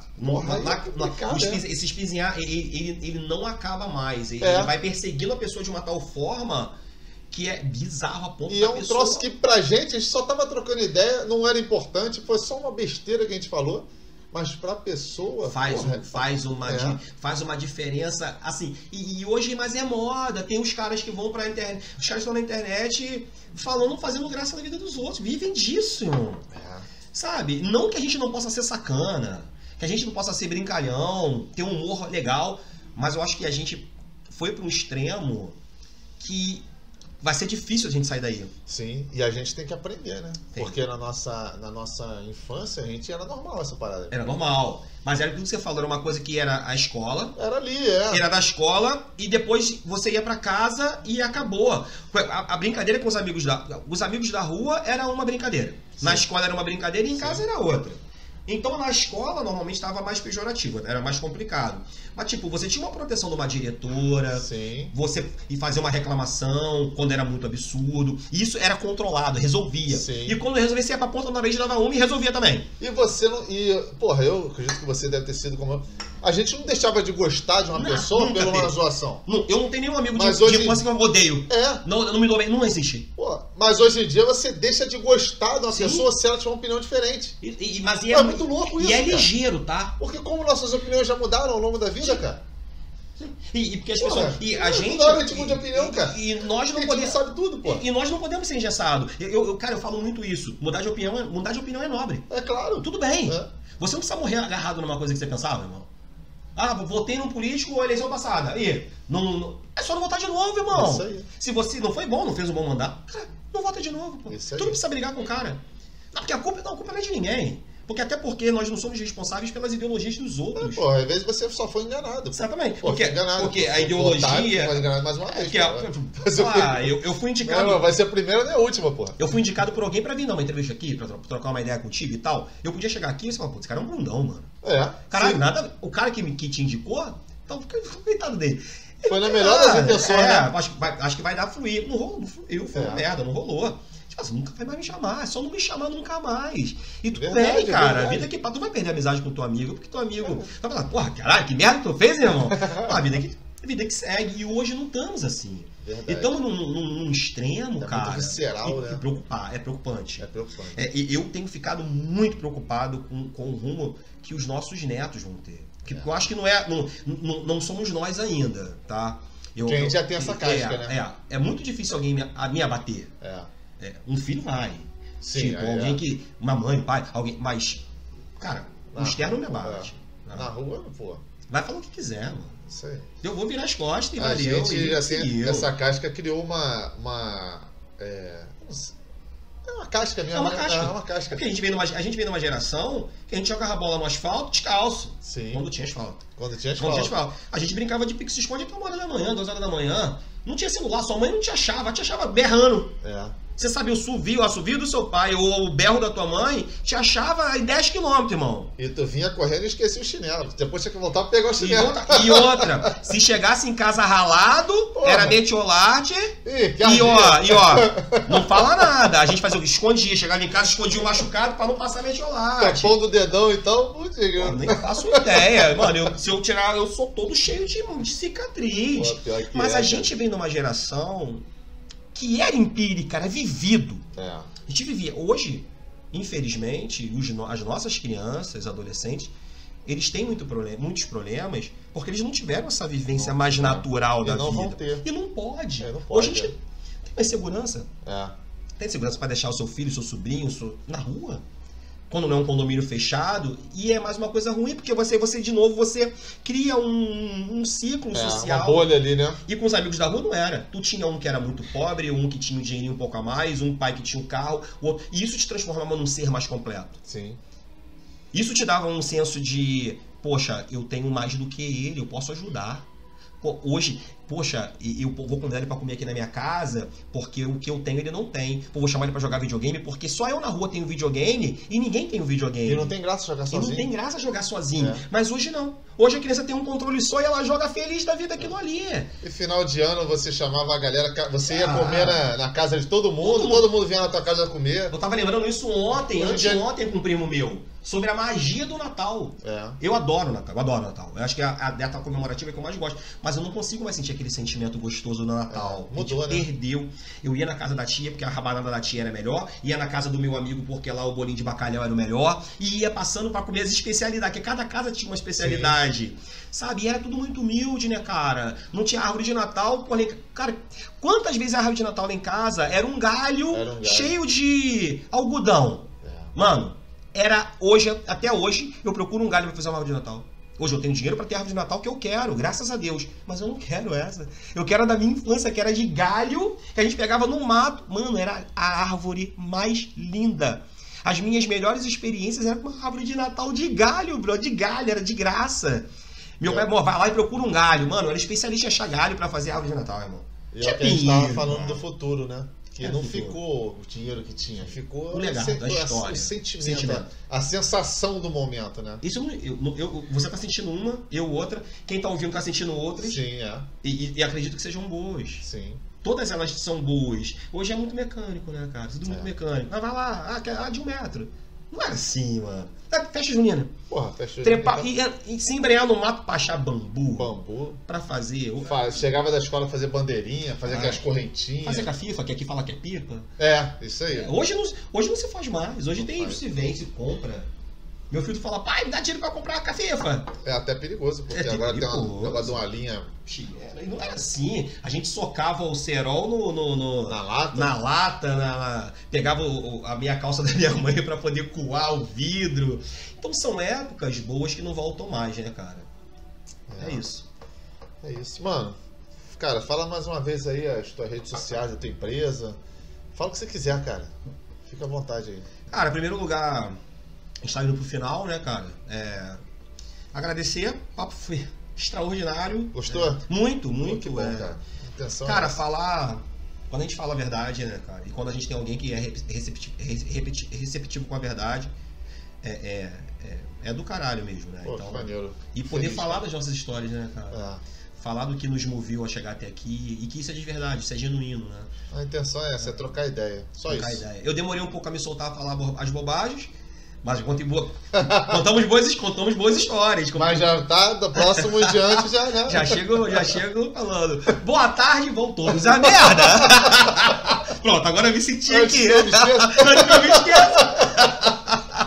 Esse espizinhar, ele não acaba mais. Ele vai perseguindo a pessoa de uma tal forma que é bizarro a ponto da pessoa... E é um troço que pra gente, a gente só tava trocando ideia, não era importante, foi só uma besteira que a gente falou. Mas pra pessoa... Faz uma diferença, assim. E hoje, mas é moda. Tem os caras que vão pra internet. Os caras estão na internet fazendo graça na vida dos outros. Vivem disso, irmão. Sabe? Não que a gente não possa ser sacana, que a gente não possa ser brincalhão, ter um humor legal, mas eu acho que a gente foi para um extremo que vai ser difícil a gente sair daí. Sim, e a gente tem que aprender, né? Porque na nossa infância, a gente era normal essa parada. Era normal. Mas era tudo que você falou, era uma coisa que era a escola. Era ali, Era da escola e depois você ia pra casa e acabou. A brincadeira com os amigos da rua era uma brincadeira. Sim. Na escola era uma brincadeira e em casa era outra. Então na escola normalmente estava mais pejorativo, era mais complicado. Mas tipo, você tinha uma proteção de uma diretora, sim, e fazer uma reclamação quando era muito absurdo. E isso era controlado, resolvia. Sim. E quando resolvia, você ia pra ponta uma vez de lavar uma e resolvia também. E você não... porra, eu acredito que você deve ter sido como eu. A gente não deixava de gostar de uma pessoa pela uma zoação. Eu não tenho nenhum amigo de infância que eu odeio. Não me dou bem, não existe. Pô, mas hoje em dia você deixa de gostar de uma pessoa se ela tiver uma opinião diferente. Mas é muito louco isso, e é ligeiro, tá? Porque como nossas opiniões já mudaram ao longo da vida, cara. E porque as pessoas... E a gente... Toda hora a gente muda de opinião, cara. E nós não podemos... sabe tudo, pô. E nós não podemos ser engessados. Cara, eu falo muito isso. Mudar de opinião é nobre. É claro. Tudo bem. Você não precisa morrer agarrado numa coisa que você pensava, irmão. Votei num político a eleição passada. Aí, é só não votar de novo, irmão. Isso aí. Se você não foi bom, não fez um bom mandato, cara, não vota de novo, pô. Tu não precisa brigar com o cara. Não, porque a culpa não é de ninguém. Até porque nós não somos responsáveis pelas ideologias dos outros. Pô, às vezes você só foi enganado. Exatamente. Porque a ideologia... Foi enganado mais uma vez. Eu fui indicado... Não, vai ser a primeira nem a última, pô. Eu fui indicado por alguém pra vir dar uma entrevista aqui, pra trocar uma ideia contigo e tal. Eu podia chegar aqui e falar, pô, esse cara é um bundão, mano. Caralho, nada... O cara que te indicou, então, coitado dele. Foi na melhor das intenções, né? Acho que vai dar fluir. Não rolou, não fluiu, foi uma merda, não rolou. Tipo assim, nunca vai mais me chamar, é só não me chamar nunca mais. E tudo bem, cara. A vida que tu vai perder a amizade com teu amigo, porque teu amigo vai falar, porra, caralho, que merda que tu fez, irmão? A vida que segue. E hoje não estamos assim. Verdade. E estamos num extremo, cara. Muito visceral, né? É preocupante. É preocupante. E eu tenho ficado muito preocupado com o rumo que os nossos netos vão ter. Eu acho que não somos nós ainda, tá? Porque a gente já tem essa casca, né? É muito difícil alguém me abater. Um filho vai. Sim, tipo, alguém que. Uma mãe, pai, alguém. Mas, cara, o externo me abate. Na rua, pô. Vai falar o que quiser, mano. Isso aí. Eu vou virar as costas e A valeu. gente já tem essa casca, criou uma casca mesmo. É uma casca. É uma casca. Porque a gente vem numa geração que a gente jogava bola no asfalto descalço. Sim. Quando tinha asfalto. Quando tinha asfalto. A gente brincava de pique-se-esconde até 1h da manhã, 2h da manhã. Não tinha celular, sua mãe não te achava berrando. Você sabia o assovio do seu pai ou o berro da tua mãe, te achava em 10 km, irmão. E tu vinha correndo e esquecia o chinelo. Depois tinha que voltar pra pegar o chinelo. E outra, se chegasse em casa ralado, era metiolate. E ó, não fala nada. A gente fazia o que? Escondia. Chegava em casa, escondia o machucado pra não passar metiolate. Tapão do dedão, então, eu nem faço ideia. Mano, se eu tirar, eu sou todo cheio de cicatriz. Mas a gente vem numa geração que era empírica, era vivido. A gente vivia. Hoje, infelizmente, as nossas crianças, adolescentes, eles têm muitos problemas porque eles não tiveram essa vivência mais natural da vida. Vão ter. E não pode. Não pode. Hoje a gente tem mais segurança. Tem segurança para deixar o seu filho, seu sobrinho, na rua. Quando não é um condomínio fechado, e é mais uma coisa ruim, porque você de novo, você cria um ciclo social. Uma bolha ali, né? E com os amigos da rua não era. Tu tinha um que era muito pobre, um que tinha um dinheirinho um pouco a mais, um pai que tinha um carro, o outro. E isso te transformava num ser mais completo. Sim. Isso te dava um senso de, poxa, eu tenho mais do que ele, eu posso ajudar. Hoje, poxa, eu vou convidar ele pra comer aqui na minha casa, porque o que eu tenho ele não tem. Vou chamar ele pra jogar videogame, porque só eu na rua tenho videogame e ninguém tem um videogame. E não tem graça jogar sozinho. E não tem graça jogar sozinho. Mas hoje não. Hoje a criança tem um controle só e ela joga feliz da vida aquilo ali. E final de ano você chamava a galera, você ia comer na casa de todo mundo vinha na tua casa comer. Eu tava lembrando isso anteontem com um primo meu. Sobre a magia do Natal. Eu adoro o Natal. Eu acho que a data comemorativa é que eu mais gosto. Mas eu não consigo mais sentir aquele sentimento gostoso do Natal. Mudou, a gente perdeu. Eu ia na casa da tia, porque a rabanada da tia era melhor. Ia na casa do meu amigo, porque lá o bolinho de bacalhau era o melhor. E ia passando pra comer as especialidades, porque cada casa tinha uma especialidade. Sim. Sabe? E era tudo muito humilde, né, cara? Não tinha árvore de Natal. Porém, cara, quantas vezes a árvore de Natal lá em casa era um galho cheio de algodão? Mano. Até hoje, eu procuro um galho pra fazer uma árvore de Natal. Hoje eu tenho dinheiro pra ter a árvore de Natal que eu quero, graças a Deus. Mas eu não quero essa. Eu quero a da minha infância, que era de galho, que a gente pegava no mato. Mano, era a árvore mais linda. As minhas melhores experiências eram com uma árvore de Natal de galho, bro. De galho, era de graça. Meu pai, vai lá e procura um galho. Mano, eu era especialista em achar galho pra fazer árvore de Natal, irmão. E é o que a gente tava falando do futuro, né? Que não ficou o dinheiro que tinha, ficou o legado da história, o sentimento. A sensação do momento, né? Isso você tá sentindo uma, eu outra, quem tá ouvindo tá sentindo outras. Sim, e acredito que sejam boas. Sim. Todas elas são boas. Hoje é muito mecânico, né, cara? Tudo muito mecânico. Mas vai lá, de 1 metro. Não era assim, mano. Festa junina. Porra, festa junina. E se embrenhar no mato pra achar bambu. Pra fazer. Chegava da escola fazer bandeirinha, fazer aquelas correntinhas. Fazer com a FIFA, que aqui fala que é pipa. Isso aí. Hoje não se faz mais. Hoje se vende, se compra. Meu filho fala, pai, me dá dinheiro pra comprar a FIFA. É até perigoso, porque agora tem um negócio de uma linha. Não era assim. A gente socava o cerol na lata, pegava a minha calça da minha mãe pra poder coar o vidro. Então são épocas boas que não voltam mais, né, cara? É isso. É isso. Mano, cara, fala mais uma vez aí as tuas redes sociais da tua empresa. Fala o que você quiser, cara. Fica à vontade aí. Cara, em primeiro lugar, a gente tá indo pro final, né, cara? Agradecer, o papo foi extraordinário. Gostou? Muito. Que bom, cara. Intenção cara, falar... Quando a gente fala a verdade, né, cara? E quando a gente tem alguém que é receptivo com a verdade, é do caralho mesmo, né? Pô, então, maneiro. E poder falar das nossas histórias, né, cara? falar do que nos moveu a chegar até aqui e que isso é de verdade, isso é genuíno, né? A intenção é essa, é trocar ideia. Só Trocar isso. ideia. Eu demorei um pouco a me soltar a falar as bobagens, mas contamos boas histórias. Mas já tá do próximo em diante, já, né? Já chego falando. Boa tarde, vão todos a merda! Pronto, agora eu me senti aqui. Antes que eu me esqueça.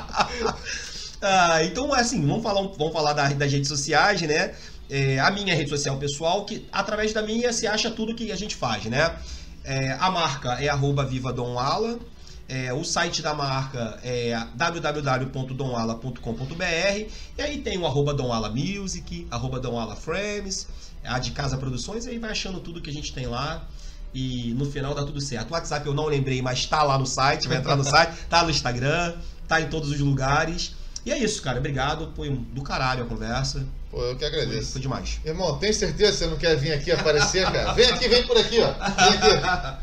Então, assim, vamos falar das redes sociais, né? A minha rede social pessoal, que através da minha se acha tudo que a gente faz, né? A marca é @vivadomala. O site da marca é www.domala.com.br. E aí tem o @domalamusic, @domalaframes, a de Casa Produções, e aí vai achando tudo que a gente tem lá. E no final dá tudo certo. O WhatsApp eu não lembrei, mas tá lá no site, vai entrar no site, tá no Instagram, tá em todos os lugares. E é isso, cara. Obrigado. Foi do caralho a conversa. Pô, eu que agradeço. Foi demais. Irmão, tem certeza que você não quer vir aqui aparecer, cara? Vem aqui, vem por aqui, ó. Vem aqui.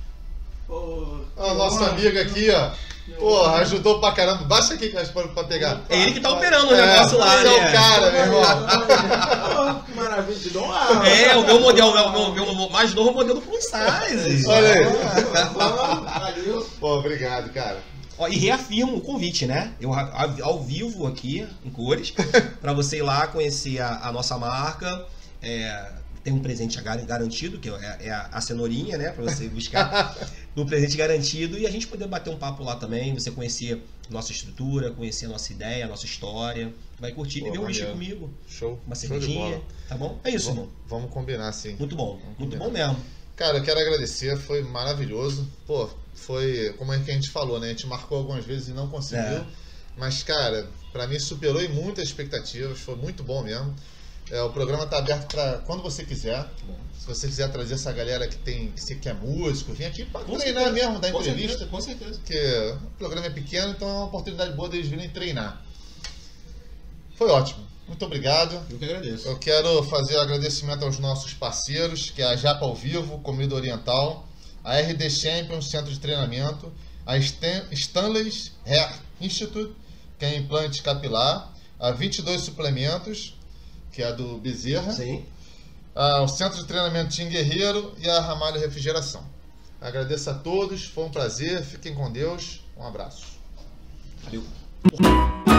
Ó, nosso amigo aqui, ó. Porra, ajudou pra caramba. Baixa aqui pra pegar. É ele que tá operando o negócio lá, esse né? é o cara, meu irmão. Que maravilha de Dom. O meu modelo, o meu mais novo modelo plus size. Olha aí. Valeu. Pô, obrigado, cara. E reafirmo o convite, né? Eu ao vivo aqui, em cores, pra você ir lá conhecer a nossa marca. Tem um presente garantido, que é a cenourinha, né? Pra você buscar um presente garantido e a gente poder bater um papo lá também, você conhecer nossa estrutura, conhecer a nossa ideia, a nossa história. Vai curtir, beber um whisky comigo. Show. Uma Show de cervejinha, bola. tá bom? É isso, irmão. Vamos combinar, sim. Muito bom, muito bom mesmo. Cara, eu quero agradecer, foi maravilhoso. Pô, foi como é que a gente falou, né? A gente marcou algumas vezes e não conseguiu. Mas, cara, pra mim superou em muitas expectativas, foi muito bom mesmo. O programa tá aberto pra quando você quiser. Se você quiser trazer essa galera que é músico, vem aqui pra treinar mesmo, dar entrevista. Com certeza. Porque o programa é pequeno, então é uma oportunidade boa deles virem treinar. Foi ótimo. Muito obrigado. Eu que agradeço. Eu quero fazer agradecimento aos nossos parceiros, que é a Japa ao Vivo, Comida Oriental, a RD Champions, Centro de Treinamento, a Stanley's Hair Institute, que é implante capilar, a 22 Suplementos, que é a do Bezerra, Sim. O Centro de Treinamento Tim Guerreiro e a Ramalho Refrigeração. Agradeço a todos, foi um prazer, fiquem com Deus, um abraço. Valeu.